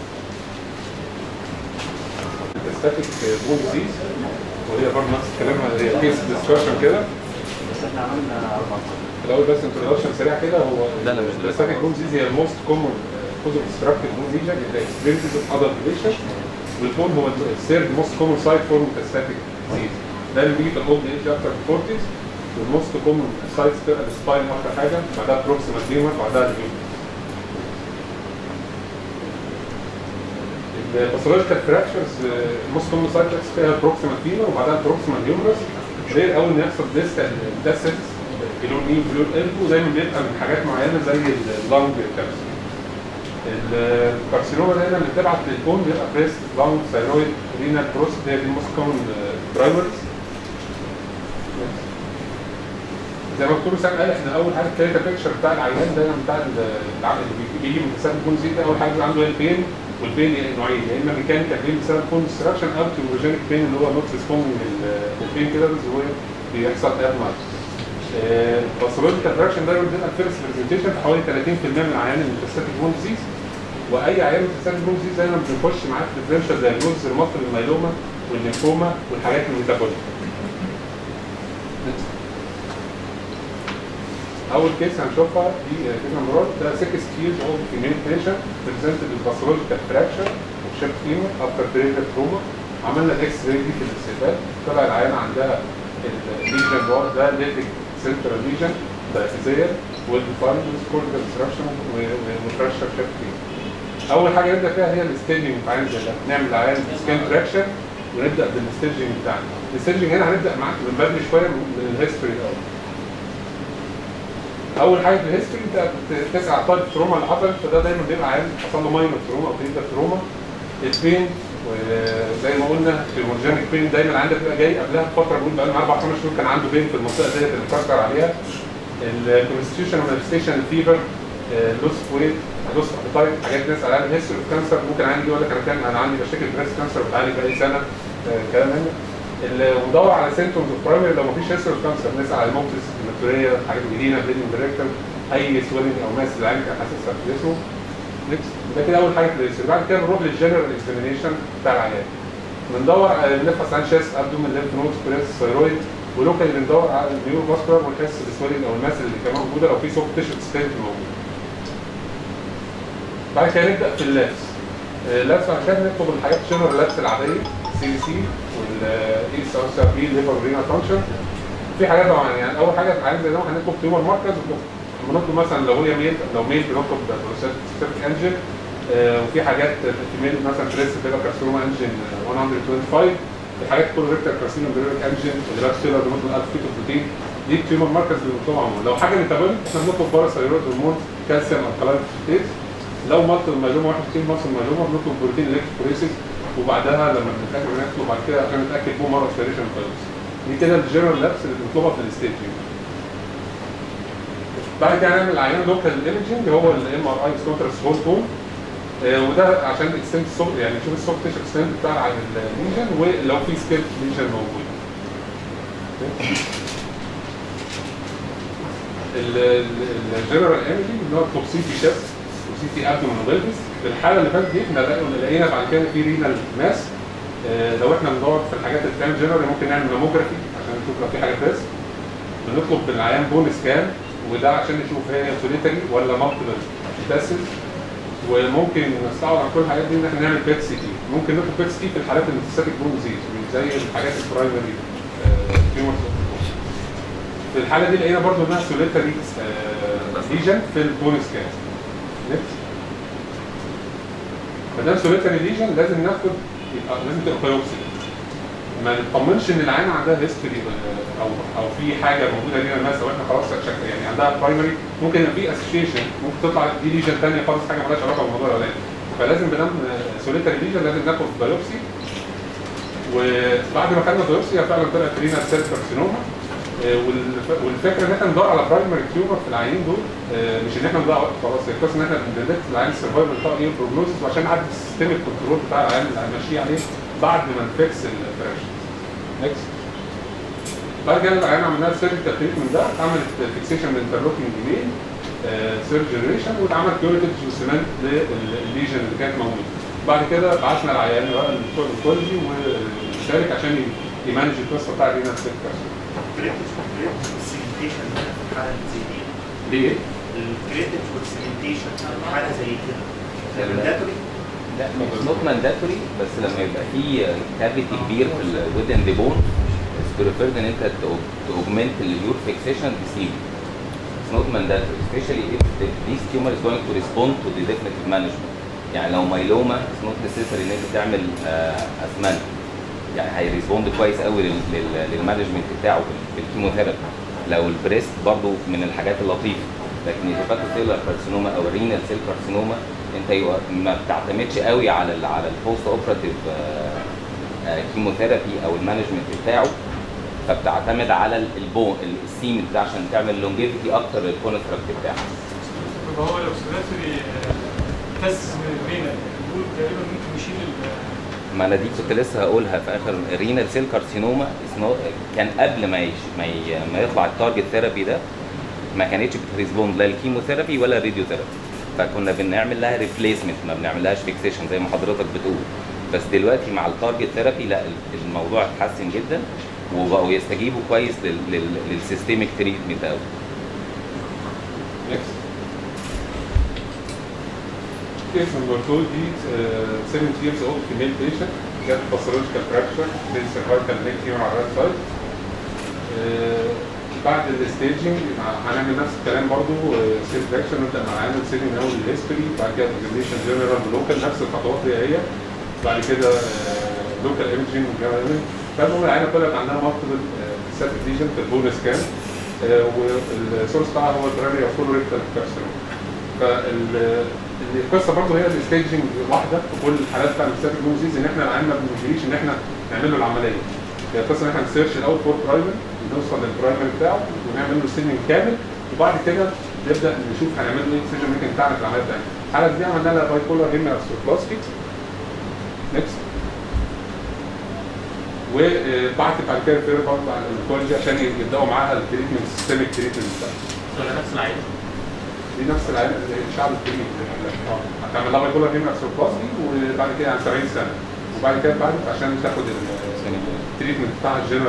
Speaker 6: الستاتيك بون ديزيز وهي برضه نفس الكلام هي كيس ديسكشن كده.
Speaker 10: بس احنا عملنا اربع
Speaker 6: الاول بس انترودكشن سريع كده. هو الستاتيك بون ديزيز هي الموست كومن كوز اوف ديستراكتيف بون ليجن ان ذا اكسبيرينسز اوف ادلت بيشنت. والبون هو الثيرد موست كومن سايت فور ميتاستاتيك ديزيز. ده اللي بيجي في الاولد ايج اكتر من فورتيز. والموست كومن سايتس بتبقى السباين اكتر حاجه، بعدها بروكسيمال فيمر، بعدها الفيمر. الباثولوجيكال فراكشرز الموست كومن سايتس فيها البروكسيمال فيمر وبعدها البروكسيمال هيومرس. غير اول ان يحصل ديستال داسيتس كيلون ني وكيلون البو دايما بيبقى من حاجات معينه زي اللانج كابس. الكارسينوما هنا اللي بتبعت للبون بيبقى بريست، لانج، ثايرويد، رينال، بروست. هي دي الموست كومن درايفرز. زي ما الدكتور سام قال احنا اول حاجه الكلينيكال بيكتشر بتاع العيان دايما بتاع اللي بيجي من بسبب بون زي ده اول حاجه عنده هي البين. والبين نوعين، يا اما ميكانيكال بين بسبب بون ديستراكشن او تيوروجينيك بين اللي هو نوت ريسبوندنج للبين كيلرز اللي هو بيحصل ادمار. باثولوجيكال فراكشن ده بيبقى الفيرست برزنتيشن في حوالي ثلاثين بالمية من العيان اللي ميتاستاتيك بون ديزيز. واي عيان ميتاستاتيك بون ديزيز دايما بنخش معاه في ديفرنشال دايجنوز المصل الميلوما والليمفوما والحاجات الميتابوليك. اول كيس هنشوفها دي كيس مراد. ده ستة years old female patient presented with pathological fracture of shaft femur after peritoneal trauma. عملنا الاكس راي دي في الاستقبال، طلع العيانه عندها الليجن ده ليتك سنترال ليجن دايفيزيال والديفايند كورتيكال ديستراكشن وفراكشر شافت فيمر. اول حاجه نبدا فيها هي الستيجنج بتاع العيان زي ده، نعمل العيان سكان تراكشن ونبدا بالستيجنج بتاعنا. الستيجنج هنا هنبدا معاك من بدري شويه من الهيستوري الاول. اول حاجه في الهيستوري انت بتسعى طالب التروما اللي حصلت، فده دايما بيبقى عيان حصل له ماينر تروما او بريدر تروما. البين وزي ما قلنا الهيمورجينيك بين دايما عندك بيبقى جاي قبلها بفتره، بقول بقى لنا اربع خمس شهور كان عنده بين في المنطقه ديت اللي بفكر عليها. الكونستيوشن مانيفستيشن فيفر، لوس ويت، لوس ابيتايت، حاجات نسال عليها. الهيستوري اوف كانسر ممكن عندي يقول لك انا كان انا عندي مشاكل بريست كانسر بتعالج بقالي سنه كلام هنا. وندور على سيمتومز اوف برايمري لو مفيش هيستوري اوف كانسر نسال على الموكسيس، الماتوريه، حاجات جديده، بليدنج دايركتور، اي سويلنج او ماس اللي عندك حاسسها في جسمه. نكست ده كده اول حاجه في الهيستوري. بعد كده بنروح للجنرال اكزامينيشن بتاع العيان. بندور بنفحص عن شيست، ابدومين، ليمف نودز، بريس، ثايرويد. ولوكال بندور على النيورو فاسكولار ونحس بالسويلنج او الماس اللي كمان موجوده لو في سوفت تيشو ستينت موجود. بعد كده نبدا في اللابس. اللابس عشان نكتب الحاجات الجنرال لابس العاديه سي بي سي والاي اس ار سي ار بي ليفر رينا فانكشن. في حاجات طبعا يعني اول حاجه عايز زي ده هنطلب تيومر ماركرز. بنطلب مثلا لو هي ميل لو ميل بنطلب بروستاتيك انجن. آه وفي حاجات في ميل مثلا بريس بيبقى كارسينوما انجن مية وخمسة وعشرين. الحاجات كولوريكتال كارسينوما بيبقى انجن اللي بقى سيلر بنطلب ألف فيتو بروتين. دي التيومر ماركرز اللي بنطلبها عموما. لو حاجه ميتابوليك احنا بنطلب باراثايرويد هرمون، كالسيوم، الكلاين فوسفاتيز. لو مالتي مايلوما واحد وستين مالتي مايلوما بنطلب بروتين الكتروفوريسيس. وبعدها لما بنتاكد بنطلب بعد كده عشان نتاكد بو مره اسبيريشن كويس. دي كده الجنرال لابس اللي بنطلبها في الستيجنج. بعد كده هنعمل العيان لوكال ايمجنج هو الام ار اي كونتراست هول تون. وده عشان اكستنت السوفت يعني نشوف السوفت تيشو اكستنت بتاع الليجن ولو في سكيل ليجن موجود. الجنرال ايمجنج اللي هو توكسيتي شيست، توكسيتي ابدومين وبلفس. في الحاله اللي فاتت دي احنا لقينا بعد كده في رينال ماس. لو احنا بندور في الحاجات اللي بتعمل جنرال ممكن نعمل ماموجرافي عشان نشوف لو في حاجه بريس. بنطلب بالعيان بون سكان وده عشان نشوف هي سوليتري ولا مالتيبل ميتاسيس. وممكن نستعرض عن كل الحاجات دي ان احنا نعمل بيت سي تي. ممكن ناخد بيت سي تي في الحالات اللي ميتاستاتيك بون ديزيز زي الحاجات البرايمري تيومرز. في الحاله دي لقينا برضو انها سوليتري ليجن في البون سكان. ما دام سوليتري ليجن لازم ناخد يبقى لازم تبقى بايوبسي. ما نطمنش ان العيان عندها هيستوري او او في حاجه موجوده لينا الناس او احنا خلاص شكل يعني عندها برايمري ممكن يبقى في اسوشيشن ممكن تطلع دي ليجن ثانيه خالص حاجه مالهاش علاقه بالموضوع الاولاني. فلازم بدام سوليتري ليجن لازم ناخد بايوبسي. وبعد ما خدنا بايوبسي فعلا طلعت رينا سيل كارسينوما. والفكره ان احنا ندور على برايمري تيومر في العيانين دول مش ان احنا نضيع وقت خلاص، القصه ان احنا بنديتكت العيان السرفايفل بتاعه ايه البروجنوسيس وعشان نعدي السيستم الكنترول بتاع العيان اللي هنمشيه عليه بعد ما نفكس الفراكشن. نكست. بعد كده العيان عملنا سيرجيكال تريتمنت ده اتعملت فيكسيشن من انترلوكينج جيمين سيرجريشن واتعمل كيوريتيف سيمنت للليجن اللي كانت موجوده. بعد كده بعتنا العيان بقى للدكتور اونكولوجي وشارك عشان يمانج القصه بتاع رينا سيل كارسينوما.
Speaker 7: السيجمنتيشن في حاله زي دي
Speaker 6: ليه؟
Speaker 7: الكريتيف والسيجمنتيشن في حاله زي كده مانداتوري؟
Speaker 15: لا مش نوت مانداتوري، بس لما يبقى في كافيتي كبير في الودن دي بون بريفيرد ان انت توجمنت اليور فيكسيشن بسيم. It's not mandatory, especially if the, this tumor is going to respond to the definitive management. يعني لو مايلوما it's not necessary ان انت تعمل اسمنت. يعني هيريسبوند كويس قوي للمانجمنت بتاعه بالكيموثيرابي. لو البريست برضو من الحاجات اللطيفه، لكن الهيباتوسيلر كارسينوما او الرينال سيل كارسينوما انت ما بتعتمدش قوي على ال على البوست اوبراتيف كيموثيرابي او المانجمنت بتاعه، فبتعتمد على البون السيم ده عشان تعمل لونجيفيتي اكتر للكونستراكت بتاعه.
Speaker 2: طب هو لو سيلاتري تس من الرينال نقول تقريبا ممكن يشيل
Speaker 15: ما انا دي كنت لسه هقولها في اخر الرينال سيل كارسينوما كان قبل ما يش... ما, ي... ما يطلع التارجت ثيرابي ده ما كانتش بتريسبوند لا الكيموثيرابي ولا الراديوثيرابي، فكنا بنعمل لها ريبليسمنت ما بنعملهاش فيكسيشن زي ما حضرتك بتقول. بس دلوقتي مع التارجت ثيرابي لا الموضوع اتحسن جدا وبقوا يستجيبوا كويس لل... لل... للسيستميك تريتمنت قوي.
Speaker 6: Case number two is uh, seventy years old female patient got pathological fracture in cervical neck tumor على الرايت سايد. بعد الستيجنج هنعمل نفس الكلام برضه سيل فراكشن نبدا مع عامل سيلين اول الهيستوري بعد كده اكزامينشن جنرال ولوكال نفس الخطوات هي هي بعد كده لوكال ايمجنج وجنرال ايمجنج. فالمهم العينه طلعت عندها مالتيبل سيرفيس ليجن في البون سكان والسورس بتاعها هو البرامي فول ريكتال كارسينوما. فال القصه برضه هي الستيجنج واحده في كل الحالات بتاع المستشفى الجوزيز ان احنا العيان ما بنجريش ان احنا نعمل له العمليه. هي القصه ان احنا نسيرش الاول فور برايمر نوصل للبرايمر بتاعه ونعمل له سيلينج كامل وبعد كده نبدا نشوف هنعمل له ايه ديسيجن ممكن بتاعنا في العمليه الثانيه. الحاله دي عملنا لها باي بولار هيمي ارثروبلاستي. نكست. وبعت بعد كده فير برضه على الكولجي عشان يبداوا معاها التريتمنت سيستميك تريتمنت بتاعها.
Speaker 10: ولا نفس العيان؟
Speaker 6: دي نفس العيان الشعب الكريم اه هتعمل لها بايبولار هيمي ارثروبلاستي وبعد كده عن سبعين سنه وبعد كده بعد عشان تاخد التريتمنت بتاع الجنرال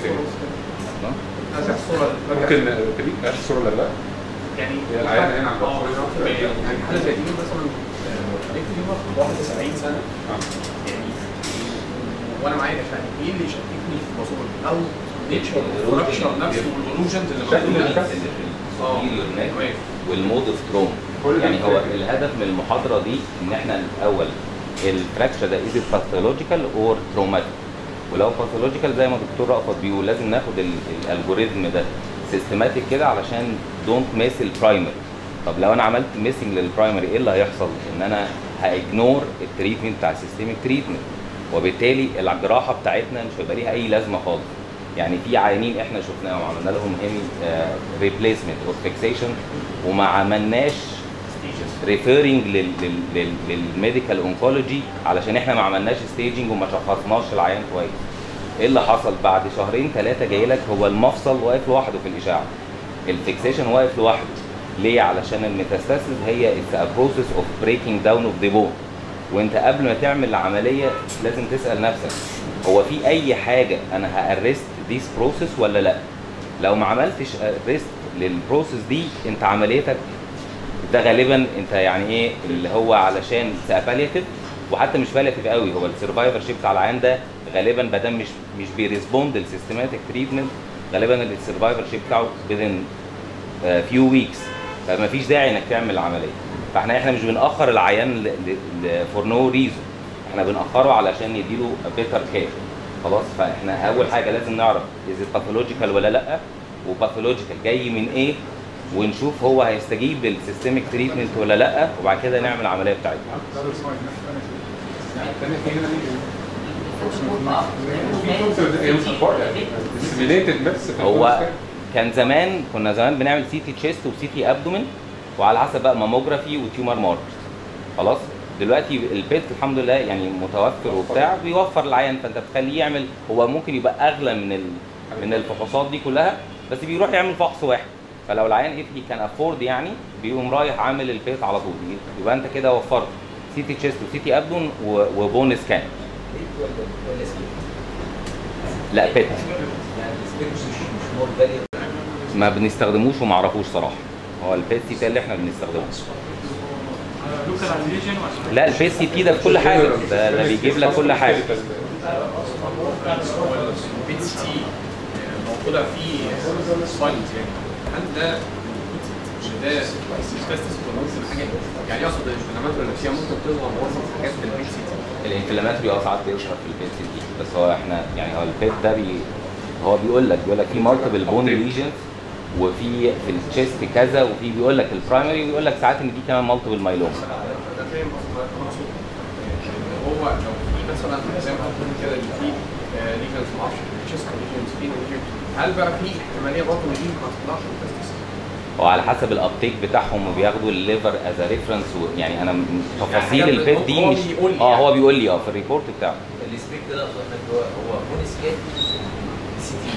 Speaker 6: ممكن تريك اخر الصوره ولا لا؟
Speaker 10: يعني
Speaker 6: هي العيان هنا عندها صوره
Speaker 3: يعني حاله زي دي مثلا خليك تجيبها واحد وسبعين سنه يعني وانا معايا يعني ايه اللي يشككني في الموضوع او نيتشر الفراكشر نفسه والاولوجنز اللي موجوده
Speaker 15: والمود اوف تروم. يعني هو الهدف من المحاضره دي ان احنا الاول الفراكشر ده از باثولوجيكال اور تروماتيك، ولو باثولوجيكال زي ما الدكتور رأفت بيقول لازم ناخد الالجوريزم ده سيستماتيك كده علشان دونت ميس البرايمري. طب لو انا عملت ميسنج للبرايمري ايه اللي هيحصل؟ ان انا هاجنور التريتمنت بتاع السيستميك تريتمنت وبالتالي الجراحه بتاعتنا مش هيبقى ليها اي لازمه خالص. يعني في عيانين احنا شفناهم وعملنا لهم هيمي ريبليسمنت اور فيكسيشن وما عملناش ريفيرنج للميديكال اونكولوجي علشان احنا ما عملناش ستيجنج وما شخصناش العيان كويس. ايه اللي حصل؟ بعد شهرين ثلاثه جاي لك هو المفصل واقف لوحده في الاشعه، الفيكسيشن واقف لوحده. ليه؟ علشان الميتاستاسيس هي اتس ا بروسيس اوف بريكنج داون اوف ذا بون، وانت قبل ما تعمل العمليه لازم تسال نفسك هو في اي حاجه انا هارست ذيس بروسيس ولا لا؟ لو ما عملتش ارست للبروسيس دي انت عمليتك ده غالبا انت يعني ايه اللي هو علشان بالياتيف، وحتى مش بالياتيف قوي، هو السرفايفر شيب بتاع العيان ده غالبا ما دام مش مش بيريسبوند للسيستماتيك تريتمنت غالبا السرفايفر شيب بتاعه within فيو ويكس، فما فيش داعي انك تعمل العمليه. فاحنا احنا مش بنأخر العيان فور نو ريزون، احنا بنأخره علشان نديله بيتر كير. خلاص، فاحنا اول حاجه لازم نعرف از باثولوجيكال ولا لا، وباثولوجيكال جاي من ايه، ونشوف هو هيستجيب للسيستميك تريتمنت ولا لا، وبعد كده نعمل العمليه بتاعتنا. هو كان زمان كنا زمان بنعمل سي تي تشيست وسي تي ابدومين، وعلى حسب بقى ماموجرافي وتيومر ماركرز. خلاص، دلوقتي البيت الحمد لله يعني متوفر وبتاع، بيوفر العيان، فانت بتخليه يعمل، هو ممكن يبقى اغلى من ال... من الفحوصات دي كلها، بس بيروح يعمل فحص واحد. فلو العيان اف هي كان افورد يعني بيقوم رايح عامل البيت على طول، يبقى انت كده وفرت سي تي تشيست وسي تي ابدون وبون سكان. لا بيت ما بنستخدموش وما اعرفوش صراحه، هو البيت سي تي اللي احنا بنستخدمه. لا البيت سي تي ده في كل حاجه، ده, ده بيجيب لك كل حاجه.
Speaker 3: البيت سي تي موجوده فيه ساينز، يعني هل ده مش ده سيستاتس ولا حاجه؟ يعني اقصد الانفلاماتوري النفسيه ممكن تظهر وسط حاجات في البيت سي تي.
Speaker 15: الانفلاماتوري اه ساعات بيظهر في البيت سي تي، بس هو احنا يعني هو البيت ده بي هو بيقول لك بيقول لك في مالتيبل بون ليجنز، وفي في التشيست كذا، وفي بيقول لك البرايمري، وبيقول لك ساعات ان دي كمان مالتيبل مايلوما.
Speaker 3: ده فاهم مقصود هو لو في مثلا زي ما قلت كده اللي فيه ليجنز ما اعرفش تشيست ليجنز فين، هل بقى في احتماليه برضه ان دي ما تطلعش من التستس؟
Speaker 15: وعلى حسب الابتيك بتاعهم، وبياخدوا الليفر از ريفرنس، يعني انا تفاصيل يعني البيت دي مش اه يعني. هو بيقول لي اه في الريبورت بتاعه
Speaker 16: السبيك ده هو هو بون سكان سي تي،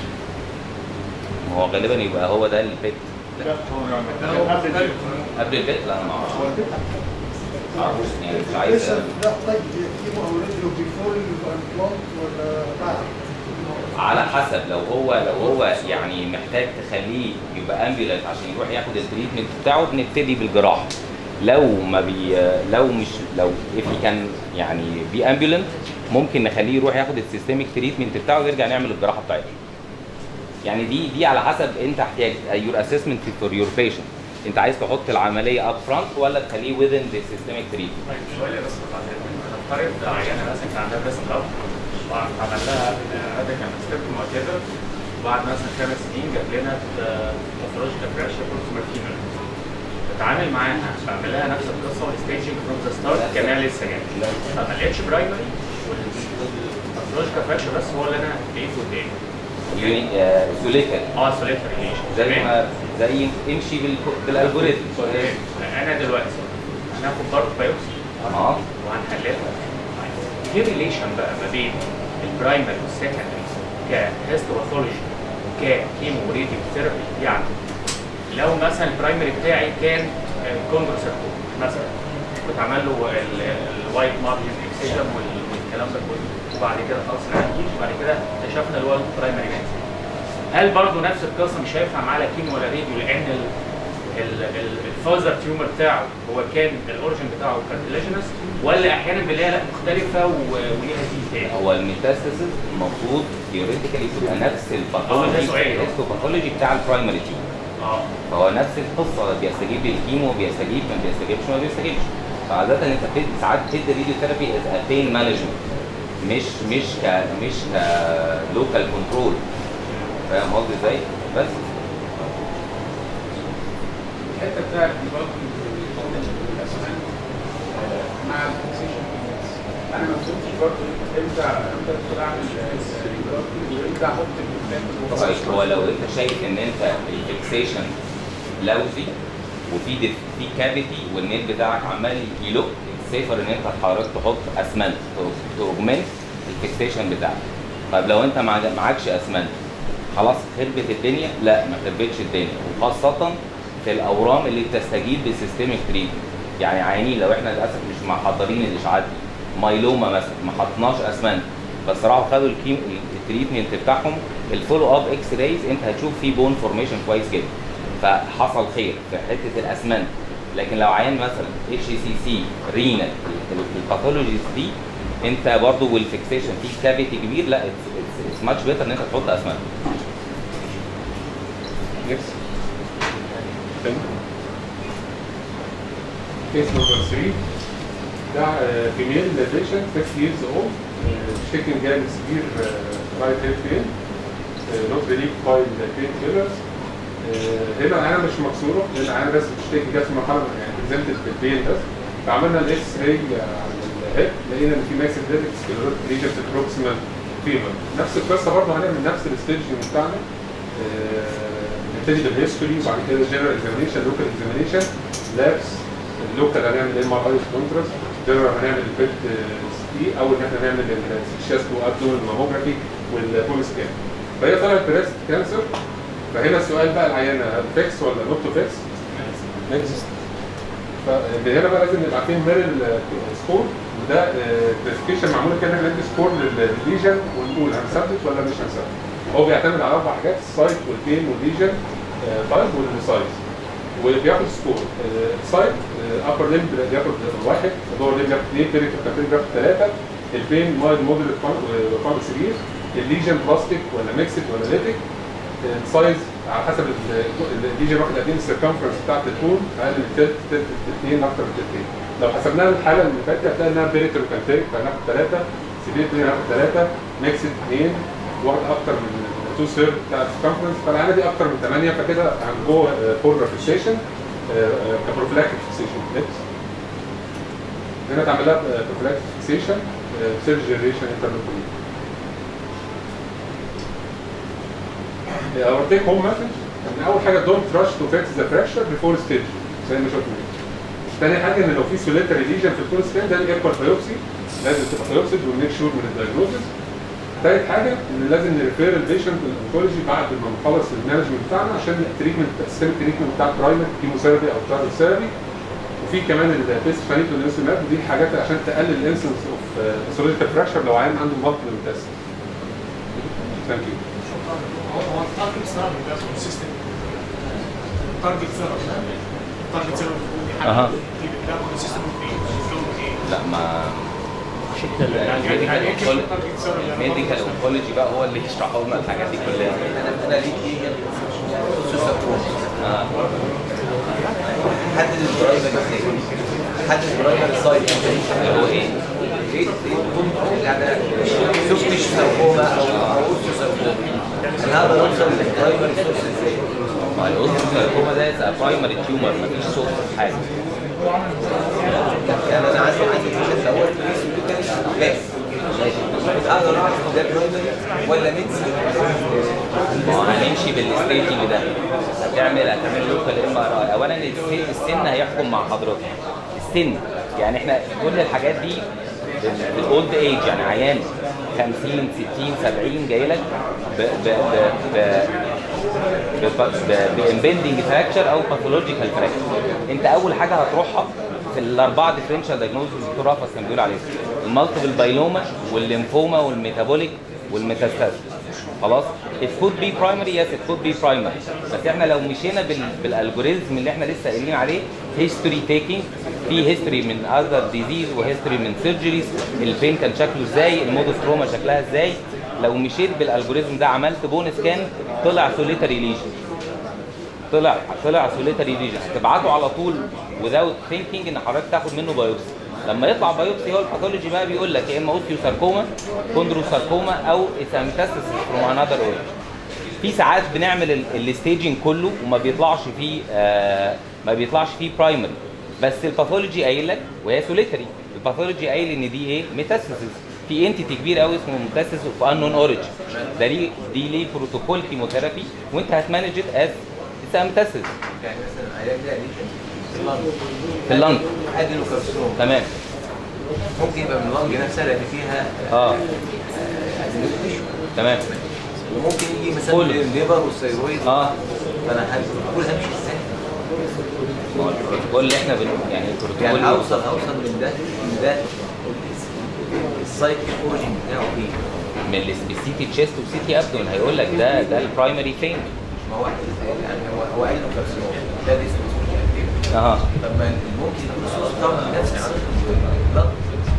Speaker 15: هو غالبا يبقى هو ده البيت.
Speaker 11: لا هو قبل البيت.
Speaker 15: قبل البيت؟ لا انا ما اعرفش. ما اعرفش يعني مش عايز.
Speaker 11: لا طيب في اوريدي بيفور الامبلانت ولا بعد؟
Speaker 15: على حسب، لو هو لو هو يعني محتاج تخليه يبقى امبيولانت عشان يروح ياخد التريتمنت بتاعه، بنبتدي بالجراحه. لو ما بي لو مش لو if كان يعني بي امبيولانت، ممكن نخليه يروح ياخد السيستميك تريتمنت بتاعه ويرجع نعمل الجراحه بتاعته. يعني دي دي على حسب انت احتياج يور اسسمنت فور يور بيشنت، انت عايز تحط العمليه اب فرونت ولا تخليه within the systemic treatment.
Speaker 10: طيب شويه بس نفترض عيانه مثلا كان عندها بريست لاب، عمل لها هذا كان ستيبتوم وكده، وبعد مثلا خمس سنين جاب لنا باثولوجيكال فراشيا بروكسيمال، بتعامل معاها بعمل لها نفس القصه والستيجنج فروم ذا ستارت كانها لسه جايه، فما لقيتش برايمري والباثولوجيكال فراشيا بس هو اللي انا لقيته قدامي.
Speaker 15: سوليتر
Speaker 10: اه سوليتر ريليشن
Speaker 15: زي ما زي امشي بالالجوريثم.
Speaker 10: انا دلوقتي هناخد برضه بايوبسي
Speaker 15: اه
Speaker 10: وهنحللها. في ريليشن بقى ما بين البرايمري والسكندري كهيستوباثولوجي وككيمو ريديو ثيرابي. يعني لو مثلا البرايمري بتاعي كان كوندروسيركوم مثلا، كنت عمل له الوايت مارجن اكسجن والكلام ده كله، وبعد كده خلاص العيان، وبعد كده اكتشفنا اللي هو البرايمري كانسر. هل برضه نفس القصه مش هينفع معاه لا كيمو ولا راديو، لان الفازر تيومر بتاعه هو كان الاوريجن بتاعه كارتلاجينس، ولا احيانا بنلاقيها لا مختلفه وليها دي تاني؟
Speaker 15: هو الميتاستاسيس المفروض ثيوريتيكالي تبقى نفس الباثولوجي الهيستوباثولوجي بتاع البرايمري تيومر.
Speaker 10: اه
Speaker 15: فهو نفس القصه، بيستجيب للكيمو، بيستجيب ما بيستجيبش ما بيستجيبش. فعاده انت بتدي ساعات بتدي راديو ثيرابي از بين مانجمنت، مش مش ك مش ك لوكال كنترول. فاهم قصدي ازاي؟ بس
Speaker 2: الحته بتاعت الديفلوبمنت والاسنان مع الفيكسيشن، انا ما فهمتش برضه امتى امتى ادخل اعمل ديفلوبمنت وامتى احط الامبلانت.
Speaker 15: طيب هو لو انت شايف ان انت الفيكسيشن لوزي وفي في كافيتي والنيل بتاعك عمال يلوك، سيفر ان انت حضرتك تحط اسمنت توجمنت الفيكسيشن بتاعك. طيب لو انت معكش اسمنت خلاص خربت الدنيا؟ لا ما خربتش الدنيا، وخاصه في الاورام اللي بتستجيب للسيستميك تريتمنت. يعني عيانين لو احنا للاسف مش محضرين الاشعاعات دي، مايلوما مثلا ما حطناش اسمنت بس راحوا خدوا الكيم التريتمنت بتاعهم، الفولو اب اكس رايز انت هتشوف فيه بون فورميشن كويس جدا، فحصل خير في حته الاسمنت. لكن لو عيان مثلا اتش سي سي رينال الباثولوجيز دي، انت برضه والفيكسيشن في كافيتي كبير، لا اتس ماتش بيتر ان انت تحط اسمنت.
Speaker 6: Next. كيس نمبر ثلاثة ده فيميل بيشنت ستة years old shaking جالي سبير رايت هيد بين نوت ريليف باي بين كيلرز. هنا العينه مش مكسوره، هنا العينه بس بتشتكي جت في مرحله يعني بريزنتد بالبين بس. فعملنا الاكس راي على الهيد لقينا ان في ماكسيلاري سكليروتيك ليجن في البروكسيمال فيمر. نفس القصه برضه هنعمل نفس الستيجنج بتاعنا. نبتدي بالهيستوري وبعد كده جنرال اكزامينشن لوكال اكزامينشن لابس. اللوكال هنعمل ام ار اي كونتراست، جنرال هنعمل البيت سي او ان احنا نعمل الشاست وابدومين ماموجرافي والبول سكان. فهي طلعت بريست كانسر. فهنا السؤال بقى العيانه فيكس ولا نوت فيكس؟ نكست. فهنا بقى لازم نبقى عارفين ميرل سكور، وده كلاسيفيكيشن معمول كده احنا ندي سكور للليجن ونقول هنثبت ولا مش هنثبت. هو بيعتمد على اربع حاجات: السايت والبين والليجن تايب والسايز. وبياخد سكور السايت ابر ليمب بياخد واحد، لور ليمب بياخد اثنين، بيريكال كابين بياخد ثلاثه، البين مايد مودريت فانك سيفير، الليجن بلاستيك ولا ميكسد ولا ليتك، السايز على حسب الليجن واخد قد ايه السيركمفرنس بتاعت الكون، اقل من تلت تلت اثنين اكتر من تلتين. لو حسبناها الحاله اللي فاتت هتلاقي انها بيريكال وكانتيريك فهناخد ثلاثه، سيفير هناخد ثلاثه، ميكسد اثنين، واخد اكتر من تو سير بتاع السيركمفرنس، فالعينه دي اكتر من ثمانيه، فكده هنجو فور فيكسيشن كبروفلاكتيك فيكسيشن. هنا تعمل لها بروفلاكتيك فيكسيشن سيرج جنريشن انترلوكين. اور تيك هوم مسج ان اول حاجه دونت رش تو فيكس ذا فراكشر بيفور ستيج زي ما شفنا. ثاني حاجه ان لو في سوليتري ليجن في الفول سكان ده الايكوال بايوبسي لازم تبقى بايوبسي ونيك شور من الدايجنوستس. ثالث حاجه ان لازم نريفير البيشنت للاونكولوجي بعد ما نخلص المانجمنت بتاعنا عشان التريتمنت السيستم تريتمنت بتاع برايمر كيموثيرابي او تشارج ثيرابي. وفي كمان البيست فانيتو لينسوماب، ودي حاجات عشان تقلل الانسنس اوف باثولوجيكال فراكشر لو عيان عنده مالتيبل ميتاستاسيس. ثانك يو.
Speaker 2: هو التارجت ثيرابي ده كونسيستنت. التارجت ثيرابي التارجت ثيرابي دي حاجه ده كونسيستنت ايه؟
Speaker 15: لا ما الميديكال اونكولوجي بقى هو اللي يشرحوا لنا الحاجات دي كلها.
Speaker 16: انا انا ليه ايه اه حدد البرايمر ازاي؟ حدد البرايمر سايت
Speaker 15: اللي هو ايه؟
Speaker 16: ايه يعني شفت ساركوما او او ساركوما انا هقدر اوصل للبرايمر سورس ازاي؟
Speaker 15: ما الاوستيوساركوما ده از برايمري تيومر مفيش سورس في حاجه.
Speaker 16: يعني انا عندي عندي في الاول بس ماشي اقدر اعرف ده برايمري ولا ميكس؟
Speaker 15: ما هو هنمشي بالستيجنج ده. هتعمل هتعمل لوكال ام ار اي. اولا السن هيحكم مع حضرتك. السن يعني احنا كل الحاجات دي بالاولد ايج، يعني عيان خمسين ستين سبعين جاي لك ب ب ب بامبندنج فراكشر او باثولوجيكال فراكشر. انت اول حاجه هتروحها في الاربعه ديفرنشال دايجنوستس اللي الدكتور رافس كان بيقول عليهم: المالتيبل بايلوما والليمفوما والميتابوليك والميتاستاسيس. خلاص؟ it could be primary yes it could be primary. بس احنا لو مشينا بال بالالجوريزم اللي احنا لسه قايلين عليه history taking، في history من other disease وhistory من surgeries، البين كان شكله ازاي، المود اوف تروما شكلها ازاي. لو مشيت بالالجوريزم ده عملت بون سكان طلع سوليتري ليجن، طلع طلع سوليتري ليجن، هتبعته على طول without thinking ان حضرتك تاخد منه بايوبسي. لما يطلع بايوبسي هو الباثولوجي بقى بيقول لك يا اما اوستيوساركوما، كوندروساركوما، او ميتاستاسيس فروم انذر اوريجن. في ساعات بنعمل الستيجنج كله وما بيطلعش فيه آه ما بيطلعش فيه برايمري، بس الباثولوجي قايل لك وهي سوليتري. الباثولوجي قايل ان دي ايه؟ ميتاستاسيس. في انتيتي كبير قوي اسمه ميتاستاسيس اوف انون اوريجن. ده ليه دي ليه بروتوكول كيموثيرابي وانت هتمانج ات از اتس ميتاستاسيس.
Speaker 16: يعني مثلا عيان ده في اللنج
Speaker 15: في اللنج
Speaker 16: ادينوكارسينوما
Speaker 15: تمام.
Speaker 16: ممكن يبقى من اللنج نفسها اللي فيها
Speaker 15: اه تمام.
Speaker 16: وممكن يجي مثلا الليفر والثيرويد.
Speaker 15: اه
Speaker 16: فانا هقول همشي ازاي؟
Speaker 15: البروتوكول اللي احنا بن يعني البروتوكول
Speaker 16: يعني اوصل اوصل من ده من ده السايت اوريجن بتاعه ايه؟
Speaker 15: من السي تي تشيست والسي تي ابدون هيقول لك ده ده البرايمري فين.
Speaker 16: ما هو يعني هو هو قال له كارسينوما ده اسمه
Speaker 15: اها.
Speaker 16: طب ما ممكن يكون الصوص بتاعه من نفس البلد.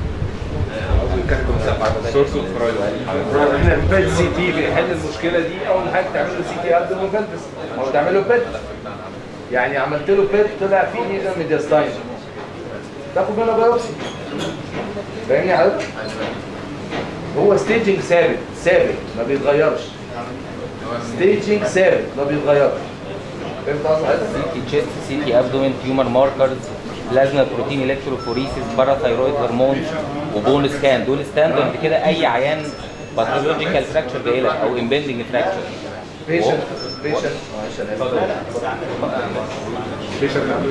Speaker 9: سورس اوف برايمري. احنا البيت سي تي بيحل المشكله دي. اول حاجه تعمل له سي تي ابدون وفلبس او تعمل له بيت. يعني عملت له بيت طلع فيه ليزر ميدياستاين تاخد منها بايوبسي. فاهمني يا حضرتك؟ هو ستيجنج ثابت ثابت ما بيتغيرش. ستيجنج ثابت ما بيتغيرش. فهمت قصدي حضرتك؟
Speaker 15: سي تي تشيست، سي تي ابدومين، تيومر ماركرز، بلازما بروتين الكتروفوريسيس، باراثايرويد هرمون، وبون سكان. دول ستاندرد كده اي عيان باثولوجيكال فراكشر جاي لك او امبندنج فراكشر.
Speaker 9: بيشنت بيشنت معلش انا اسف.
Speaker 6: بيشنت عنده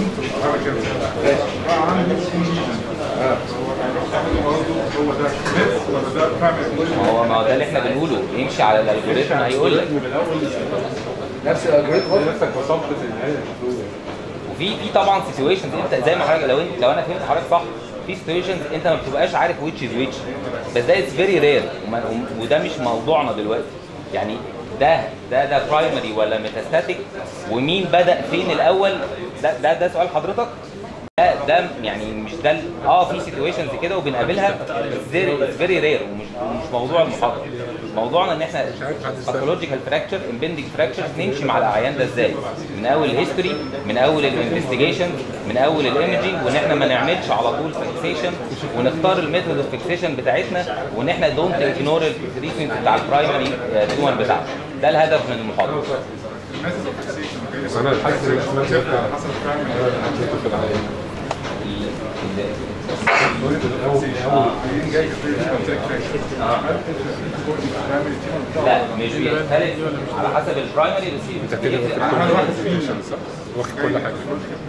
Speaker 6: ايه؟
Speaker 15: هو ما هو ده اللي احنا بنقوله، يمشي على الالجوريثم هيقول لك
Speaker 9: نفس الالجوريثم
Speaker 6: نفسك وصفت النهايه.
Speaker 15: وفي في طبعا سيتويشنز انت زي ما حضرتك لو انت لو انا فهمت حضرتك صح، في سيتويشنز انت ما بتبقاش عارف ويتش از ويتش، بس ده اتس فيري رير وده مش موضوعنا دلوقتي. يعني ده ده ده برايمري ولا ميتاستاتيك ومين بدأ فين الاول، ده ده ده سؤال حضرتك. ده ده يعني مش ده اه في سيتويشنز كده وبنقابلها بس فيري رير ومش مش موضوع المحاضره. موضوعنا ان احنا باثولوجيكال فراكشر امبندنج فراكشر نمشي مع الاعيان ده ازاي، من اول الهيستوري، من اول الانفستيجيشن، من اول الايمجنج، وان احنا ما نعملش على طول فيكسيشن ونختار الميثود اوف فيكسيشن بتاعتنا، وان احنا دونت اجنور التريتمنت بتاع البرايمري تيومر بتاعنا. ده الهدف من المحاضره.
Speaker 6: انا الحاسس ان حصل في العالم
Speaker 15: لا مش بيختلف على حسب البرايمري بس
Speaker 6: انت كده واخد كل حاجه.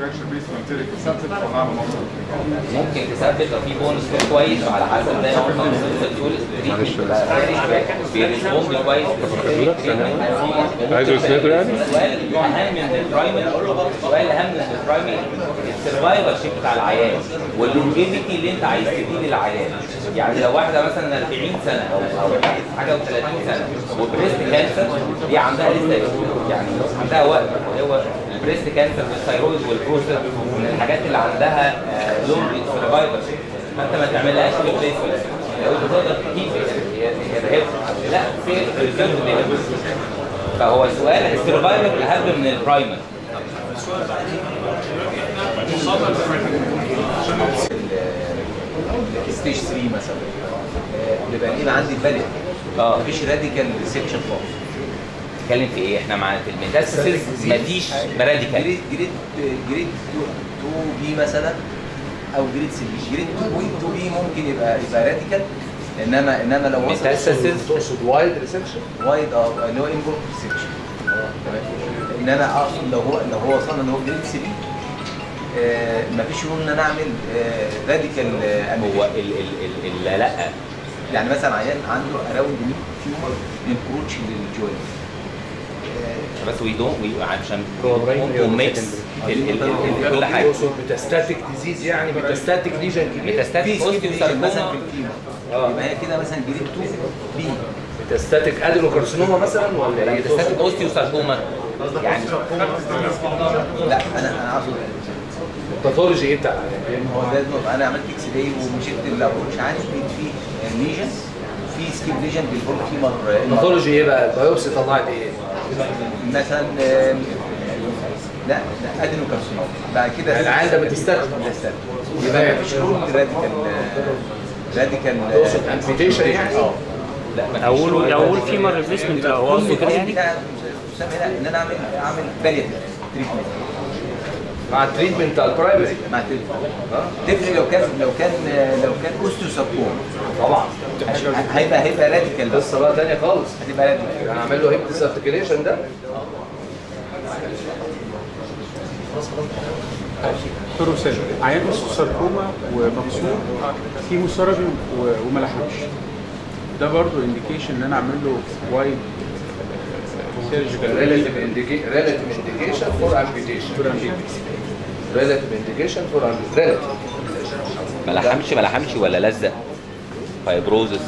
Speaker 15: ممكن تثبت لو في بونس كويس على حسب زي ما قلنا بتقول بيرسبوند كويس.
Speaker 6: عايزه يسنده يعني؟
Speaker 15: السؤال الاهم من البرايمري السؤال الاهم من البرايمري السرفايفل شيب بتاع العيان واللونجيفيتي اللي انت عايز تديه للعيان. يعني لو واحده مثلا أربعين سنه او او حاجه وثلاثين سنه وبريست كانسر دي عندها لسه يعني عندها وقت. هو البريست كانسر والثايرويد والبروستات من الحاجات اللي عندها لونج سرفايفل، فانت ما تعملهاش ريبليسمنت. لو انت تقدر تجيب هي لا في فهو السؤال السرفايفل اهم من البرايمر.
Speaker 16: ستيج ثلاثة مثلا بيبقى ليه عندي فاليد اه مفيش راديكال ريسكشن خالص.
Speaker 15: بتتكلم في ايه؟ احنا معانا في الميتاسيس مفيش راديكال.
Speaker 16: جريد جريد جريد اتنين بي مثلا او جريد ثلاثة جريد اتنين بي ممكن يبقى يبقى راديكال، انما انما لو وصل
Speaker 9: تقصد وايد ريسكشن
Speaker 16: وايد اه اللي هو انبورت ريسكشن تمام. انما اقصد لو هو لو هو وصلنا اللي هو جريد ثلاثة آه مفيش روم ان انا اعمل آه راديكال آه
Speaker 15: هو ال ال ال لا
Speaker 16: يعني مثلا عيان عنده اراوند مية تيومر انكروتش للجوينت
Speaker 15: آه بس وي دونت عشان ممكن ميكس كل حاجه.
Speaker 9: ميتاستاتيك ديزيز يعني ميتاستاتيك ليجن كبير
Speaker 15: ميتاستاتيك
Speaker 16: اوستيوساركوما مثلا في الفيمر اه يبقى هي كده مثلا جريد اتنين بي.
Speaker 9: ميتاستاتيك ادينوكارسينوما مثلا ولا
Speaker 15: لا ميتاستاتيك اوستيوساركوما يعني
Speaker 16: لا انا انا اقصد
Speaker 9: الباثولوجي ايه بتاع
Speaker 16: هو ده انا عملت اكس راي ومشيت الابروتش عندي فيه ليجن في سكيب ليجن بالبول فيمر.
Speaker 9: الباثولوجي ايه بقى؟ البيوبسي طلعت ايه؟
Speaker 16: مثلا لا لا ادينوكارسينوما بعد كده
Speaker 9: العيان ده ميتاستاتيك
Speaker 16: يبقى مفيش رول راديكال راديكال
Speaker 9: تقصد امبيتيشن يعني؟ اه
Speaker 16: لا
Speaker 5: اقول اقول فيمر ريبليسمنت لو هو قصده كده يعني
Speaker 16: ان انا اعمل اعمل باليتيف تريتمنت
Speaker 9: مع التريتمنت بتاع البرايمري
Speaker 16: مع التريتمنت تفرق لو كان لو كان لو كان اوستيوساركوما
Speaker 9: طبعا
Speaker 16: هيبقى هيبقى راديكال
Speaker 9: قصه بقى ثانيه خالص.
Speaker 16: هتبقى راديكال
Speaker 9: هنعمل له هيب ديسارتيكيليشن ده
Speaker 17: فيروسيل عيان اوستيوساركوما ومكسور كيموثيرابي وما لحقش، ده برضه انديكيشن ان انا اعمل له وايد سيرجيكال
Speaker 9: ريلاتيف انديكيشن فور امبيتيشن ريلاتيف انديكيشن فور امبيتيشن
Speaker 15: ما لحمش ما لحمش ولا لزق فايبروزس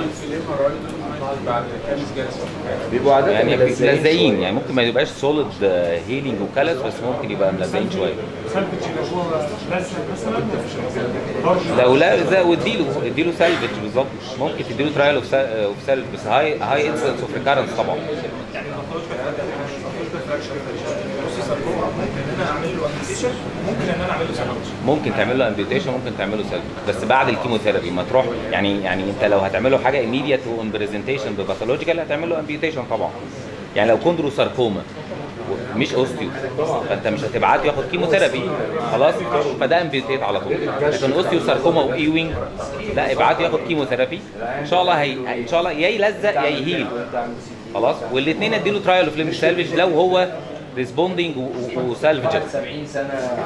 Speaker 9: بيبقوا عادة
Speaker 15: يعني ملزقين يعني ممكن ما يبقاش سوليد هيلينج وكالس بس ممكن يبقى ملزقين شويه. لو لا ده واديله اديله سالفج بالظبط ممكن تديله ترايل اوف سالفج بس هاي هاي انسنس اوف ريكارنس طبعا.
Speaker 2: كونجنتال فراكشر بصي ساركوما ممكن ان انا اعمل له امبيوتيشن، ممكن ان انا اعمل له سالفج.
Speaker 15: ممكن تعمل له امبيوتيشن، ممكن تعمل له سلب، بس بعد الكيموثيرابي ما تروح يعني يعني انت لو هتعمل له حاجه ايميديت اون برزنتيشن بباثولوجيكال هتعمل له امبيوتيشن طبعا. يعني لو كوندرو ساركوما مش اوستيو فانت مش هتبعته ياخد كيموثيرابي خلاص، فده امبيوتيت على طول. لكن اوستيو ساركوما واي وينج لا، ابعته ياخد كيموثيرابي ان شاء الله، هي ان شاء الله يا يلزق يا يهيل خلاص. والاثنين اديله ترايل اوف ليمب سالفج لو هو ريسبوندينج وسالفج.
Speaker 12: سبعين سنه